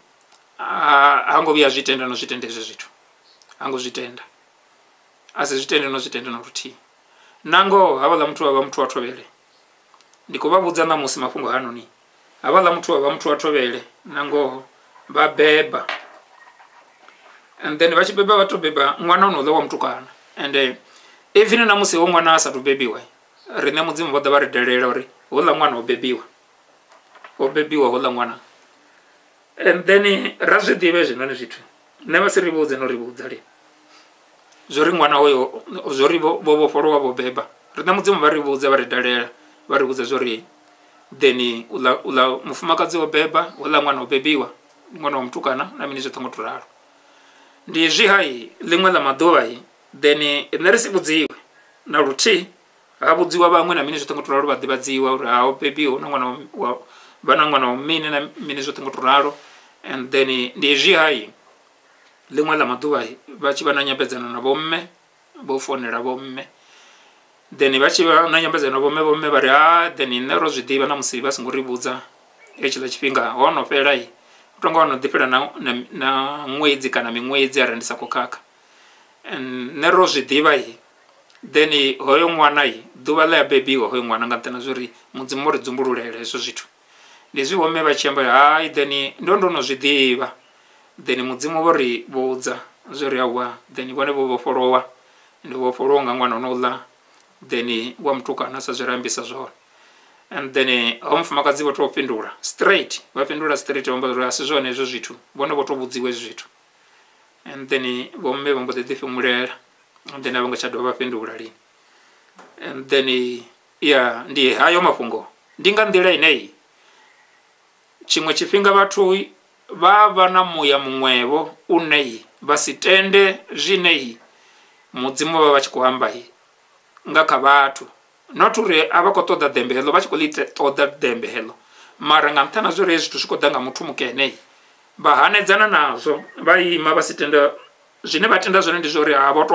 ha ngo vhuya zwitenda no zwitenda hezwo zwithu, ha ngo zwitenda, a si zwitende no zwitenda na luthihi. Nangoho havhaḽa muthu vha muthu wa thovhele, ndi khou vha vhudza ṋamusi mafhungo hanoni, havhaḽa muthu vha muthu wa thovhele nangoho vha beba, and then vha tshi beba vha to beba ṅwana ono ḽa wa mutukana. And even ṋamusi ho ṅwana a sathu bebiwa, riṋe mudzimu vho ḓa vha ri dalela uri houḽa ṅwana o bebiwa houḽa ṅwana. And then ra zwi ḓivhe hezwinoni zwithu, nṋe vha si ri vhudze no ri vhudza lini zwori ṅwana hoyo zwori vho vhofholowa vho beba. Riṋe mudzimu vha ri vhudza vha ri dalela vha ri vhudza zwori then uḽa mufumakadzi o beba, houḽa ṅwana o bebiwa, ṅwana wa mutukana na mini zwoṱhe ngo to ralo. Ndi hezwi hai ḽiṅwe ḽa maḓuvha then nṋe ri si vhudziwe na luthihi, ha vhudziwa vhaṅwe na mini zwoṱhe ngo to ralo, vha ḓivhadziwa uri ha o bebiwa na ṅwana vha na ṅwana wa mini na mini zwoṱhe ngo to ralo. And then ndi hezwi hai ḽiṅwe ḽa maḓuvha vha tshi vha na nyambedzano na vhomme, vho founela vhomme, then vha tshi vha na nyambedzano na vhomme vha ri then nṋe ro zwi ḓivha namusi vha songo ri vhudza hetshiḽa tshifhinga ho no fhela u tonga ho no ḓi fhela na ṅwedzi kana miṅwedzi arali ndi sa khou khakha. And nṋe ro zwi ḓivha then hoyo ṅwana ḓuvha ḽe a bebiwa hoyo ṅwana nga nṱhani ha zwori mudzimu ri dzumbululele hezwo zwithu. Ndi zwi vhomme vha tshi amba then ndo no zwi ḓivha, then mudzimu vho ri vhudza zwori awa, then vhone vho vhofholowa, ndi vhofholowa nga ṅwana honouḽa then wa mutukana sa zwi ri ambisa zwone. And then ho mufumakadzi vho to fhindula straight, vha fhindula straight vha amba uri a si zwone hezwo zwithu, vhone vho to vhudziwa hezwo zwithu. And then vhomme vha mbo ḓi ḓifhumulela, and then a vho ngo tsha dovha vha fhindula lini. And then ndi hayo mafhungo, ndi nga nḓila ineyi tshiṅwe tshifhinga vhathu vha vha na muya muṅwevho une vha si tende zwine mudzimu vha vha tshi khou amba nga kha vhathu, not uri a vha khou ṱoḓa ḓembe heḽo, vha tshi khou ḽi ṱoḓa ḓembe heḽo, mara nga nṱhani ha zwori hezwi zwithu zwi khou ḓa nga muthu mukene vha hanedzana nazwo, vha ima vha si tenda. Zwine vha tenda zwone ndi zwori a vho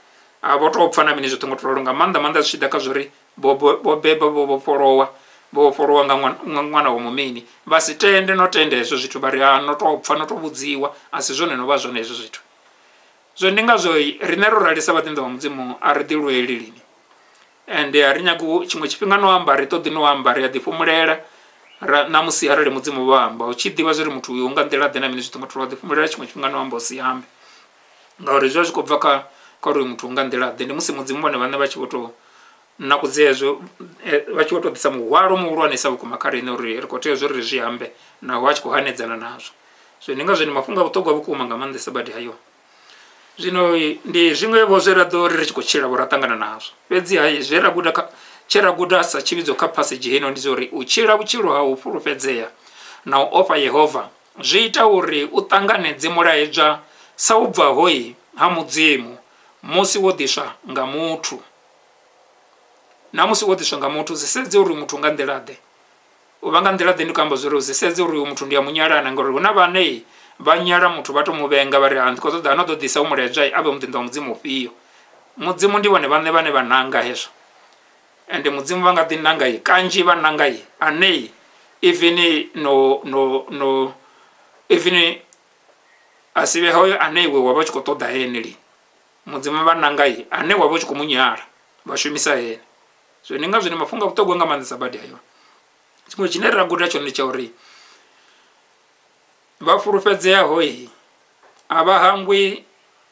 tou pfa na mini zwoṱhe ngo to ralo, nga maanḓa zwi tshi ḓa kha zwori vho beba vho vhofholowa nga ṅwana wa mumini. Vha si tende no tende hezwo zwithu, vha ri no tou pfa no tou vhudziwa, a si zwone no vha zwone hezwo zwithu. Zwo ndi ngazwo riṋe ro ralisa vhaṱinḓa wa mudzimu a ri ḓilweli lini, and a ri nyagi tshiṅwe tshifhinga no amba ri ṱoḓi no amba, ri a ḓifhumulela namusi arali mudzimu vho amba u tshi ḓivha zwori muthu uyu nga nḓila ḓe na mini zwoṱhe ngo to ralo, ḓifhumulela tshiṅwe tshifhinga no amba u si ambe, ngauri zwi vha zwi khou bva kha uri muthu nga nḓila ḓe. Ndi musi mudzimu vhone vhaṋe vha tshi vho to nakudze hezwo, vha tshi vho to ḓisa muhwalo muhulwanesa vhukuma kha riṋe uri ri khou tea zwori ri zwi ambe naho a tshi khou hanedzana nazwo. So ndi ngazwo ndi mafhungo a vhuṱhogwa vhukuma nga maanḓesa badi hayo. Zwino ndi zwiṅwevho zwe ra ḓo ri tshi khou tshila vho ra ṱangana nazwo, fhedziha zwe ra guda tshe ra guda sa tshivhidzo kha phasage heno ndi zwa uri u tshila vhutshilo ha u fhulufhedzea na u ofha Yehova zwi ita uri u ṱanganedze mulaedzwa sa u bvaho ha mudzimu musi wo ḓiswa nga muthu. Na musi wo ḓiswa nga muthu zwi sedze uri muthu nga nḓila ḓe, u vha nga nḓila ḓe ndi khou amba zwori zwi sedze uri uyu muthu ndi a munyalana, ngauri hu na vhane vha nyala muthu vha to muvhenga vha ri ndi khou ṱoḓa no ḓo ḓisa u muledzwa a vhe muḓinḓa wa mudzimu ufhio. Mudzimu ndi vhone vhaṋe vhane vha nanga hezwo, ende mudzimu vha nga ḓi nanga kanzhi vha nanga ane even a si vhe hoyo ane iwe wa vha tshi khou ṱoḓa ene li, mudzimu vha nanga ane wa vha u tshi khou munyala vha shumisa ene. So ndi nga zwine mafhungo a vhuṱhogwa nga maanḓesa badi hayo. Tshiṅwe tshine ra guda tshone ndi tsha uri vha fulufhedzeaho a vha hangwi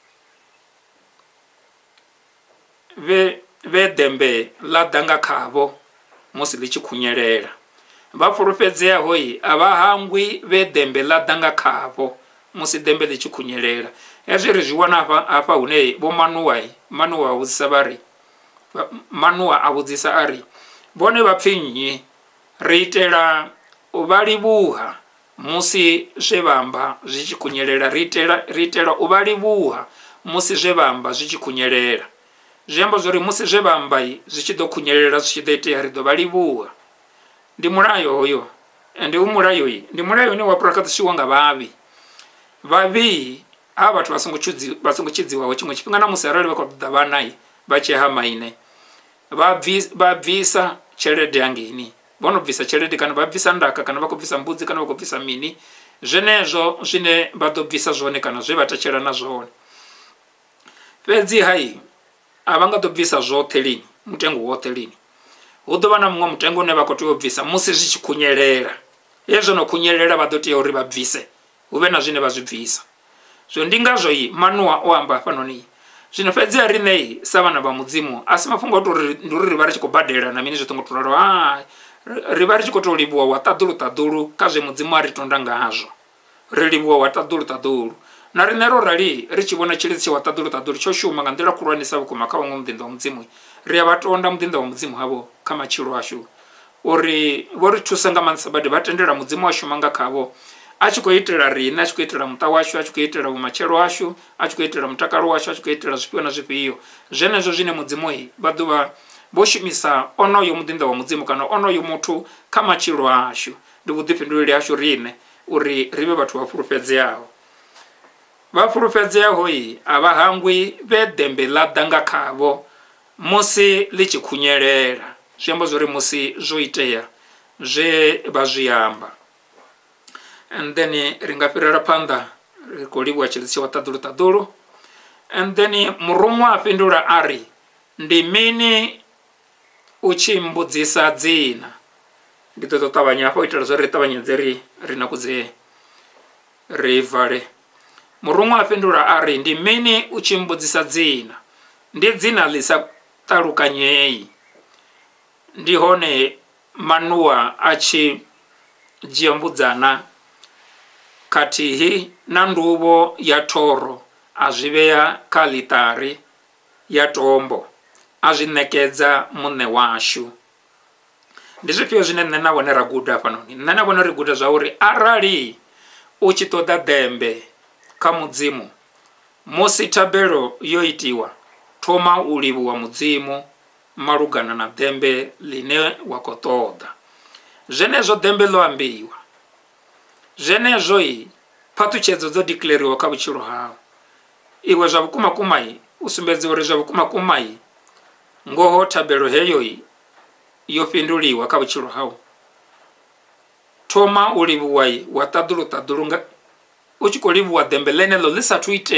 vhe ḓembe ḽa ḓa nga khavho musi ḽi tshi khunyelela. Vha fulufhedzeaho a vha hangwi vhe ḓembe ḽa ḓa nga khavho musi dembe ḽi tshi khunyelela. Hezwi ri zwi wana hafha hune vho Manuwa vhudzisa vhari Manuwa a vhudzisa ari vhone vha pfhi nnyi ri itela u vha livhuwa musi zwe vhamba zwi tshi khunyelela, ri itela u vha livhuwa musi zwe vhamba zwi tshi khunyelela. Zwi amba zwori musi zwe vhamba zwi tshi ḓo khunyelela, zwi tshi ḓo itea, ri ḓo vha livhuwa. Ndi mulayo hoyo, ende ndi mulayo une wa phurakhasisiwa nga vhavhi ha vhathu vha songo tshidziwaho. Tshiṅwe tshifhinga na musi arali vha khou ṱoḓa vhana vha tshi ha maine vha bvisa tshelede hangeni, vho no bvisa tshelede kana vha bvisa ndaka kana vha khou bvisa mbudzi kana vha khou bvisa mini, zwenezwo zwine vha ḓo bvisa zwone kana zwe vha tetshelana na zwone. Fhedzi a vha nga ḓo bvisa zwoṱhe lini, mutengo woṱhe lini. Hu ḓo vha na muṅwe mutengo une vha khou tea u bvisa musi zwi tshi khunyelela. Hezwo no khunyelela vha ḓo tea uri vha bvise, hu vhe na zwine vha zwi bvisa. Zwino ndi ngazwo Manuwa o amba hafhanoni. Zwino fhedzi riṋe sa vhana vha mudzimu a si mafhungo a tori ndi uri ri vha ri tshi khou badela na mini zwi ṱongo to ralo, ri vha ri tshi khou tou livhuwa wa ṱaḓulu kha zwe mudzimu a ri tonda ngazwo. Ri livhuwa wa ṱaḓulu na riṋe ro rali ri tshi vhona tshilidzi wa ṱaḓulu tsho shuma nga nḓila khulwanesa vhukuma kha vhaṅwe muḓinḓa wa mudzimu. Ri a vha tonda muḓinḓa wa mudzimu havho kha matshilo ashu uri vho ri thusa nga maanḓesa badi, vha tendela mudzimu a shuma nga khavho, a tshi khou itela riṋe, a tshi khou itela muṱa washu, a tshi khou itela vhumatshelo ashu, a tshi khou itela mutakalo washu, a tshi khou itela zwifhio na zwifhio. Zwenezwo zwine mudzimu vha ḓovha vho shumisa onoyo muḓinḓa wa mudzimu kana onoyo muthu kha matshilo ashu. Ndi vhuḓifhinduleli hashu riṋe uri ri vhe vhathu vha fulufhedzeaho. Vha fulufhedzeaho a vha hangwi vhe dembe ḽa ḓa nga khavho musi ḽi tshi khunyelela. Zwi amba zwori musi zwo itea zwe vha zwi amba. And then ri nga fhirela phanḓa ri khou livhuwa tshilidzi wa ṱaḓulu. And then murumwa a fhindula ari ndi mini u tshi mbudzisa dzina. Ndi ḓo tou ṱavhanya hafha u itela zwo ri ṱavhanyedze ri nakudze ri vale. Murumwa a fhindula ari ndi mini u tshi mbudzisa dzina, ndi dzina ḽi sa ṱalukanyei. Ndi hone Manuwa a tshi dzhia mbudzana khathihi na nduvho ya thoro a zwi vhea kha ḽiṱari ya tombo, a zwi ṋekedza muṋe washu. Ndi zwifhio zwine nṋe na vhone ra guda hafhanoni? Nṋe na vhone ri guda zwa uri arali u tshi ṱoḓa dembe kha mudzimu musi thabelo yo itiwa, thoma u livhuwa mudzimu malugana na dembe line wa khou ṱoḓa. Zwenezwo dembe ḽo ambiwa, zwenezwo phaṱhutshedzo dzo dikleriwa kha vhutshilo hau. Iwe zwa vhukuma u sumbedza uri zwa vhukuma ngoho thabelo heyo yo fhinduliwa kha vhutshilo hau. Thoma u livhuwa wa ṱaḓulu u tshi khou livhuwa dembe ḽeneḽo ḽi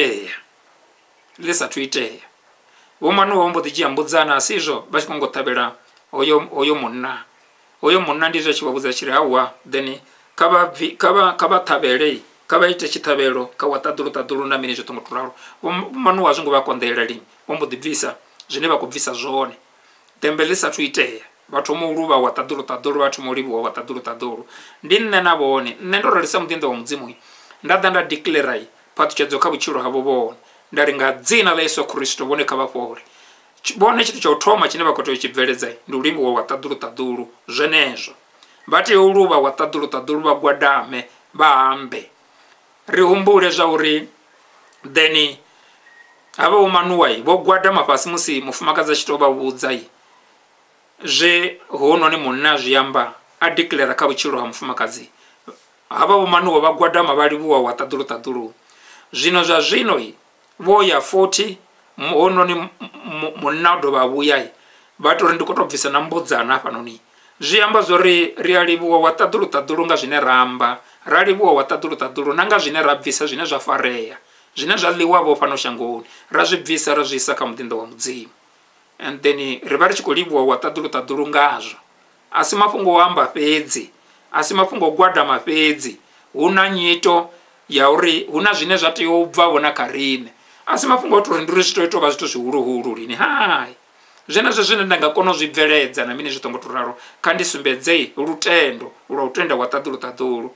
sathu itea. Vho Manuwa vho mbo ḓi dzhia mbudzana, a si izwo vha tshi khou ngo ṱhavhela hoyo munna. Hoyo munna ndi zwe tshi vha vhudza tshiri hawa, then kha vha ṱhavhele, kha vha ite tshiṱhavhelo kha wa ṱaḓulu na mini zwo ṱongo to ralo. Vho Manuwa a zwo ngo vha konḓelela lini, vho mbo ḓi bvisa zwine vha khou bvisa zwone. Dembe ḽi sathu itea, vha thoma u luvha wa ṱaḓulu, vha thoma u livhuwa wa ṱaḓulu. Ndi nṋe na vhone, nṋe ndo ralisa muḓinḓa wa mudzimu nda ḓa nda declare phaṱhutshedzo kha vhutshilo havho vhone. Nda ri nga dzina ḽa Yesu Kristo vhone kha vha fhole. Vhone tshithu tsha u thoma tshine vha khou tea u tshi bveledza ndi u livhuwa wa ṱaḓulu. Zwenezwo vha tea u luvha wa ṱaḓulu, vha gwadame, vha ambe. Ri humbule zwa uri then havha vho Manuwa vho gwadama fhasi musi mufumakadzi a tshi tou vha vhudza zwe hononi munna zwi amba, a declare kha vhutshilo ha mufumakadzi. Havha vho Manuwa vha gwadama vha livhuwa wa ṱaḓulu. Zwino zwa zwino vho ya 40 hononi munna o dovha vhuya vha tori ndi khou tou bvisa na mbudzana hafhanoni. Zwi amba zwori ri a livhuwa wa ṱaḓulu nga zwine ra amba, ra livhuwa wa ṱaḓulu na nga zwine ra bvisa zwine zwa farea, zwine zwa ḽiwavho fhano shangoni, ra zwi bvisa ra zwi isa kha muḓinḓa wa mudzimu. And then ri vha ri tshi khou livhuwa wa ṱaḓulu ngazwo. A si mafhungo o amba fhedzi, a si mafhungo o gwadama fhedzi, hu na nyito ya uri hu na zwine zwa tea u bva vhona kha riṋe. A si mafhungo o tori ndi uri zwi tea u tou vha zwithu zwihuluhulu lini, hayi. Zwenezwo zwine nda nga kona u zwi bveledza na mini zwi ṱongo to ralo, kha ndi sumbedze lutendo lwa u tenda wa ṱaḓulu.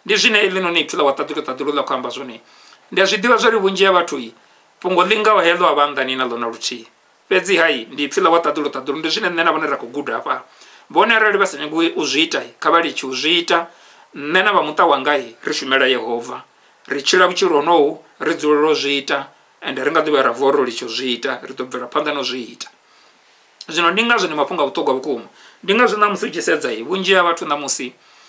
ndi zwine lino ni pfila wa tadulo la khamba zwone ndi a zwiḓivha zwa ri vhunzhi ha vhathu fhungo ḽingaho heḽo a vha nnḓani na ḽo na luthihi fhedzi hai ndi pfila wa tadulo ndi zwine nṋe na vhone ra khou guda hafha vhone arali vha sa nyagi u zwi ita kha vha litshi u zwi ita nṋe na vha muṱa wanga ri shumela Yehova ri tshila vhutshilo honohu ri dzulela u zwi ita ende ri nga ḓi vha ra vuwa ro litshi u zwi ita ri ḓo bvela phanḓa na u zwi ita zwino ndi ngazwo ndi mafhungo a vhuṱhogwa vhukuma ndi ngazwo ṋamusi u tshi sedza vhunzhi ha vhathu ṋamusi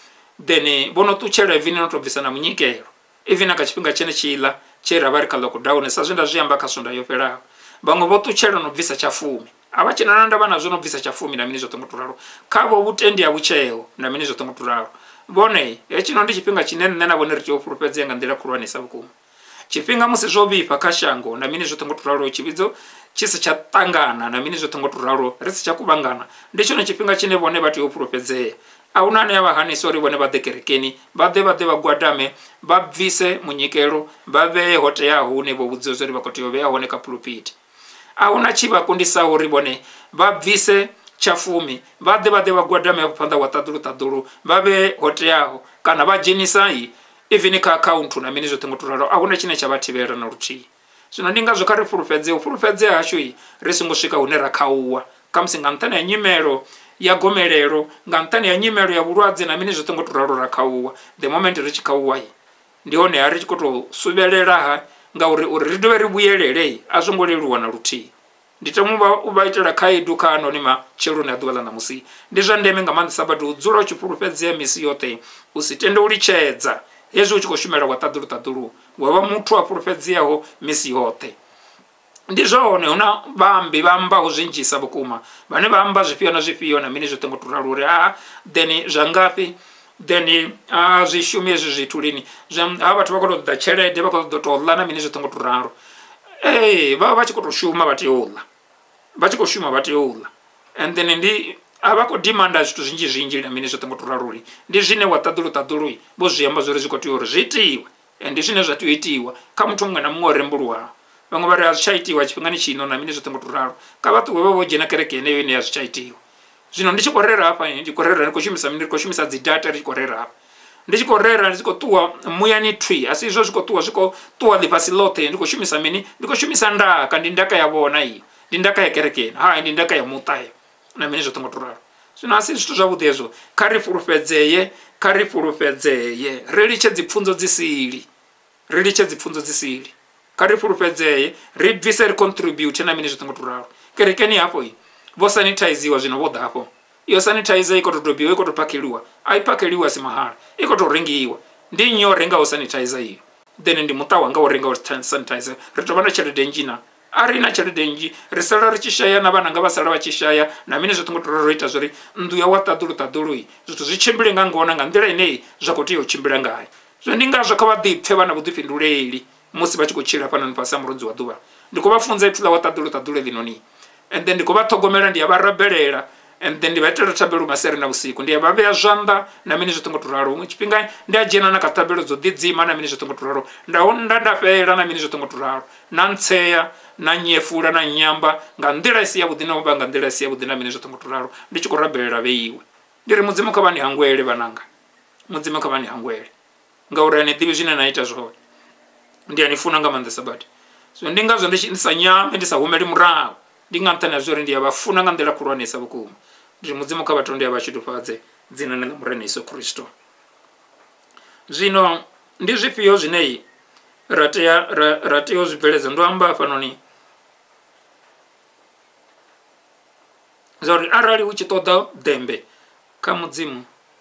then vho no ṱutshela evini no tou bvisa na munyikelo even kha tshifhinga tshene tshiḽa tshe ra vha ri kha lockdown sa zwe nda zwi amba kha sonda yo fhelaho vhaṅwe vho ṱutshela no bvisa tshafumi a vha tshena na ndavha nazwo no bvisa tshafumi na mini zwoṱhe ngo to ralo khavho vhutendi ha vhutsheo na mini zwoṱhe ngo to ralo vhone hetshino ndi tshifhinga tshine nṋe na vhone ri tea u fhulufhedzea nga nḓila khulwanesa vhukuma tshifhinga musi zwo vhifha kha shango na mini zwoṱhe ngo to ralo tshividzo tshi si tsha ṱangana na mini zwoṱhe ngo to ralo ri si tsha kuvhangana ndi tshone tshifhinga tshine vhone vha tea u fhulufhedzea a hu na ane a vha hanisa uri vhone vha ḓe kerekeni vha ḓe vha gwadame vha bvise munyikelo vha vhee ho teaho hune vho vhudziwa zwa uri vha khou tea u vhea hone kha pulpiti a hu na tshi vha kundisaho uri vhone vha bvise tshafumi vha ḓe vha gwadame hafho phanḓa wa taḓulu vha vhee ho teaho kana vha dzhenisa even kha akhaunthu na mini zwoṱhe ngo to ralo a hu na tshine tsha vha thivhela na luthihi zwino ndi ngazwo kha ri fhulufhedzea hashu ri songo swika hune ra khauwa khamusi nga nṱhani ya nyimelo ya gomelelo nga nṱhani ya nyimelo ya vhulwadze na mini zwoṱhe ngo to ralo ra khauwa the moment ri tshi khauwa ndi hone ri tshi khou tou suvhelela ngauri uri ri dovhe ri vhuyelele a zwo ngo leluwa na luthihi ndi temu u vha itela khaedu kha anoni matsheloni a ḓuvha ḽa ṋamusi ndi zwa ndeme nga maanḓesa badi u dzula u tshi fhulufhedzea misi yoṱhe u si tende u litshedza hezwi u tshi khou shumela wa taḓulu wa vha muthu a fhulufhedzeaho misi yoṱhe ndi zwone hu na vhaambi vha ambaho zwinzhisa vhukuma vhane vha amba zwifhio na zwifhio na mini zwoṱhe ngo to ralo uri then zwa ngafhi then zwi shumi hezwi zwithu lini ha vhathu vha khou tou ḓa tshelede vha khou ḓo tou ḽa na mini zwoṱhe ngo to ralo vha tshi khou tou shuma vha tea u ḽa vha tshi khou shuma vha tea u ḽa and then ndi a vha khou dimanda zwithu zwinzhi na mini zwoṱhe ngo to ralo ndi zwine wa taḓulu vho zwi amba zwori zwi khou tea uri zwi itiwe ndi zwine zwa tea u itiwa kha muthu muṅwe na muṅwe o rembuluwaho vhaṅwe vha ri a zwi tsha itiwa tshifhingani tshino na mini zwoṱhe ngo to ralo kha vha ṱuwe vha vho dzhena kereke yeneyo ine ya zwi tsha itiwa zwino ndi tshi khou rera hafha ndi khou rera ndi khou shumisa mini ri khou shumisa dzi data ri tshi khou rera hafha ndi tshi khou rera ndi tshi khou ṱuwa muyani twi a si izwo zwi khou ṱuwa zwi khou ṱuwa ḽifhasi ḽoṱhe ndi khou shumisa mini ndi khou shumisa ndaka ndi ndaka ya vhona iyo ndi ndaka ya kerekeni ndi ndaka ya muṱayo na mini zwoṱhe ngo to ralo zwino a si zwithu zwavhuḓi hezwo kha ri fhulufhedzeye ri litshe dzipfunzo dzi sili kha ri fhulufhedzeye ri bvise ri contribute na mini zwoṱhe ngo to ralo kerekeni hafho vho sanitiziwa zwino vho ḓafho iyo sanitizer i khou tou dobiwa i khou tou pakheliwa a i pakheliwa si mahala i khou tou rengiwa ndi nnyi o rengaho sanitizer iyo then ndi muṱa wanga o rengaho sanitizer ri tou vha na tshelede nnzhi na a ri na tshelede nnzhi ri sala ri tshi shaya na vhananga vha sala vha tshi shaya na mini zwoṱhe ngo to ralo ita zwori nnḓu ya wa taḓulu zwithu zwi tshimbile nga ngona nga nḓila ine zwa khou tea u tshimbila ngayo zwino ndi ngazwo kha vha ḓipfe vha na vhuḓifhinduleli musi vha tshi khou tshila fhanani fhasi ha murunzi wa ḓuvha ndi khou vha funza ipfhi ḽa wa taḓulu ḽinoni and then ndi khou vha ṱhogomela ndi ya vha rabelela and then ndi vha itela thabelo maseri na vhusiku ndi ya vha vhea zwanḓa na mini zwoṱhe ngo to ralo huṅwe tshifhinga ndi a dzhena na kha thabelo dzo ḓidzima na mini zwoṱhe ngo to ralo nda fhela na mini zwoṱhe ngo to ralo na ntsea na nyefula na nyamba nga nḓila i si yavhuḓi na vha nga nḓila i si yavhuḓi na mini zwoṱhe ngo to ralo ndi tshi khou rabelela vheiwe ndi ri mudzimu kha vha ni hangwele vhananga mudzimu kha vha ni hangwele ngauri ani ḓivhi zwine na ita zwone ndi ani funa nga maanḓesa badi so ndi ngazwo ndi sa nyame ndi sa humeli murahu ndi nga nṱhani ha zwa uri ndi ya vha funa nga nḓila khulwanesa vhukuma ndi mudzimu kha vhathu ndi ya vha tshitufhadze dzina nga murena Yesu Kristo zwino ndi zwifhio zwine ra tea u zwi bveledza ndo amba hafhanoni zwa uri arali u tshi ṱoḓa ḓembe kha mudzimu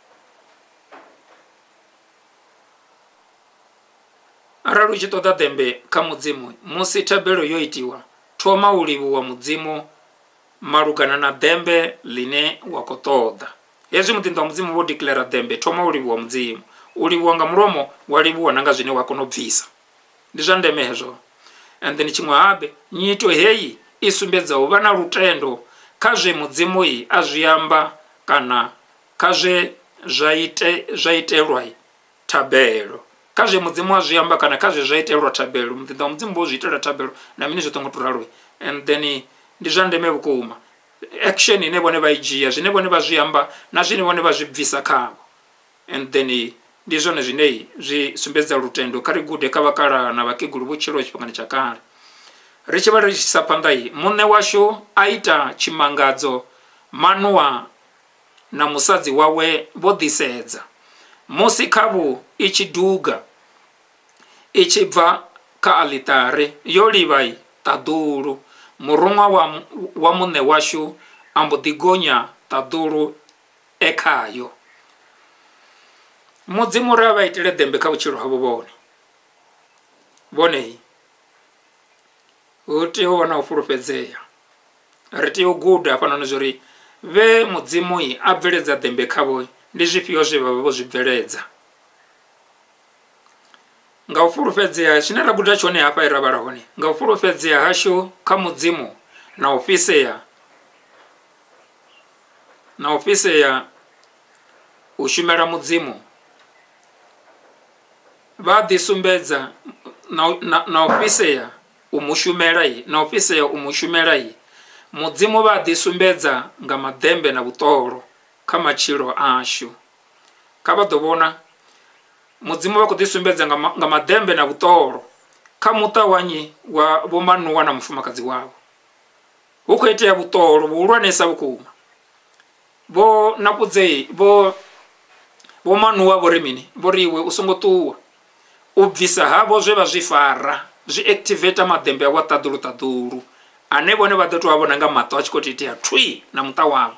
arali u tshi ṱoḓa ḓembe kha mudzimu musi thabelo yo itiwa thoma u livhuwa mudzimu malugana na ḓembe line wa khou ṱoḓa hezwi muḓinḓa wa mudzimu vho declara ḓembe thoma u livhuwa mudzimu u livhuwa nga mulomo wa livhuwa na nga zwine wa kona u bvisa ndi zwa ndeme hezwo and then tshiṅwe habe nyito heyi i sumbedza u vha na lutendo kha zwe mudzimu a zwi amba kana kha zwe zwa itelwa thabelo kha zwe mudzimu a zwi amba kana kha zwe zwa itelwa thabelo muḓinḓa wa mudzimu vho zwi itela thabelo na mini zwoṱhe ngo to ralo and then ndi zwa ndeme vhukuma action ine vhone vha i dzhia zwine vhone vha zwi amba na zwine vhone vha zwi bvisa khavho and then ndi zwone zwine zwi sumbedza lutendo kha ri gude kha vhakalaha na vhakegulu vhutshilo tshifhingani tsha kale. Ri tshi vha ri tshi isa phanḓa muṋe washu a ita tshimangadzo Manuwa na musadzi wawe vho ḓisedza musi khavhu i tshi duga i tshi bva kha aḽitare yo livha ṱaḓulu. Murumwa wa muṋe washu a mbo ḓi gonya ṱaḓulu e khayo. Mudzimu ri a vha itele ḓembe kha vhutshilo havho vhone hu tea u vha na u fhulufhedzea. Ri tea u guda hafhanoni zwo ri vhe mudzimu a bveledza ḓembe khavho ndi zwifhio zwe vha vha vho zwi bveledza. Nga u fhulufhedzea tshine ra guda tshone hafha ra vhala hone, nga u fhulufhedzea hashu kha mudzimu na u fhisea u shumela mudzimu vha ḓi sumbedza na u fhisea u mushumela mudzimu vha ḓi sumbedza nga maḓembe na vhuṱolo kha matshilo ashu. Kha vha ḓo vhona mudzimu vha khou ḓi sumbedza nga maḓembe na vhuṱolo kha muṱa wanyi wa vho Manuwa na mufumakadzi wavho. Hu khou itea vhuṱolo vhuhulwanesa vhukuma. Vho Nakudze vho Manuwa vho ri mini, vho ri iwe u songo ṱuwa u bvisa havho zwe vha zwi fara zwi activate maḓembe awa ṱaḓulu ane vhone vha ḓo tou vhona nga maṱo a tshi khou itea thwi na muṱa wavho.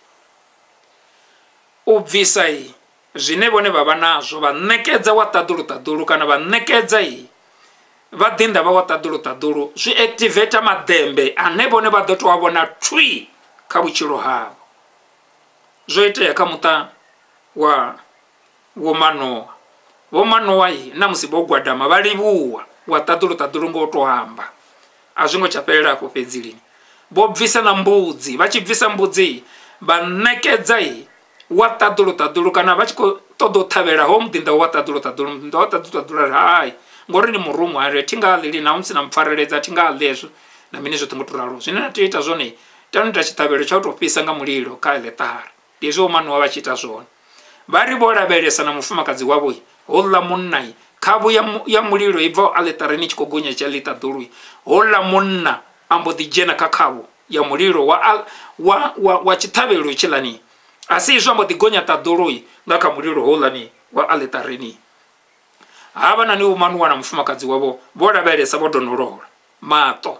U bvisa zwine vhone vha vha nazwo vha ṋekedza wa ṱaḓulu kana vha ṋekedza vha ḓinḓa vha wa ṱaḓulu zwi activate maḓembe ane vhone vha ḓo tou vhona thwi kha vhutshilo havho. Zwo itea kha muṱa wa Vho Manuwa. Vho Manuwa na musi vho gwadama vha livhuwa wa ṱaḓulu ngo tou amba. A zwi ngo tsha fhelela afho fhedzi lini. Vho bvisa na mbudzi, vha tshi bvisa mbudzi vha ṋekedza wa ṱaḓulu kana vha tshi khou ṱoḓa u ṱhavhela ho muḓinḓa wa ṱaḓulu hayi ngori ndi murumwa thi nga ḽi lini na musi na mpfareledza thi nga ḽi hezwo na mini zwoṱhe ngo to ralo. Zwine na tea u ita zwone tani ita tshiṱhavhelo tsha u tou fhisa nga mulilo kha aḽitare. Ndi hezwo Manuwa vha tshi ita zwone. Vha ri vho lavhelesa na mufumakadzi wavho houḽa munna khavho ya mulilo i bvaho aḽitareni tshi khou gonya tshi ḽi ṱaḓulu houḽa munna a mbo ḓi dzhena kha khavho ya mulilo wa tshiṱhavhelo tshilani. A si izwo a mbo ḓi gonya ṱaḓulu nga kha mulilo houḽani wa aḽitareni. Havha nani Vho Manuwa na mufumakadzi wavho vho lavhelesa vho donolola maṱo.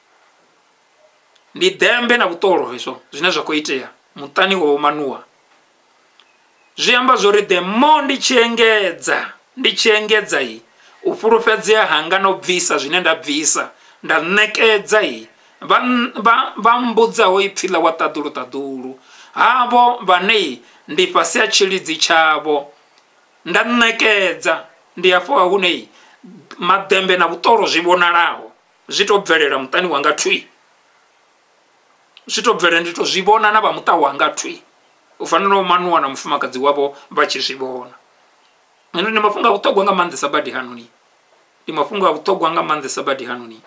Ndi ḓembe na vhuṱolo hezwo zwine zwa khou itea muṱani wa Vho Manuwa. Zwi amba zwo ri the more ndi tshi engedza u fhulufhedzea hanga na u bvisa zwine nda bvisa nda ṋekedza vha mbudzaho ipfhi ḽa wa ṱaḓulu havho vhane ndi fhasi ha tshilidzi tshavho nda ṋekedza. Ndi hafho hune maḓembe na vhuṱolo zwi vhonalaho zwi tou bvelela muṱani wanga thwi. Zwi tou bvelela ndi tou zwi vhona na vha muṱa wanga thwi. U fanela u Manuwa na mufumakadzi wavho vha tshi zwi vhona. Ndi mafhungo a vhuṱhogwa nga maanḓesa badi hanoni. Ndi mafhungo a vhuṱhogwa nga maanḓesa badi hanoni.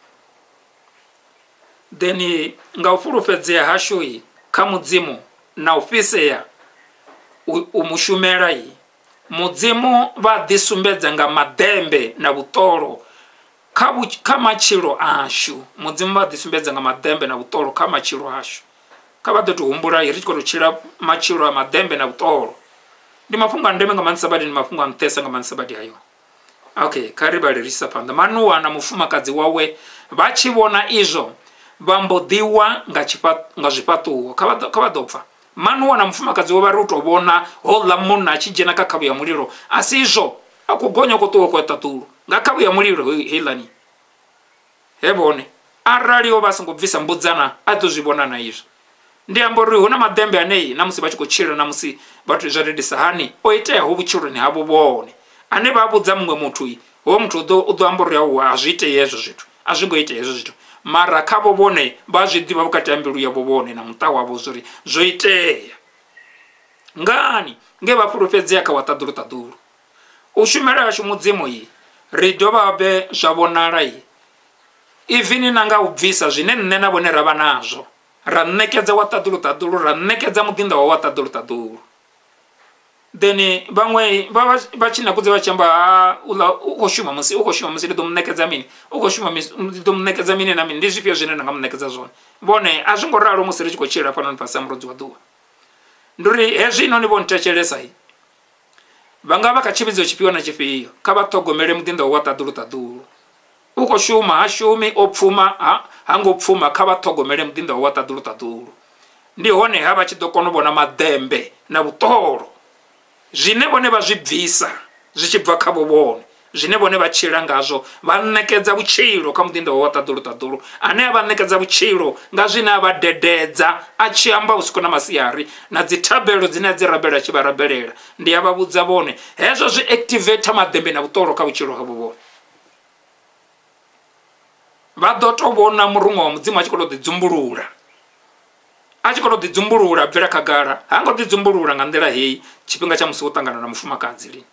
Then nga u fhulufhedzea hashu kha mudzimu na u fhisea u mushumela mudzimu vha ḓi sumbedza nga maḓembe na vhuṱolo kha matshilo ashu. Mudzimu vha ḓi sumbedza nga maḓembe na vhuṱolo kha matshilo ashu. Kha vha ḓo tou humbula ri tshi khou tou tshila matshilo a maḓembe na vhuṱolo. Ndi mafhungo a ndeme nga maanḓesa badi, ndi mafhungo a nṱhesa nga maanḓesa badi hayo. Okay, kha ri vhalelisa phanḓa. Manuwa na mufumakadzi wawe vha tshi vhona izwo vha mbo ḓiwa nga zwifhaṱuwo. Kha vha ḓo pfha Manuwa na mufumakadzi wawe vha ri u tou vhona houḽa munna a tshi dzhena kha khavho ya mulilo. A si izwo a khou gonya khou ṱuwa khou ṱaḓulu nga khavho ya mulilo heiḽani. He vhone arali vha songo bvisa mbudzana a ḓo zwi vhona na izwo. Ndi amba uri hu na maḓembe anei na musi vha tshi khou tshila na musi vhathu zwa redisa hani o iteaho vhutshiloni havho vhone ane vha vhudza muṅwe muthu hoyo muthu u ḓo amba uri a zwi itei hezwo zwithu, a zwi ngo itea hezwo zwithu. Mara khavho vhone vha zwi ḓivha vhukati ha mbilu yavho vhone na muṱa wavho zwori zwo itea. Ngani nge vha fhulufhedzea kha wa ṱaḓulu. U shumela hashu mudzimu ri dovha vhe zwa vhonala even na nga u bvisa zwine nṋe na vhone ra vha nazwo. Ra ṋekedza wa ṱaḓulu ra ṋekedza muḓinḓa wa ṱaḓulu. then bamwe bachina kudze vachamba ula ukoshuma musi ndo munekeza mini ukoshuma ndo munekeza mini na mini ndizvipyo zvine ndanga munekeza zvone mbone azvingoraro musi richikochera pano pasamrodzi wa duwa nduri hezvi ino nivo ntechelesa hii vanga vakachividzo chipiwa na chipiyo kavatogomere mudinda wataduru ukoshuma hashumi opfuma hangopfuma kavatogomere mudinda wataduru ndihone hava chidokonobona madembe na vutoro zvine vone vazvibvisa zvichibva kavo vone zvine vone vachira ngazvo vanekedza vuchiro kamudinda wataduru ane avanekedza vuchiro ngazvine avadhedhedza achiamba usiku namasiyari nadzitabelo dzine dzirabela chivarabelera ndiyavavudza vone hezvo zviactivata madembe na vutoro kavuchiro kavo vone vadotovona murumwa wa mudzimu achikotodzidzumburura achikotodzidzumburura bvira kagara hangodzidzumburura nga ndela hei chipinga cha musi wotangana na mufumakadzi lini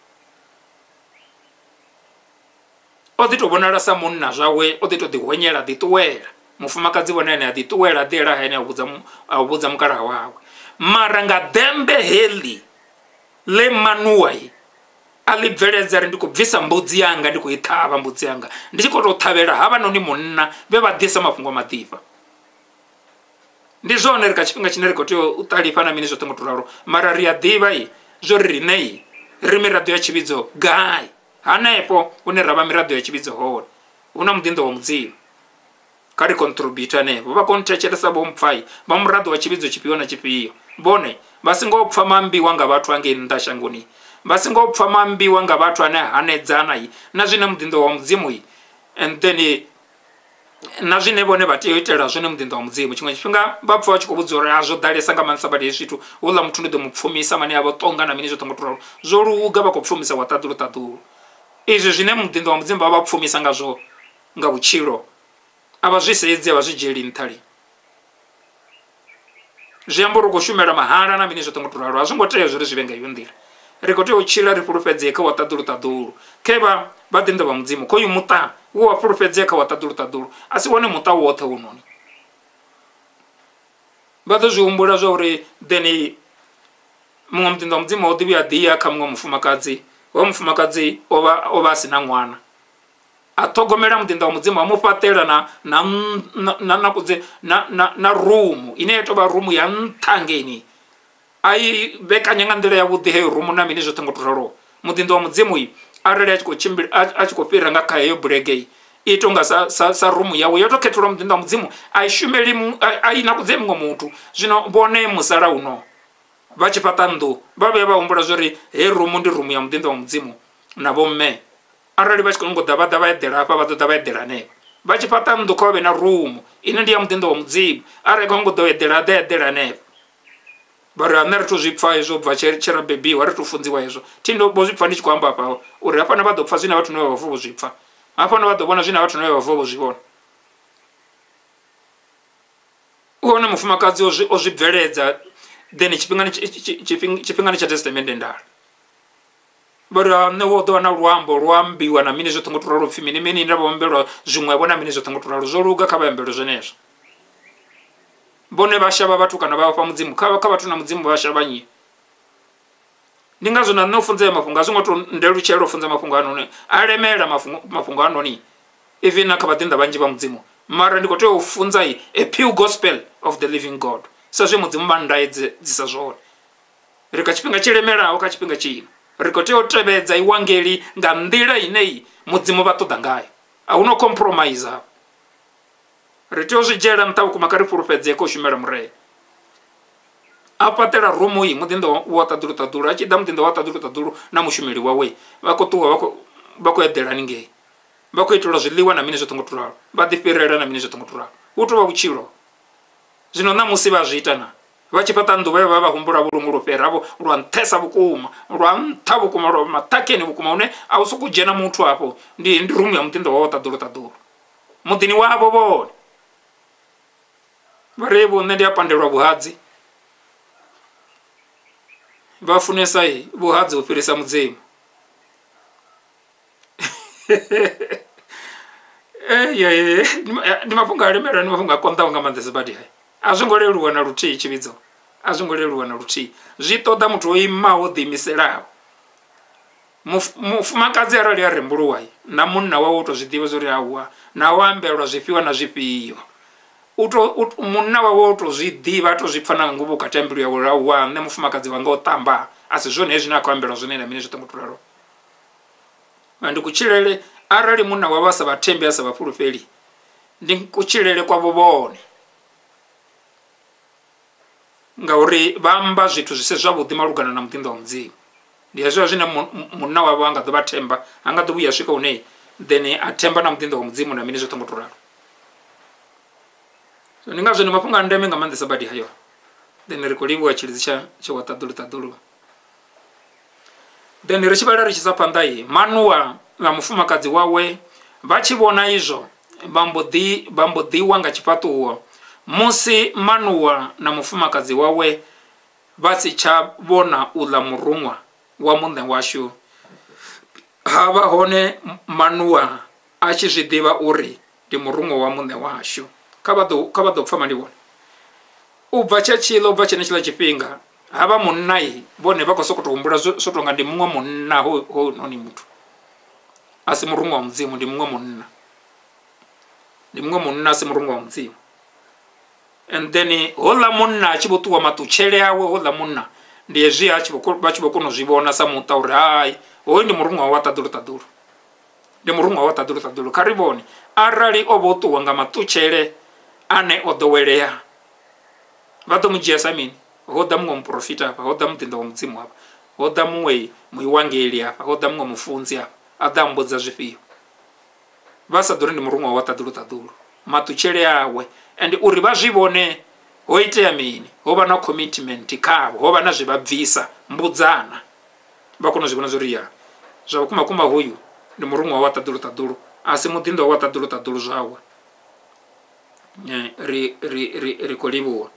oditovonala sa munna zvawe oditodihwenyela dituwela mufumakadzi vonene adituwela dela hene avudza mukala wawe mara nga dembe heli le manuwai alibveledza ri ndikubvisa mbudzi yanga ndikuitava mbudzi yanga ndichikotothavela hava noni munna vevadhisa mafungo madiva ndizvone rikachipinga chine rikotio utalipa na mini zvotongotoraro mara riyadhiva iyi zvo ririnei rimi radho ya chividzo gai hanepo une rava miradho ya chividzo hone una mudindo wa mudzimu kari contributa nevo vakontecheresa bomupfai vamuradho wa chividzo chipiyo na chipiyo bone vasingopfa mambiwa nga vathu ange ndashanguni vasingopfa mambiwa nga vathu ane hanedzana iyi na zvine mudindo wa mudzimu iyi and then na zvine vone vatiyoitela zvone mudindo wa mudzimu chimwe chipinga vapfa vachikovudzora azvo dalesa nga manisabati yesvitu ula muthu ndido mupfumisa mane avo tonga na mini zvotongotoraro zvoruga vakopfumisa wataduru izvi zvine mudindo wa mudzimu vavapfumisa ngazvo nga vuchiro avazvisedzi avazvijeli nthali zviyamboro kushumela mahala na mini zvotongotoraro azvingoteyo zviri zvivenga iyo ndira rikotoyochila ripurupedzeka wataduru keva vadinda va mudzimu koyu muta wo wapurupedzeka wataduru asi wone muta wothe unoni vadozviumbula zvauri then mumwe mudinda wa mudzimu odiviya diya kha mumwe mufumakadzi ova asina mwana atogomela mudinda wa mudzimu amupatela na rumu ine tova rumu ya nthangeni ai vekanyanga ndela ya vudhi heyo rumu na mini zvotongotoraro mudinda wa mudzimu iyi arali achikopirira nga khayeyo bulegei itonga sa rumu yawe yotokhethelwa mudinda wa mudzimu aishumeli aina kudze mumwe muthu zvino vone musala uno vachipata ndo vave vaumbula zvori he rumu ndi rumu ya mudinda wa mudzimu na vomme arali vachikongodavada vaedhela apa vadoda vaedhela nevo vachipata ndo kwave na rumu ine ndi ya mudinda wa mudzimu arali kongodoedhela adaedhela nevo vari hanari tozvipfa izvo bva chera bebi wari tofunziwa izvo tindo bozvipfa ndichikwamba apa uri hapana vadopfa zvina vathu nove vavo zvipfa hapana vadovona zvina vathu nove vavo zvivona uone mufumakadzi ozvibveledza then chipingani cha testamende ndala vari nevodovana rwambo rwambiwa na mini zvotongotoraro pfi mini ndavaumbelwa zvimwevo na mini zvotongotoraro zvoruga kavaembelo zvenezvo bone vashava vathu kana vava pamudzimu kavathu na mudzimu vashava nyi ndingazvona ndinofunza mafungo azvingoto nderuchero funza mafungo anoni alemera mafungo anoni even akavadinda vanji vamudzimu mara ndikotoyofunza a pure gospel of the living God sazve mudzimu vandaedzisa zvone rikachipinga chilemerawo kachipinga chino rikotoyotevedza iwangeli nga ndila inei mudzimu vatoda ngayo auno compromise apo ritozvijela mtavuku makaripurupedzeka oshumela mureye apatela rumu iyi mudinda wataduru achida mudinda wataduru na mushumeli wawe vakotuwa vakoedhelani ngei vakoitela zviliwa na mini zvotongotoraro vadifirela na mini zvotongotoraro utova vuchilo zvino namusi vazviitana vachipata nduva vavahumbula vulumu lupera avo lwanthesa vukuma lwantha vukuma lwa matakeni vukuma une ausukujena muthu apo ndi rumu ya mudinda wataduru mudini wavo vone varevo nne ndiyapandelwa vuhadzi vafunesa vuhadzi upirisa mudzimu ndi mafungo alemera ndi mafungo akondawo nga manzesibadi hai azvingoleluwa na lutii chividzo a zwi ngo leluwa na luthihi zwi ṱoḓa muthu o imaho ḓi imiselaho mufumakadzi arali a rembuluwa na munna wawe u to zwiḓivha zwo ri awa na u ambelwa zwifhiwa na zwifhio munna wawe u to zwiḓivha to zwi pfa na ngomu vhukati ha mbilu yawe awa nṋe mufumakadzi wanga o ṱamba a si zwone hezwi ne a khou ambelwa zwone na mini zwi ṱongo to ralo ndi kutshilele arali munna wawe a sa vhathembi a sa vhafhulufheli ndi kutshilele kwavho vhone ngauri vha amba zwithu zwi si zwavhuḓi malugana na muṱinḓo wa mudzimu ndi hezwo zwine munna wavho a nga ḓo vha themba a nga ḓo vhuya swika hune then a themba na muṱinḓo wa mudzimu na mini zwi ṱongo to ralo so ndi ngazwo ndi mafhungo a ndeme nga maanḓesa badi hayo then ri khou livhuwa tshilidzi tsha wa ṱaḓulu then ri tshi vhala ri tshi sa phanḓa Manuwa na mufumakadzi wawe vha tshi vhona izwo vha mbo ḓiwa nga tshifhaṱuwo musi Manuwa na mufumakadzi wawe vha si tsha vhona uḽa murumwa wa muṋe washu ha vha hone Manuwa a tshi zwi ḓivha uri ndi murumwa wa muṋe washu kha vha ḓo pfha mani vhone u bva tshetshiḽa u bva tshenetshiḽa tshifhinga havha munna vhone vha khou sokou humbula zwo tonga ndi muṅwe munna hoyunoni muthu a si murumwa wa mudzimu ndi muṅwe munna a si murumwa wa mudzimu and then hoḽa munna a tshi vho ṱuwa maṱutshele awe hoḽa munna ndi hezwi vha tshi vho kona u zwi vhona sa muṱa uri hayi hoyu ndi murumwa wa ṱaḓulu ndi murumwa wa ṱaḓulu kha ri vhone arali o vho ṱuwa nga maṱutshele ane o ḓowelea vha ḓo mu dzhia sa mini ho ḓa muṅwe muprofita hafha ho ḓa muṱinḓo wa mudzimu hafha ho ḓa muṅwe muiwangeli hafha ho ḓa muṅwe mufunzi hafha a ḓa ambudza zwifhio vha sa ḓo ri ndi murumwa wa ṱaḓulu maṱutshele awe and uri vha zwi vhone ho itea mini ho vha na commitment khavho ho vha na zwe vha bvisa mbudzana vha kona u zwi vhona zwo ri ya zwa vhukuma hoyu ndi murumwa wa ṱaḓulu a si muḓinḓo wa ṱaḓulu zwawe ri khou livhuwa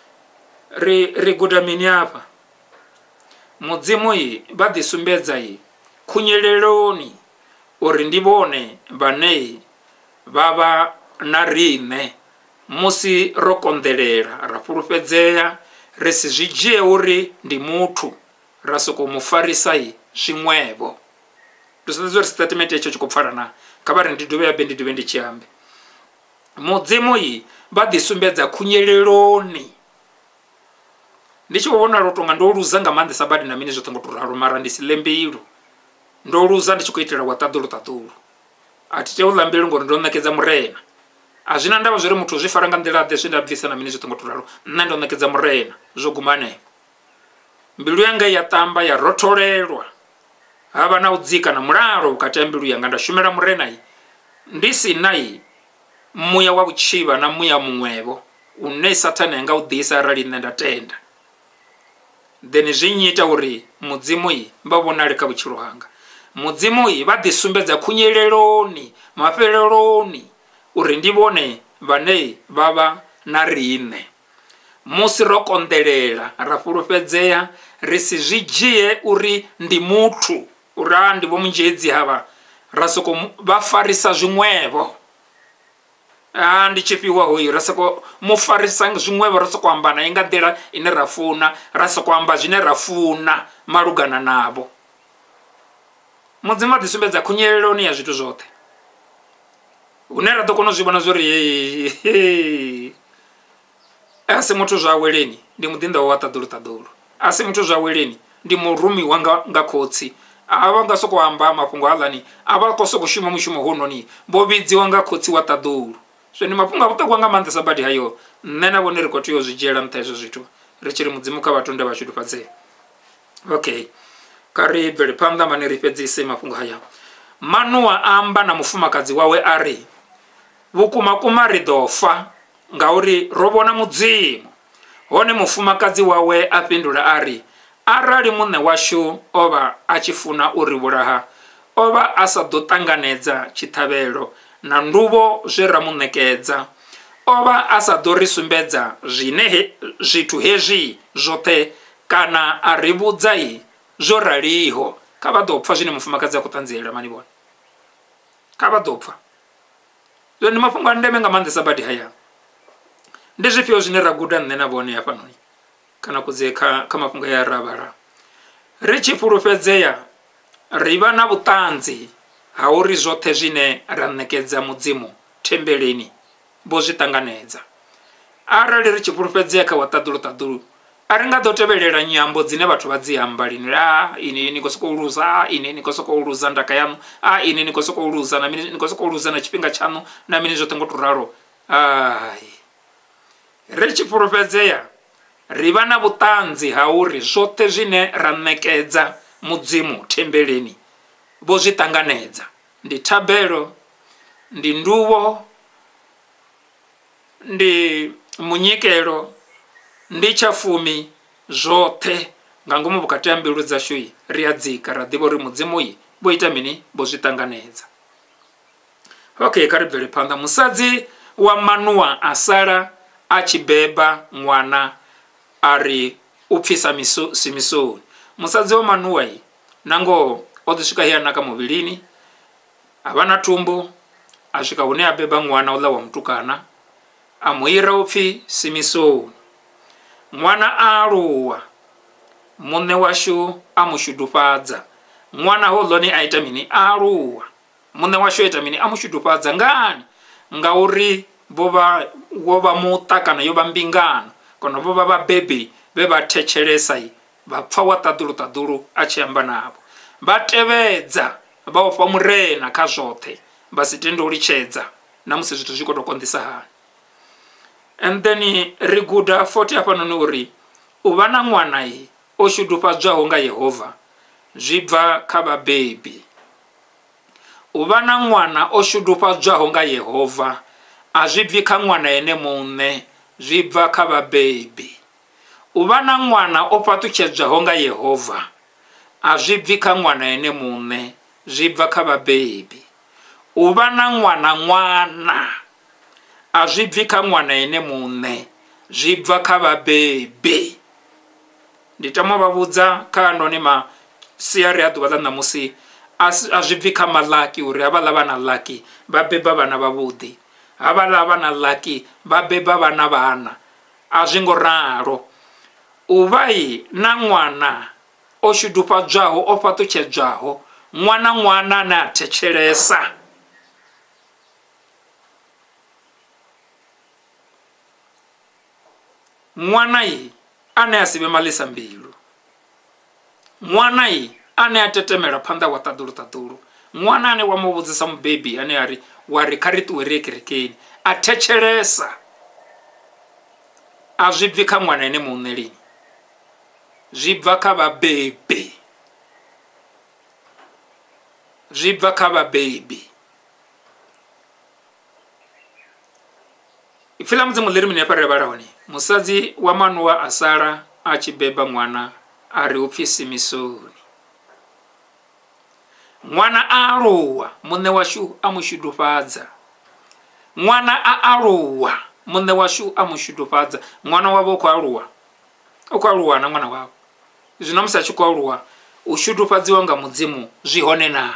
ri guda mini hafha mudzimu vha ḓi sumbedza khunyeleloni uri ndi vhone vhane vha vha na riṋe musi ro konḓelela ra fhulufhedzea ri si zwi dzhie uri ndi muthu ra sokou mu farisa zwiṅwevho ndi sedza uri statement hetsho tshi khou pfala na kha vha ri ndi dovhe ndi tshi ambe mudzimu vha ḓi sumbedza khunyeleloni ndi tshi vhona lo tonga ndo luza nga maanḓesa badi na mini zwo ṱongo to ralo mara ndi si ḽe mbilu ndo luza ndi tshi khou itela wa ṱaḓulu a thi tea u ḽa mbilu ngori ndo ṋekedza murena a zwi na ndavha zwo ri muthu zwi fara nga nḓila ḓe zwi nda bvisa na mini zwo ṱongo to ralo nṋe ndo ṋekedza murena zwo guma hanefho mbilu yanga ya ṱamba ya rotholelwa ha vha na u dzika na mulalo vhukati ha mbilu yanga nda shumela murena ndi si na muya wa vhutshivha na muya muṅwevho une sathane anga u ḓisa arali nṋe nda tenda then zwi nnyita uri mudzimu vha vhonale kha vhutshilo hanga mudzimu vha ḓi sumbedza khunyeleloni mafheleloni uri ndi vhone vhane vha vha na riṋe musi ro konḓelela ra fhulufhedzea ri si zwi dzhie uri ndi muthu uri ndi vho Munzhedzi havha ra sokou vha farisa zwiṅwevho ndi tshifhiwa hoyu ra sokou mu farisa zwiṅwevho ra sokou amba naye nga nḓila ine ra funa ra sokou amba zwine ra funa malugana navho mudzimu a ḓi sumbedza khunyeleloni ya zwithu zwoṱhe hune ra ḓo kona u zwi vhona zwo ri a si muthu zwawe leni ndi muḓinḓa wa ṱaḓulu a si muthu zwawe leni ndi murumiwa nga khotsi a vha nga sokou amba mafhungo haḽani a vha khou sokou shuma mushumo hononi vho vhidziwa nga khotsi wa ṱaḓulu so ndi mafhungo a vhuṱhogwa nga maanḓesa badi hayo nṋe na vhone ri khou tea u zwi dzhiela nṱha hezwo zwithu ri tshi ri mudzimu kha vhathu nda vha tshitufhadzea okay kha ri bvele phanḓa mani ri fhedzise mafhungo haya Manuwa amba na mufumakadzi wawe a ri vhukuma ri ḓo fa ngauri ro vhona mudzimu hone mufumakadzi wawe a fhindula a ri arali muṋe washu o vha a tshi funa u ri vhulaha o vha a sa ḓo ṱanganedza tshiṱhavhelo na nduvho zwe ra mu ṋekedza o vha a sa ḓo ri sumbedza zwithu hezwi zwoṱhe kana a ri vhudza zwo raliho kha vha ḓo pfha zwine mufumakadzi a khou ṱanziela mani vhone kha vha ḓo pfha ndi mafhungo a ndeme nga maanḓesa badi haya ndi zwifhio zwine ra guda nṋe na vhone hafhanoni kana kudzeka kha mafhungo ya ravhala ri tshi fhulufhedzea ri vha na vhuṱanzi ha uri zwoṱhe zwine ra ṋekedza mudzimu thembeleni vho zwi ṱanganedza. Arali ri tshi fhulufhedzea kha waṱaḓuluṱaḓulu a ri nga ḓo tevhelela nyambo dzine vhathu vha dzi amba lini, ini ni khou sokou luza, ini ni khou sokou luza ndaka yaṋu, ini ni khou sokou luza na mini, ni khou sokou luza na tshifhinga tshaṋu na mini zwoṱhe ngo to ralo. Ri tshi fhulufhedzea ri vha na vhuṱanzi ha uri zwoṱhe zwine ra ṋekedza mudzimu thembeleni vho zwi ṱanganedza. Ndi thabelo, ndi nduvho, ndi munyikelo, ndi tshafumi, zwoṱhe nga ngomu vhukati ha mbilu dzashu ri a dzika ra ḓivha uri mudzimu vho ita mini, vho zwi ṱanganedza. Okay, kha ri bvele phanḓa. Musadzi wa Manoa a sala a tshi beba ṅwana a ri u pfhi Simisoni. Musadzi wa Manoa nangoho o ḓi swika he a naka muvhilini, a vha na thumbu, a swika hune a beba ṅwana uḽa wa mutukana, a mu ira u pfhi Simisoni. Ṅwana a aluwa, muṋe washu a mu shudufhadza. Ṅwana hoḽoni a ita mini? A aluwa, muṋe washu a ita mini? A mu shudufhadza. Ngani? Ngauri wo vha muṱa kana yo vha mbingano kana vho vha vhabebi vhe vha thetshelesa vha pfa waṱaḓuluṱaḓulu a tshi amba navho, vha tevhedza, vha ofha murena kha zwoṱhe, vha si tende u litshedza na musi zwithu zwi khou tou konḓisa hani. And then ri guda futhi hafhanoni uri u vha na ṅwana o shudufhadzwaho nga Yehova zwi bva kha vhabebi. U vha na ṅwana o shudufhadzwaho nga Yehova a zwi bvi kha ṅwana ene muṋe, zwi bva kha vhabebi. U vha na ṅwana o fhaṱutshedzwaho nga Yehova a zwi bvi kha ṅwana ene muṋe, zwi bva kha vhabebi. U vha na ṅwana a zwi bvi kha ṅwana ene muṋe, zwi bva kha vhabebi. Ndi tama vha vhudza kha anoni masiari a ḓuvha ḽa ṋamusi, a zwi bvi kha Malaki uri havhaḽa vhana Laki vha beba vhana vhavhuḓi, havhaḽa vhana Laki vha beba vhana, a zwi ngo ralo. U vha na ṅwana o shudufhadzwaho, o fhaṱutshedzwaho, ṅwana ane a thetshelesa, ṅwana ane a si vhe maḽisa mbilu, ṅwana ane a tetemela phanḓa wa ṱaḓuluṱaḓulu, ṅwana ane wa mu vhudzisa mubebi ane wa ri kha ri ṱuwe ri ye kerekeni, a thetshelesa. A zwi bvi kha ṅwana ene muṋe lini, zwi bva kha vhabebi, zwi bva kha vhabebi. Ipfhi ḽa mudzimu ḽi ri mini hafha ri vhala hone? Musadzi wa Manoa a sala a tshi beba ṅwana a ri u pfhi Simisoni. Ṅwana a aluwa, muṋe washu a mu shudufhadza. Ṅwana a aluwa, muṋe washu a mu shudufhadza. Ṅwana wavho u khou aluwa, u khou aluwa na ṅwana wavho. Zwino musi a tshi khou aluwa, u shudufhadziwa nga mudzimu zwi hone na?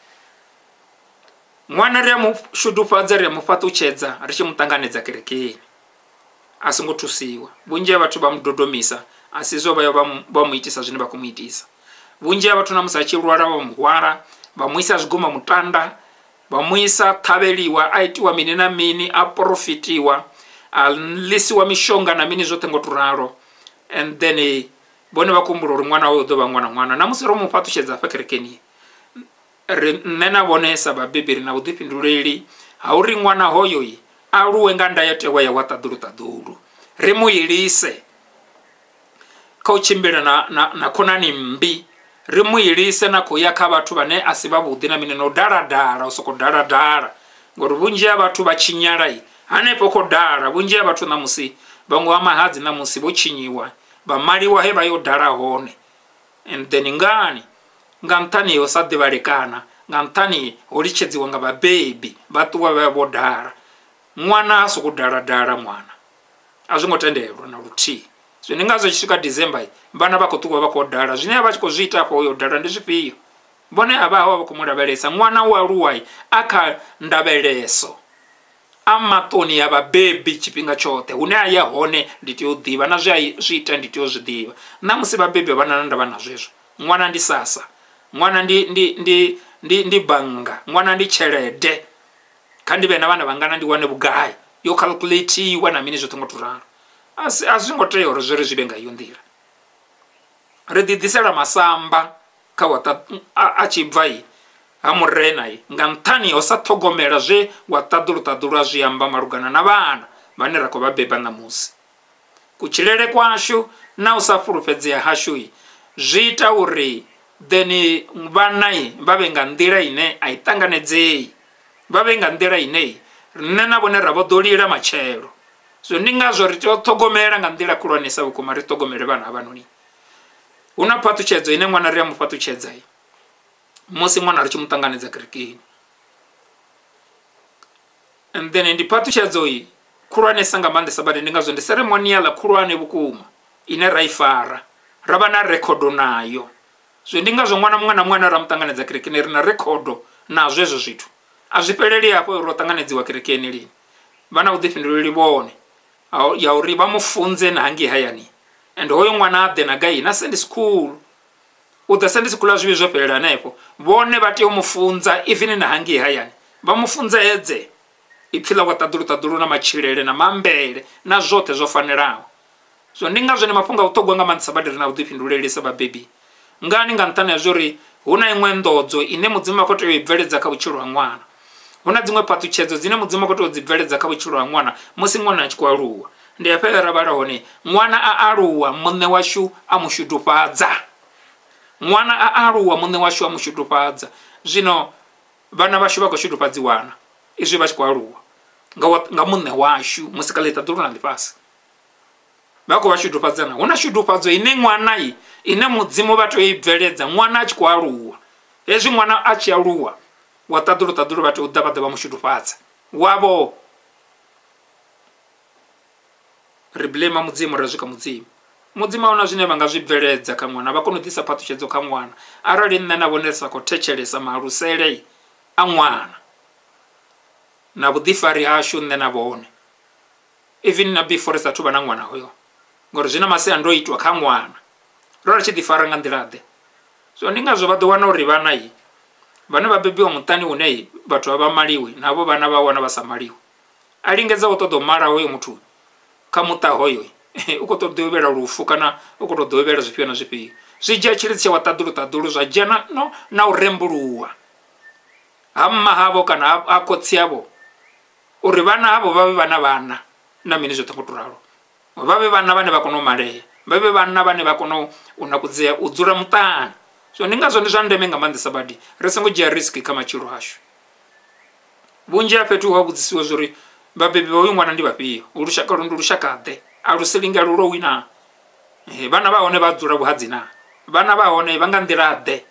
Ṅwana ri a mu shudufhadza, ri a mu fhaṱutshedza, ri tshi mu ṱanganedza kerekeni, a songo thusiwa. Vhunzhi ha vhathu vha mu dodomisa, a si zwo vha mu itisa zwine vha khou mu itisa. Vhunzhi ha vhathu na musi a tshi lwala vha mu hwala, vha mu isa zwiguma mutanda, vha mu isa ṱhavheliwa, a itiwa mini na mini, a profitiwa, a ḽisiwa mishonga na mini zwoṱhe ngo to ralo. And then vhone vha kumbula uri ṅwana hoyo u ḓo vha ṅwana. Na musi ro mu fhaṱutshedza hafha kerekeni, nṋe na vhone sa vhabebi ri na vhuḓifhinduleli ha uri ṅwana hoyo aluwe nga ndayotewa ya waṱaḓuluṱaḓulu. Ri mu ilise kha u tshimbila na khonani mmbi, ri mu ilise na khou ya kha vhathu vhane a si vhavhuḓi na mini, no daladala, u sokou daladala. Ngori vhunzhi ha vhathu vha tshinyala hanefho khou dala. Vhunzhi ha vhathu na musi vhaṅwe vha mahadzi na musi vho tshinyiwa, vha maliwa he vha yo dala hone. And then ngani? Nga nṱhani ho sa ḓivhalekana, nga nṱhani ho litshedziwa nga vhabebi, vha ṱuwa vha vho dala. Ṅwana a sokou daladala, ṅwana a zwi ngo tendelwa na luthihi. Zwino ndi ngazwo tshi swika December vhana vha khou ṱuwa vha khou dala. Zwine vha tshi khou zwi ita afho yo dala ndi zwifhio? Vhone a vha vha khou mu lavhelesa. Ṅwana u aluwa a kha ndavheleso, amatoni ya babebi chipinga chote hune aya hone nditi udiva na zviita nditi uzvidiva namusi babebi vana ndava nazvezvo mwana ndi sasa mwana ndi banga mwana ndi chelede kandi vena vana vangana ndiwane bugai yo calculate wana mini zvotongo turaro azvingoteyo ro zviri zvibenga iyo ndira redidisela masamba kawata achibvai hamurenai ngantani osatogomera zve watadurutadura zviamba marugana na vana vane rako vabeba namusi kuchilele kwashu na usafurupedzea hashui zviita uri theni vanai vavenga ndira ine aitanganedzei vavenga ndira inei rinena vone ravodolira machero so ndingazvo ritotogomera nga ndira kulwanisa vukuma ritogomere vana vanoni una patuchedzo ine mwana ria mupatuchedzai musi mwana richimutanganidza kerekeni and then ndi patuchedzo iyi kulwanisa nga mande sabade ndingazvo ndi ceremonial kulwane vukuma ine raifara rava na rekodo nayo so ndingazvo mwana ramutanganidza kerekeni rina rekodo nazvo ezvo zvithu azvipeleli hapo rotanganedziwa kerekeni lini vana vudifinduleli vone yauri vamufunze nangi hayani and hoyo mwana ade nagai na sendi school uda sendi school azvivi zvopelela nepo vone vati umufunza even na hangi hayani vamufunza edze ipfila wataduru na machilele na mambele na zote zofanerawo so ndingazvo nemafunga utogwa nga mansabadiri na vudifinduleli sababebi ngani ngantana zori huna imwe ndodzo ine mudzima koto ibveledza kauchirwa mwana huna dzimwe patuchedzo dzine mudzima koto dzibveledza kauchirwa mwana musi mwana achikwaruwa ndiyapera vara hone mwana aaruwa munne washu amushudupadza mwana aaruwa munne washu amushudupadza zvino vana vashu vakoshudupadziwana izvi vachikwaruwa nga munne washu musikaleta duruna ndipasi vako vashudupadzana huna shudupadzo ine mwana iyi ine mudzimu vatoibveledza mwana achikwaruwa ezvi mwana achiaruwa wataduru vatoudhavadha vamushudupadza wavo riblema mudzimu razvika mudzimu aona zvine vangazvibveledza kamwana vakonodisa patuchedzo kamwana arali nne navonesa kotecheresa marusele amwana na vudifari hashu nne navone even na before satuva na mwana hoyo ngori zvina masi andoitwa kamwana rora chidifara nga ndirade so ndingazvo vadowana uri vana iyi vane vabebiwa mutani unei vatu vavamaliwe navo vana vawana vasamaliwe alingedza utodomara hoyo mutu kamuta hoyo ukotodovera rufu kana ukotodovera zvipio na zvipio zvijia chilitsi wataduru zvajia na urembuluwa hamma havo kana akotsi avo uri vana avo vave vana na mini zvotongoturalo vave vana vane vakonomaleya vave vana vane vakono unakudzea udzura mutani so ndingazvo ndi zva ndeme nga mande sabadi risingojia riski kama chiro hashu vunji apetu wabudzisiwa zvori vabebi voyu mwana ndi vapio urushaka rundu rushakade arusilinga rurowina vana vaone vadzura buhadzina vana vaone vangandirade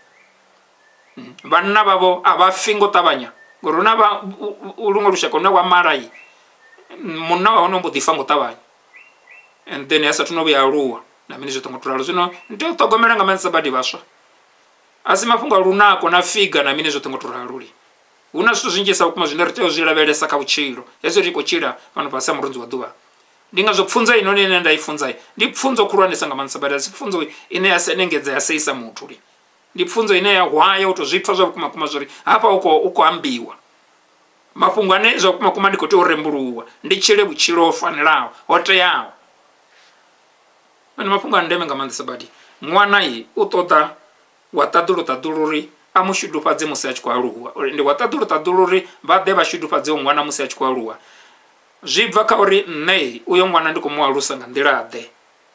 vana vavo avafingo tabanya ngorona va ulungo rushaka na wamarai munna vaone mbodifango tabanya and then yasa tunobuya ruwa na mini zvotongoturalo zvino ndio togomera nga mande sabadi vaswa asi mafunga lunako na figa na mini zvotongoturalo ri una zvithu zvinji sakuma zvine riteo zvilavelesa kauchiro yeso riko chira vanhu pasa murunzi wa duva ndingazopfunza ino nene ndaifunzai ndipfunzo kurwanisa nga mansabada sipfunzo ine yasenengedza yaseisa muthu ri ndipfunzo ine yahwaya utozvipfa zvakuma zvori hapa uko ambiwa mafungo ane zvakuma ndikoti urembuluwa ndichile buchiro ofanirawo hoteyawo mani mafungo andeme nga mansabadi mwana iyi utoda watadururi amushudupadze musi achikwaruwa ndi watadururi vade vashudupadze mwana musi achikwaruwa zvibva kauri nei uyo mwana ndikumualusa nga ndirade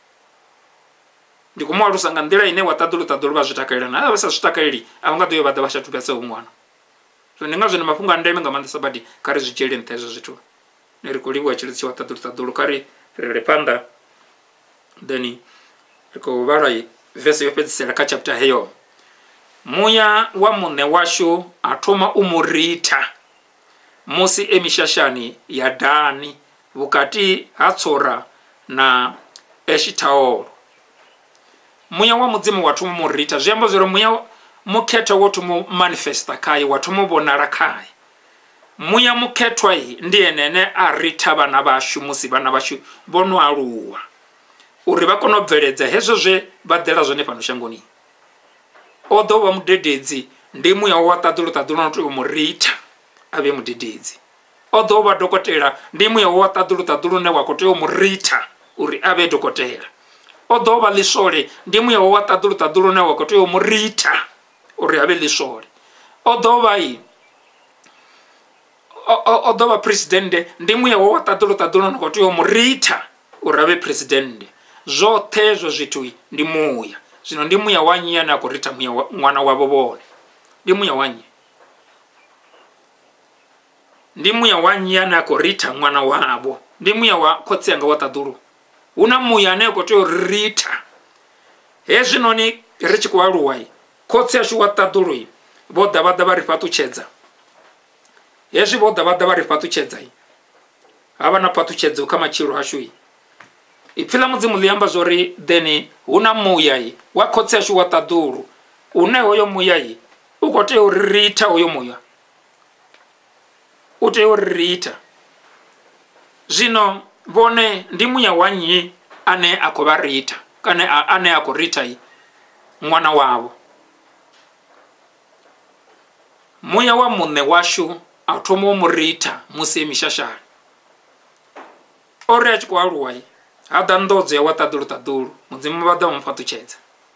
ndikumualusa nga ndira ine watadururi vazvitakaira na vasazvitakariri avangadoyo vade vashatupesa umwana so ndingazvo nemafungo andeme nga mande sabadi kari zvichele nta izvo zvithu nerikulingwa chilitsi watadururi kari rere panda then rikovarai vese yopedzisira ka chapter heyo muya wa munne washu atoma umurita musi emishashani ya Dani vukati hatsora na Eshitaol muya wa mudzimu watoma umurita zviambo zviro muya muketa woto mu manifesta kai watoma bonara kai muya mukhetwa ndi enene a rita vhana vhashu musi vhana vhashu vhono aluwa uri vha kone u bveledza hezwo zwe vha ḓela zwone fhano shangoni. O ḓo vha mudededzi ndi muya wa ṱaḓulu no tea u mu rita a vhe mudededzi. O ḓo vha dokotela ndi muya wa ṱaḓulu ne wa khou tea u mu rita uri a vhe dokotela. O ḓo vha ḽisole ndi muya wa ṱaḓulu ne wa khou tea u mu rita uri a vhe ḽisole. O ḓo vha presidente ndi muya wa ṱaḓulu ne khou tea u mu rita uri a vhe presidente. Zwoṱhe hezwo zwithu ndi muya. Zwino ndi muya wa nnyi ane a khou rita ṅwana wavho vhone? Ndi muya wa nnyi? Ndi muya wa nnyi ane a khou rita ṅwana wavho? Ndi muya wa khotsi anga wa ṱaḓulu. Hu na muya ane a khou tea u rita. Hezwinoni ri tshi khou aluwa khotsi ashu wa ṱaḓulu vho ḓa vha ḓa vha ri fhaṱutshedza. Hezwi vho ḓa vha ḓa vha ri fhaṱutshedza ha vha na phaṱhutshedzo kha matshilo ashu ipfhi ḽa mudzimu ḽi amba zwori then hu na muya wa khotsi ashu wa ṱaḓulu une hoyo muya u khou tea u rita. Hoyo muya u tea u rita. Zwino vhone ndi muya wa nnyi ane a khou vha rita kana ane a khou rita ṅwana wavho? Muya wa muṋe washu a thoma u mu rita musi mishashani. Ori a tshi khou aluwa ha ḓa nḓodzo ya wa ṱaḓulu mudzimu vha ḓa mu fhaṱutshedza.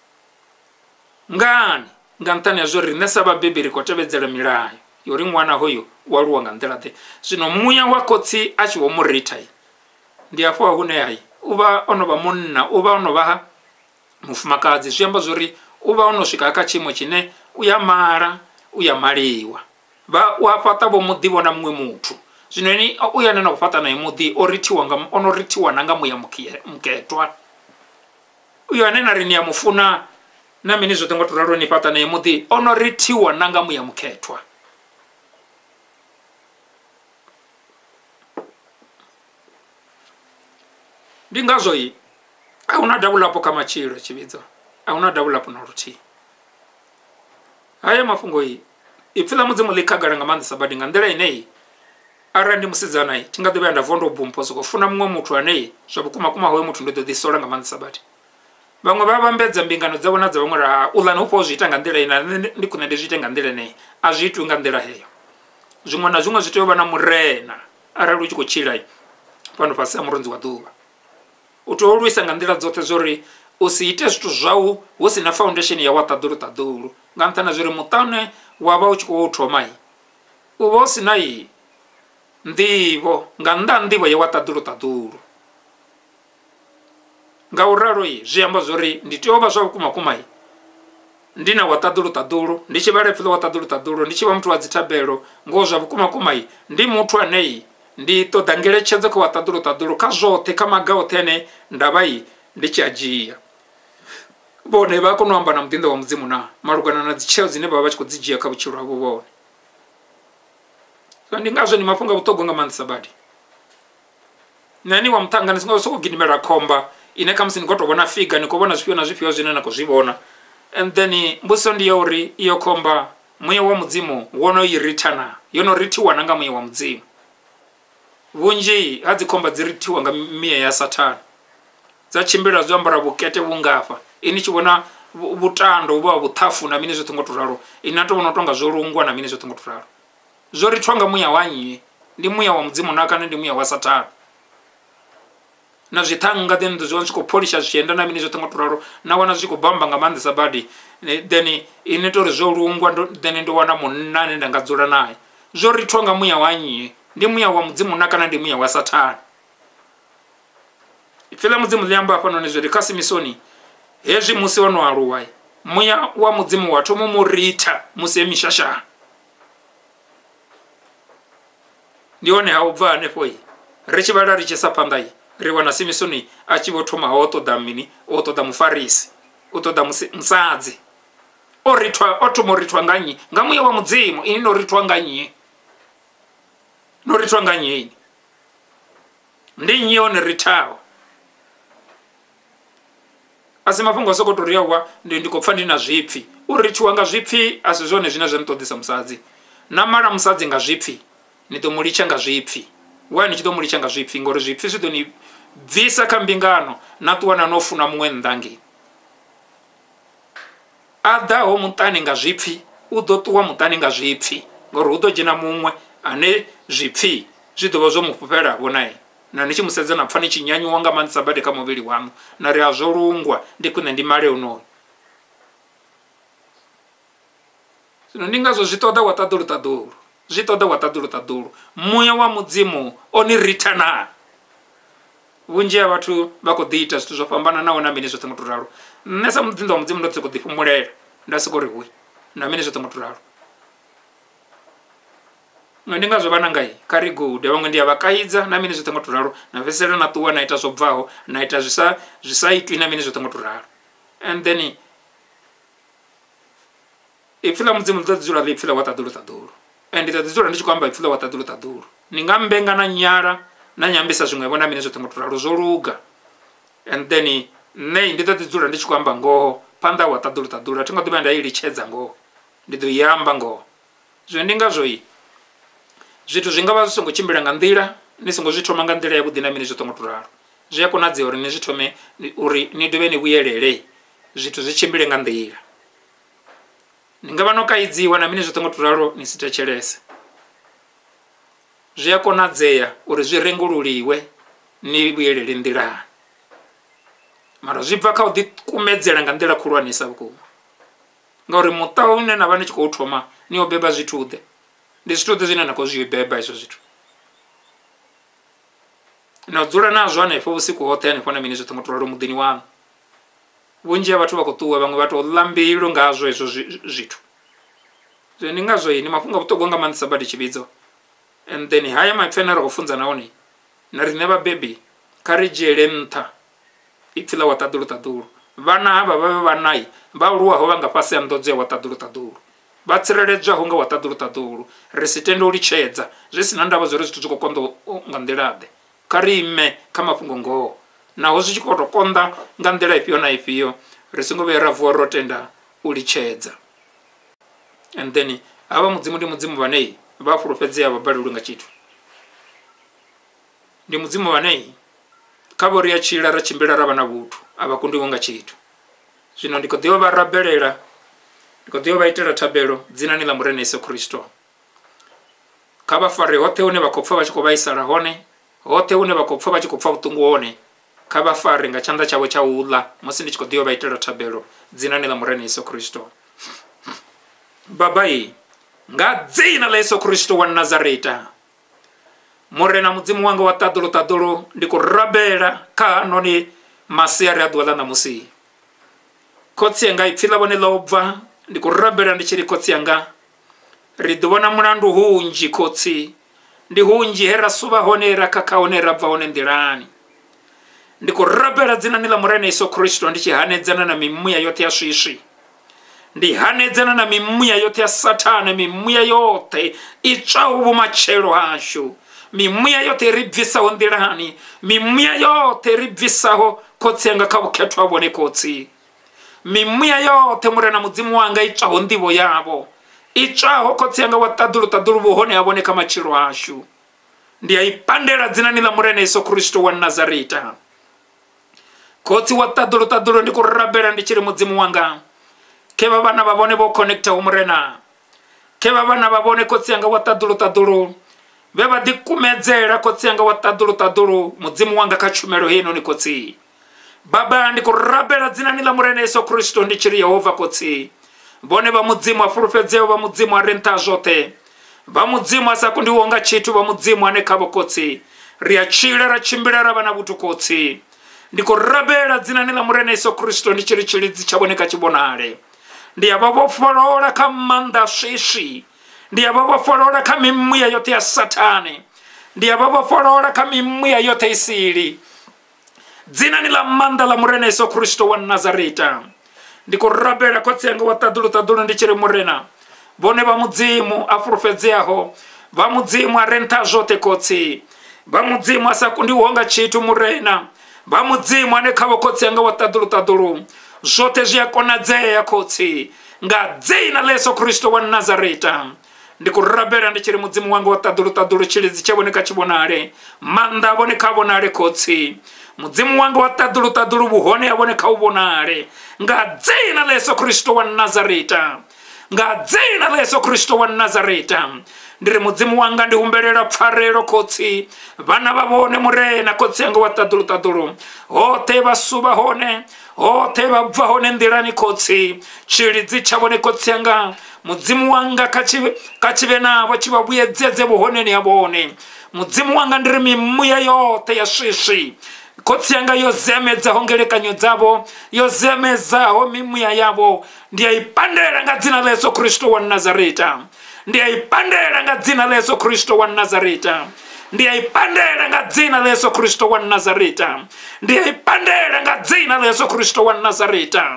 Ngani? Nga nṱhani ha zwori riṋe sa vhabebi ri khou tevhedzela milayo yori ṅwana hoyo u aluwa nga nḓila ḓe. Zwino muya wa khotsi a tshi vho mu rita ndi afho hune u vha ono vha munna, u vha ono vha mufumakadzi. Zwi amba zwori u vha ono swika kha tshiimo tshine u ya mala, u ya maliwa. U a fhaṱa vho muḓi vho na muṅwe muthu. Zwino u ya nena u fhaṱa naye muḓi ono ritiwa na nga muya mukhetwa. Uyo ane na ri ni ya mufuna na mini zwoṱhe ngo to ralo ni fhaṱa naye muḓi ono ritiwa na nga muya mukhetwa. Ndi ngazwo a huna davhulapo kha matshilo tshividzo. A huna davhulapo na luthihi. Haya mafhungo ipfhi ḽa mudzimu ḽi khagala nga maanḓesa badi nga nḓila ine arali ndi musidzana thi nga ḓi vhuya nda vuwa ndo bumpo soko funa muṅwe muthu ane zwa vhukuma hoyo muthu ndo ḓo ḓi sola nga maanḓesa badi. Vhaṅwe vha vhambedza mbingano dzavho na dza vhaṅwe ra u ḽa na u fha zwi ita nga nḓila ine ndi khune ndi zwi ite nga nḓila ine a zwi itwi nga nḓila heyo. Zwiṅwe na zwiṅwe zwi tea u vha na murena arali u tshi khou tshila fhano fhasi ha murunzi wa ḓuvha. U tea u lwisa nga nḓila dzoṱhe zwori u si ite zwithu zwau hu si na foundation ya wa ṱaḓulu nga nṱhani ha zwori muṱane wa vha u tshi khou thoma u vha u si na nḓivho nga nnḓa ha nḓivho ya wa ṱaḓulu. Nga u ralo zwi amba zwori ndi tea u vha zwa vhukuma ndi na wa ṱaḓulu ndi tshi vha lepfhi ḽa wa ṱaḓulu ndi tshi vha muthu wa dzithabelo ngoho zwa vhukuma ndi muthu ane ndi ṱoḓa ngeletshedzo kha wa ṱaḓulu kha zwoṱhe kha maga oṱhe ane nda vha ndi tshi a dzhia. Vhone vha kona u amba na muḓinḓo wa mudzimu na malugana na dzi tsheo dzine vha vha tshi khou dzi dzhia kha vhutshilo havho vhone. Ndi ngazwo ndi mafhungo a vhuṱhogwa nga maanḓesa badi. Nani wa muṱangani singo soko gidimela khomba ine kha musi ni khou tou vhona figa ni khou vhona zwifhio na zwifhio zwine na khou zwi vhona. And then mbuso ndi ya uri iyo khomba muya wa mudzimu wono i ritana yo no ritiwa na nga muya wa mudzimu. Vhunzhi ha dzi khomba dzi ritiwa nga miya ya Sathana. Dza tshimbila zwo ambara vhukete vhungafha. Ini tshi vhona vhutando vha vhuṱhafu na mini zwoṱhe ngo to ralo. Ina to vhona tonga zwo lungwa na mini zwoṱhe ngo to ralo. Zwo ritwa nga muya wa nnyi? Ndi muya wa mudzimu na kana ndi muya wa Sathana. Na zwithanga then ndo zwi khou polisha zwienda na mini zwoṱhe ngo to ralo. Na wana zwi khou bamba nga maanḓesa badi. Then ine to ri zwo lungwa then ndo wana munna ane nda nga dzula naye. Zwo ritwa nga muya wa nnyi? Ndi muya wa mudzimu na kana ndi muya wa Sathana. Ipfhi ḽa mudzimu ḽi amba hafhanoni zwori kha Simisoni hezwi musi wono aluwa muya wa mudzimu wa thoma mu rita musi mishashani. Ndi hone ha u bva hanefho ri tshi vhala ri tshi sa phanḓa ri wana Simisoni a tshi vho thoma o ṱoḓa mini o ṱoḓa mufarisi u ṱoḓa musadzi o thoma u ritwa nga nnyi? Nga muya wa mudzimu. Ini no ritwa nga nnyi? No ritwa nga nnyi? Ndi nnyi o ni ritaho? Asi mafhungo a sokou tou ri awa ndi khou pfha ndi na zwipfi. U ritiwa nga zwipfi a si zwone zwine zwa ni ṱoḓisa musadzi. Na mala musadzi nga zwipfi ni ḓo mu litsha nga zwipfi. Why ni tshi ḓo mu litsha nga zwipfi? Ngori zwipfi zwi ḓo ni bvisa kha mbingano na ṱuwana no funa muṅwe nnḓa ngei. A ḓaho muṱani nga zwipfi u ḓo ṱuwa muṱani nga zwipfi, ngori hu ḓo dzhena muṅwe ane zwipfi zwi ḓo vha zwo mu fhufhelavho naye, na ni tshi mu sedza na pfha ni tshi nyanyuwa nga maanḓesa badi kha muvhili waṋu, na ri a zwo lungwa, ndi khwine ndi male honoyo. Zwino ndi ngazwo zwi ṱoḓa wa ṱaḓulu, zwi ṱoḓa wa ṱaḓulu. Muya wa mudzimu o ni ritana. Vhunzhi ha vhathu vha khou ḓi ita zwithu zwo fhambananaho na mini zwoṱhe nga tou ralo. Nṋe sa mudzimu wa mudzimu ndo sokou ḓifhumulela, nda sokou ri hui na mini zwoṱhe nga tou ralo. Ndi ngazwo vhana ngai kha ri gude, vhaṅwe ndi a vha kaidza na mini zwoṱhe nga tou ralo, na fhedzisela na ṱuwa na ita zwo bvaho, na ita zwi sa itwi na mini zwoṱhe nga tou ralo. And then ipfhi ḽa mudzimu ḽi ḓo ḓi dzula ḽi ipfhi ḽa wa ṱaḓulu. And ndi ḓo ḓi dzula ndi tshi khou amba ipfhi ḽa wa ṱaḓulu. Ni nga mbenga na nyala na nyambisa zwiṅwevho na mini zwoṱhe nga tou ralo zwo luga. And then nṋe ndi ḓo ḓi dzula ndi tshi khou amba ngoho phanḓa wa ṱaḓulu. A thi ngo ḓi vhuya nda i litshedza ngoho, ndi ḓo i amba ngoho. Zwino ndi ngazwo zwithu zwi nga vha zwi songo tshimbila nga nḓila, ni songo zwi thoma nga nḓila yavhuḓi na mini zwoṱhe nga tou ralo. Zwi a konadzea uri ni zwi thome uri ni dovhe ni vhuyelele zwithu zwi tshimbile nga nḓila. Ni nga vha no kaidziwa na mini zwoṱhe nga tou ralo ni si thetshelese. Zwi a konadzea uri zwi rengululiwe ni vhuyelele nḓilani, mara zwi bva kha u ḓikumedzela nga nḓila khulwanesa vhukuma. Ngauri muṱa une na vha ni tshi khou thoma ni o beba zwithuḓe, ndi zwithuḓe zwine na khou zwi beba hezwo zwithu. Na dzula nazwo hanefho vhusiku hoṱhe hanefho na mini zwoṱhe nga tou ralo muḓini waṋu. Vhunzhi ha vhathu vha khou ṱuwa, vhaṅwe vha tou ḽa mbilu ngazwo hezwo zwithu. Zwino ndi ngazwo ni mafhungo a vhuṱhogwa nga maanḓesa badi tshivhidzo. And then haya maipfi ane ra khou funza nahone na riṋe vhabebi kha ri dzhiele nṱha ipfhi ḽa wa ṱaḓulu. Vhana havha vha vhe vhanai vha aluwaho vha nga fhasi ha nḓodzo ya wa ṱaḓulu. Vha tsireledzwaho nga wa ṱaḓulu. Ri si tende u litshedza zwi si na ndavha zwo ri zwithu zwi khou konḓa nga nḓilaḓe. Kha ri ime kha mafhungo ngoho, naho zwi tshi khou tou konḓa nga nḓila ifhio na ifhio, ri songo vhuya ra vuwa ro tenda u litshedza. And then havha mudzimu ndi mudzimu vhane vha fulufhedzea vha balelwe nga tshithu. Ndi mudzimu vhane kha vho ri a tshila ra tshimbila ra vha na vhuthu, a vha kundiwo nga tshithu. Zwino ndi khou ḓi vha rabelela, ndi khou ḓi vha itela thabelo dzinani ḽa Murena Yesu Kristo. Kha vha fare hoṱhe hune vha khou pfha vha tshi khou vhaisala hone, hoṱhe hune vha khou pfha vha tshi khou pfha vhuṱungu hone, kha vha fare nga tshanḓa tshavho tsha u ḽa musi ndi tshi khou ḓi vha itela thabelo dzinani ḽa Murena Yesu Kristo. Babai, nga dzina ḽa Yesu Kristo wa Nazareta, Murena mudzimu wanga wa ṱaḓulu, ndi khou rabela kha hanoni masiari a ḓuvha ḽa ṋamusi. Khotsi yanga ipfhi ḽa vhone ḽa u bva, ndi khou rabela ndi tshi ri khotsi yanga, ri ḓo vhona mulandu hunzhi khotsi, ndi hunzhi he ra suvha hone, ra khakha hone, ra bva hone nḓilani. Ndi khou rabela dzinani ḽa Murena Yesu Kristo ndi tshi hanedzana na mimuya yoṱhe ya swiswi, ndi hanedzana na mimuya yoṱhe ya Saṱhane, mimuya yoṱhe i tswaho vhumatshelo hashu, mimuya yoṱhe ri bvisaho nḓilani, mimuya yoṱhe ri bvisaho khotsi yanga kha vhukhetho ha vhone khotsi, mimuya yoṱhe Murena mudzimu wanga i tswaho nḓivho yavho, i tswaho khotsi yanga wa ṱaḓulu vhuhone ha vhone kha matshilo hashu. Ndi a i pandela dzinani ḽa Murena Yesu Kristo wa Nazareta. Khotsi wa ṱaḓulu ndi khou rabela ndi tshi ri mudzimu wanga, khe vha vhana vha vhone vho connectaho Murena, khe vha vhana vha vhone khotsi yanga wa ṱaḓulu vhe vha ḓikumedzela khotsi yanga wa ṱaḓulu mudzimu wanga kha tshumelo heinoni khotsi. Baba, ndi khou rabela dzinani ḽa Murena Yesu Kristo ndi tshi ri Yehova khotsi, vhone vha mudzimu a fulufhedzeho, vha mudzimu a re nṱha ha zwoṱhe, vha mudzimu a sa kundiho nga tshithu, vha mudzimu ane khavho khotsi ri a tshila ra tshimbila ra vha na vhuthu khotsi. Ndi khou rabela dzinani ḽa Murena Yesu Kristo ndi tshi ri tshilidzi tsha vhone kha tshi vhonale. Ndi a vha vhofholola kha maanḓa a swiswi, ndi a vha vhofholola kha mimuya yoṱhe ya Saṱhane, ndi a vha vhofholola kha mimuya yoṱhe i sili, dzinani ḽa maanḓa ḽa Murena Yesu Kristo wa Nazareta. Ndi khou rabela khotsi yanga wa ṱaḓulu ndi tshi ri Murena, vhone vha mudzimu a fulufhedzeaho, vha mudzimu a re nṱha ha zwoṱhe khotsi, vha mudzimu a sa kundiho nga tshithu Murena, vha mudzimu ane khavho khotsi yanga wa ṱaḓulu zwoṱhe zwi a konadzea khotsi, nga dzina ḽa Yesu Kristo wa Nazareta. ndikurabera ndichiri mudzimu wanga wataduru chilizi chaboneka chibonare manda aboneka abonare kotsi mudzimu wanga wataduru buhone aboneka ubonare ngadzina la Yesu Kristo wa Nazareta ngadzina la Yesu Kristo wa Nazareta ndiri mudzimu wanga ndihumberera pfarero kotsi vana vavone murena kotsi yanga wataduru ote vasuva hone ote vabva hone ndirani kotsi chilidzi chabone kotsi yanga mudzimu wanga kachive navo chivavuyedzedze vuhoneni yavone mudzimu wanga ndiri mimuya yote ya swiswi kotsi yanga yozemedzaho ngelekanyo dzavo yozemedzaho mimuya yavo ndiyaipandera ngadzina la Yesu Kristo wa Nazareta ndiyaipandera ngadzina la Yesu Kristo wa Nazareta ndiyaipandera ngadzina la Yesu Kristo wa Nazareta ndiyaipandera ngadzina la Yesu Kristo wa Nazareta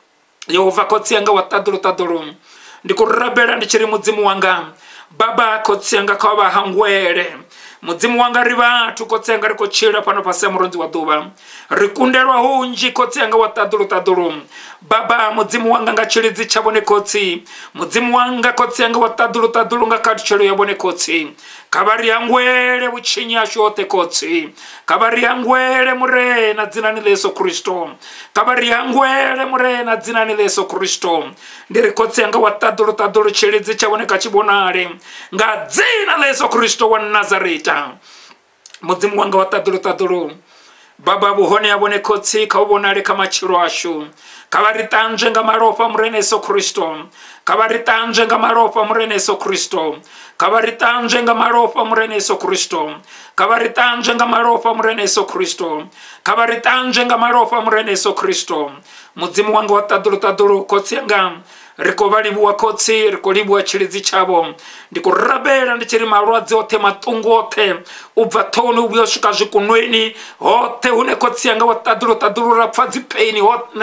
Yehova kotsi yanga wataduru ndikurabera ndichiri mudzimu wanga baba kotsi yanga kwa hangwere mudzimu wanga rivatu kotsi yanga rikochira pano pasi muronzi wa duva rikunderwa hunji kotsi yanga wataduru baba mudzimu wanga ngachilidzi chabone kotsi mudzimu wanga kotsi yanga wataduru ngakatuchelo yabone kotsi kabari yangwere buchinya shote kotsi kabari yangwere murena dzinani la Yesu Kristo kabari yangwere murena dzinani la Yesu Kristo ndiri kotsi yanga wataduru chilidzi chaboneka chibonare ngadzina la Yesu Kristo wa Nazareta mudzimu wanga wataduru baba buhone yabone kotsi kaubonare kama chiro ashu kabaritanje ngamaropa murene Yesu Kristo kabaritanje ngamaropa murene Yesu Kristo kabaritanje ngamaropa murene Yesu Kristo kabaritanje ngamaropa murene Yesu Kristo kabaritanje ngamaropa murene Yesu Kristo mudzimu wanga wataduru kotsi yanga rikovalibuwa kotsi rikolibuwa chilidzi chavo ndikurabera ndichiri marwadzi ote matungu ote ubva toni ubiyoshuka zvikunweni ote une kotsi yanga wataduru rapfa dzipeini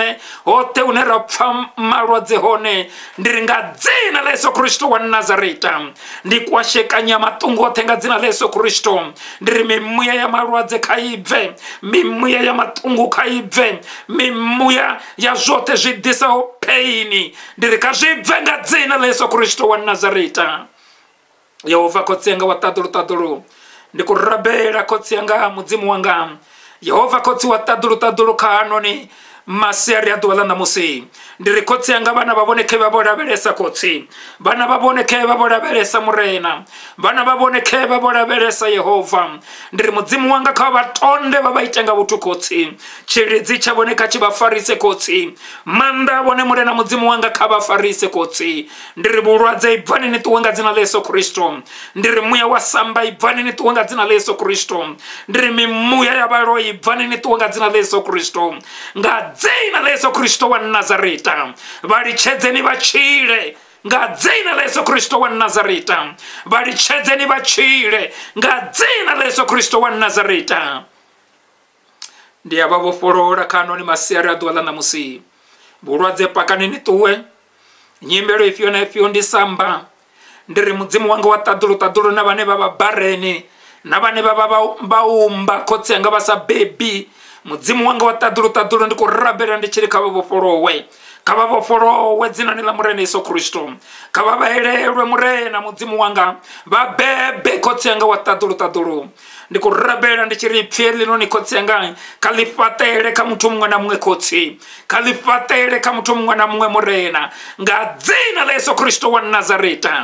ote une rapfa marwadzi hone ndiri ngadzina la Yesu Kristo wa Nazareta ndikwashekanya matungu ote ngadzina la Yesu Kristo ndiri mimuya ya marwadzi kaibve mimuya ya matungu kaibve mimuya ya zvote zvidisa peini ndiri kazvibve ngadzina la Yesu Kristo wa Nazareta Yehova kotsi yanga wataduru ndikurabera kotsi yanga mudzimu wanga Yehova kotsi wataduru kanoni maseri adwala namusi ndiri kotsi yanga bana baboneke baboraberesa kotsi bana baboneke baboraberesa murena bana baboneke baboraberesa Yehova ndiri mudzimu wanga kabatonde babaitenga butu kotsi chilidzi chaboneka chibafarise kotsi manda bone murena mudzimu wanga kabafarise kotsi ndiri burwadze ibvani nituwenga dzina la Yesu Kristo ndiri muya wasamba ibvani nituwenga dzina la Yesu Kristo ndiri mimuya yabaro ibvani nituwenga dzina la Yesu Kristo ngadzina la Yesu Kristo wa Nazareta varichedzeni vachile ngadzina la Yesu Kristo wa Nazareta varichedzeni vachile ngadzina la Yesu Kristo wa Nazareta ndiyavavorora kanoni maseri adwala namusi burwadze pakanini tuwe nyimbero ifyo ndisamba ndiri mudzimu wanga wataduru navane vavabareni navane vavaumba kotsi yanga vasa bebi mudzimu wanga wataduru ndikurabera ndichiri kavavoforowe dzinani la murena Yesu Kristo kavavaelelwe murena mudzimu wanga vabebe kotsi yanga wataduru ndikurabera ndichiri pfye lino ni kotsi yanga kalifatele ka mutu mumwe na mumwe kotsi kalifatele ka mutu mumwe na mumwe murena ngadzina la Yesu Kristo wa Nazareta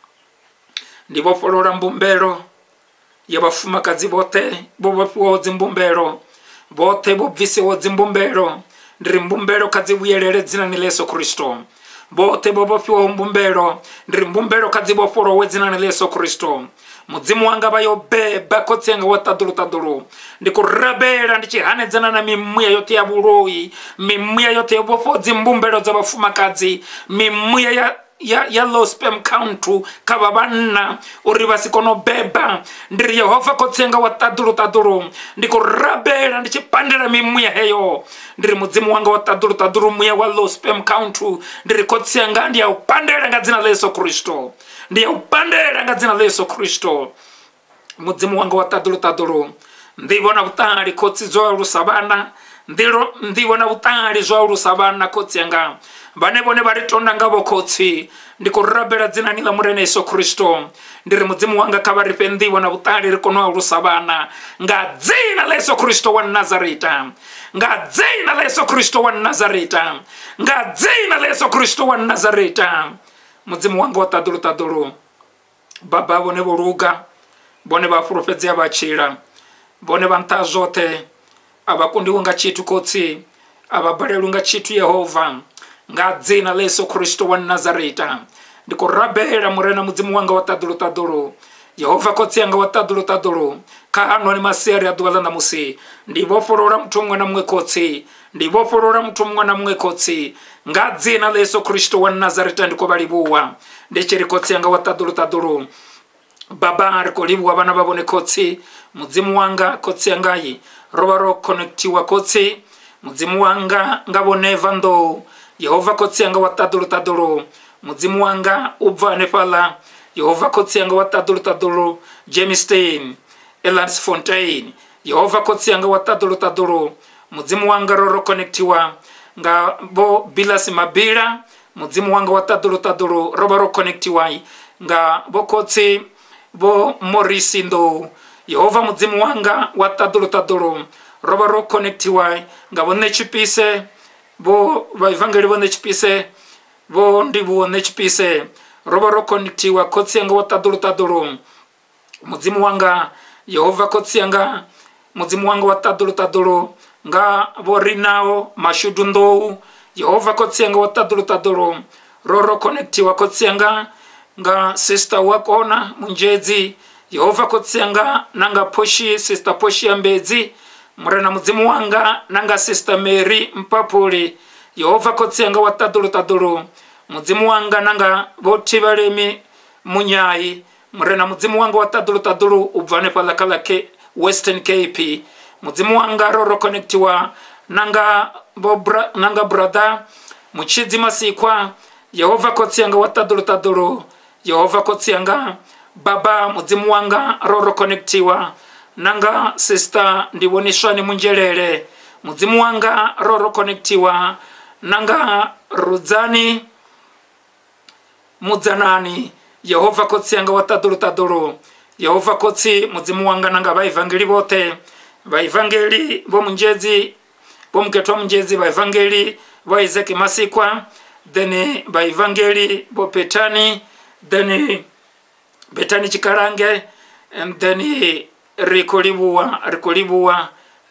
ndivoforora mbumbero yabafumakazi bote bobafuwa dzimbumbero bote bobvisewo dzimbumbero ndiri mbumbero kadzibuyelele dzinani la Yesu Kristo bote bobafuwa mbumbero ndiri mbumbero kadziboforowe dzinani la Yesu Kristo mudzimu wanga vayobeba kotsi yanga wataduru ndikurabera ndichihanedzana na mimuya yote ya buroyi mimuya yote yobofodzi mbumbero dza bafumakadzi mimuya ya low sperm count kavavana uri vasikono beba ndiri Yehova kotsi yanga wataduru ndikurabera ndichipandira mimuya heyo ndiri mudzimu wanga wataduru muya wa low sperm count ndiri kotsi yanga ndiyaupandira ngadzina la Yesu Kristo ndiyaupandira ngadzina la Yesu Kristo mudzimu wanga wataduru ndivona vutali kotsi zoalusa vana ndiwo na vutali zwa ulusa vana khotsi yanga vane vone vari tonda ngavo khotsi ndi ku rabela dzinani la Murena Yesu Kristo ndiri mudzimu wanga kha vari fhe ndiwo na vutali ri kone u alusa vana nga dzina la Yesu Kristo wa Nazareta nga dzina la Yesu Kristo wa Nazareta nga dzina la Yesu Kristo wa Nazareta mudzimu wanga wa tadulu baba vone voluga vone va profetsia vachila vone va nta zote avakundiwa nga chitu khotsi avabalelwa nga chitu Yehova nga dzina la Yesu Kristo wa Nazareta ndikurabela Murena mudzimu wanga wa tadulu Yehova khotsi yanga wa tadulu kano ni maseri adwala na musi ndivofolola mtu mwe na mwe khotsi ndivofolola mtu mwe na mwe khotsi nga dzina la Yesu Kristo wa Nazareta ndikobalibuwa ndecheri khotsi yanga wa tadulu baba arikolibuwa vana vavone khotsi mudzimu wanga khotsi yangayi rovaro connectiwa khotsi mudzimu wanga ngavoneva ndo Yehova khotsi yanga wa tadulu mudzimu wanga ubvane pala Yehova khotsi yanga wa tadulu Jamestown Elans Fontaine Yehova khotsi yanga wa tadulu mudzimu wanga roro connectiwa nga bo Bilas Mabila mudzimu wanga wa tadulu rovaro connectiwa nga bo khotsi bo Morisi ndo Yehova mudzimu wanga wa tadulu rovaro connectiwa nga vone chipise bo vaivangeli vone chipise bo ndivu vone chipise rovaro connectiwa khotsi yanga wa tadulu mudzimu wanga Yehova khotsi yanga mudzimu wanga wa tadulu nga vorinao mashudu ndo Yehova khotsi yanga wa tadulu roro connectiwa khotsi yanga nga sister wakona Munzhedzi Yehova khotsi yanga nanga Poshi sister Poshi Ambedzi Murena mudzimu wanga nanga sister Mary Mpapuli Yehova khotsi yanga wa tadulu mudzimu wanga nanga votivalemi Munyayi Murena mudzimu wanga wa tadulu ubvane palakala ke Western Cape mudzimu wanga roro connectiwa nanga brother Muchidzi Masikwa Yehova khotsi yanga wa tadulu Yehova khotsi yanga baba mudzimu wanga roro connectiwa nanga sister ndivonishwani Munjelele mudzimu wanga roro connectiwa nanga Rudzani Mudzanani Yehova khotsi yanga wa tadulu Yehova khotsi mudzimu wanga nanga vaivangeli vote vaivangeli vo Munzhedzi vo muketwa Munzhedzi vaivangeli va Isaac Masikwa then vaivangeli vo Petani then Betani Chikalange and then rikolibuwa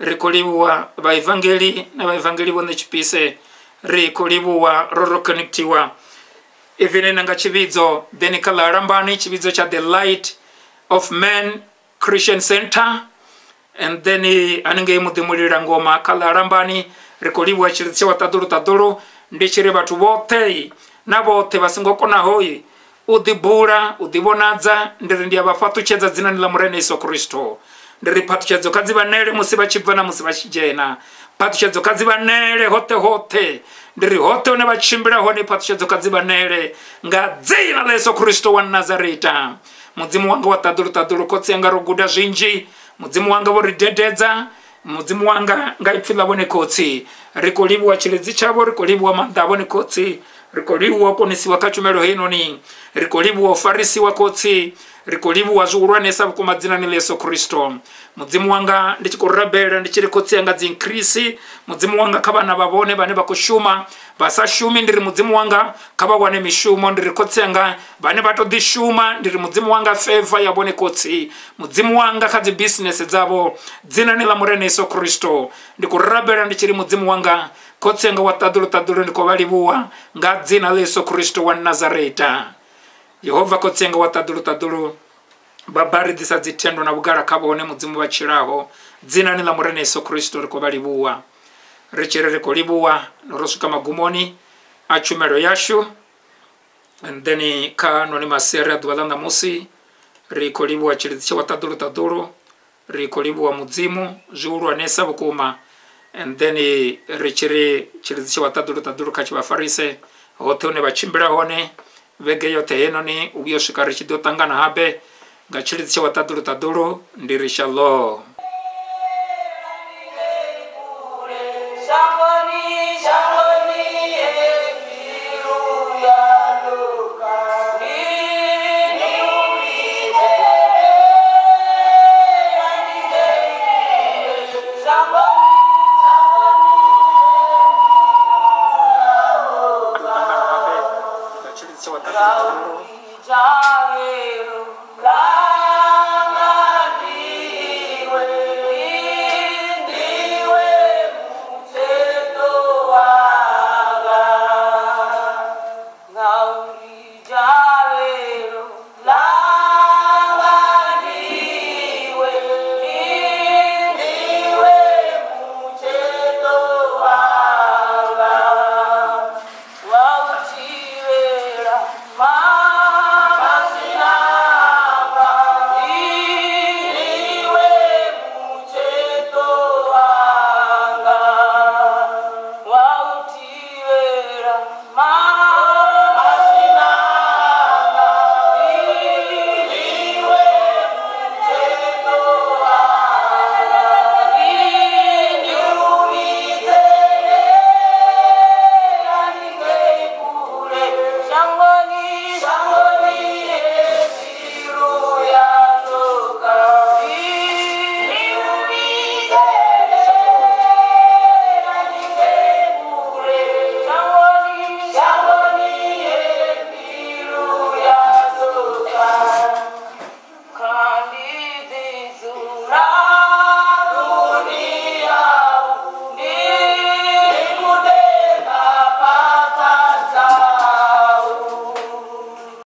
vaivangeli na vaivangeli vone chipise rikolibuwa roro connectiwa even nanga chividzo then kala rambani chividzo cha the Light of Men Christian Center and then anenge mudimulira ngoma kala rambani rikolibuwa chiritsiwa tadulu ndichire vatu vote na vote vasingokona hoyi udibura udibonadza ndiri ndiya vafatuchedza dzinani la Murena Yesu Kristo ndiri patuchedzo kadzivanele musi vachibva na musi vachijena patuchedzo kadzivanele hote ndiri hote one vachimbira hone patuchedzo kadzivanele nga dzina la Yesu Kristo wa Nazareta mudzimu wanga wa tadulu khotsi yanga roguda zvinji mudzimu wanga voridededza mudzimu wanga ngaipfila vone khotsi rikolibuwa chiledzi chavo rikolibuwa manda vone khotsi rikolibuwa konisiwa kachumelo henoni rikolibuwa ufarisiwa khotsi rikolibuwa zviurwanesa kumadzina la Yesu Kristo mudzimu wanga ndichikurabela ndichiri khotsi yanga dzinkrisi mudzimu wanga kavana vavone vane vakushuma vasashumi ndiri mudzimu wanga kavawane mishumo ndiri khotsi yanga vane vatodishuma ndiri mudzimu wanga favor yavone khotsi mudzimu wanga kadzi business dzavo dzinani la Murena Yesu Kristo ndikurabela ndichiri mudzimu wanga khotsi yanga wa tadulu ndikovalibuwa nga dzina la Yesu Kristo wa Nazareta Yehova khotsi yanga wa tadulu babaridisa dzitendo na bugara kabone mudzimu vachiraho dzinani la Murena Yesu Kristo rikovalibuwa richere rikolibuwa norosuka magumoni achumelo yashu and then kano ni masere adwalanda musi rikolibuwa chiridzicha wa tadulu rikolibuwa mudzimu zviurwanesa vukuma and then richere chiridzicha wa tadulu kachivafarise hote one vachimbira hone vege yote henoni ubiyosvika richidotangana habe ngachiridzicha wa tadulu ndiri shalom.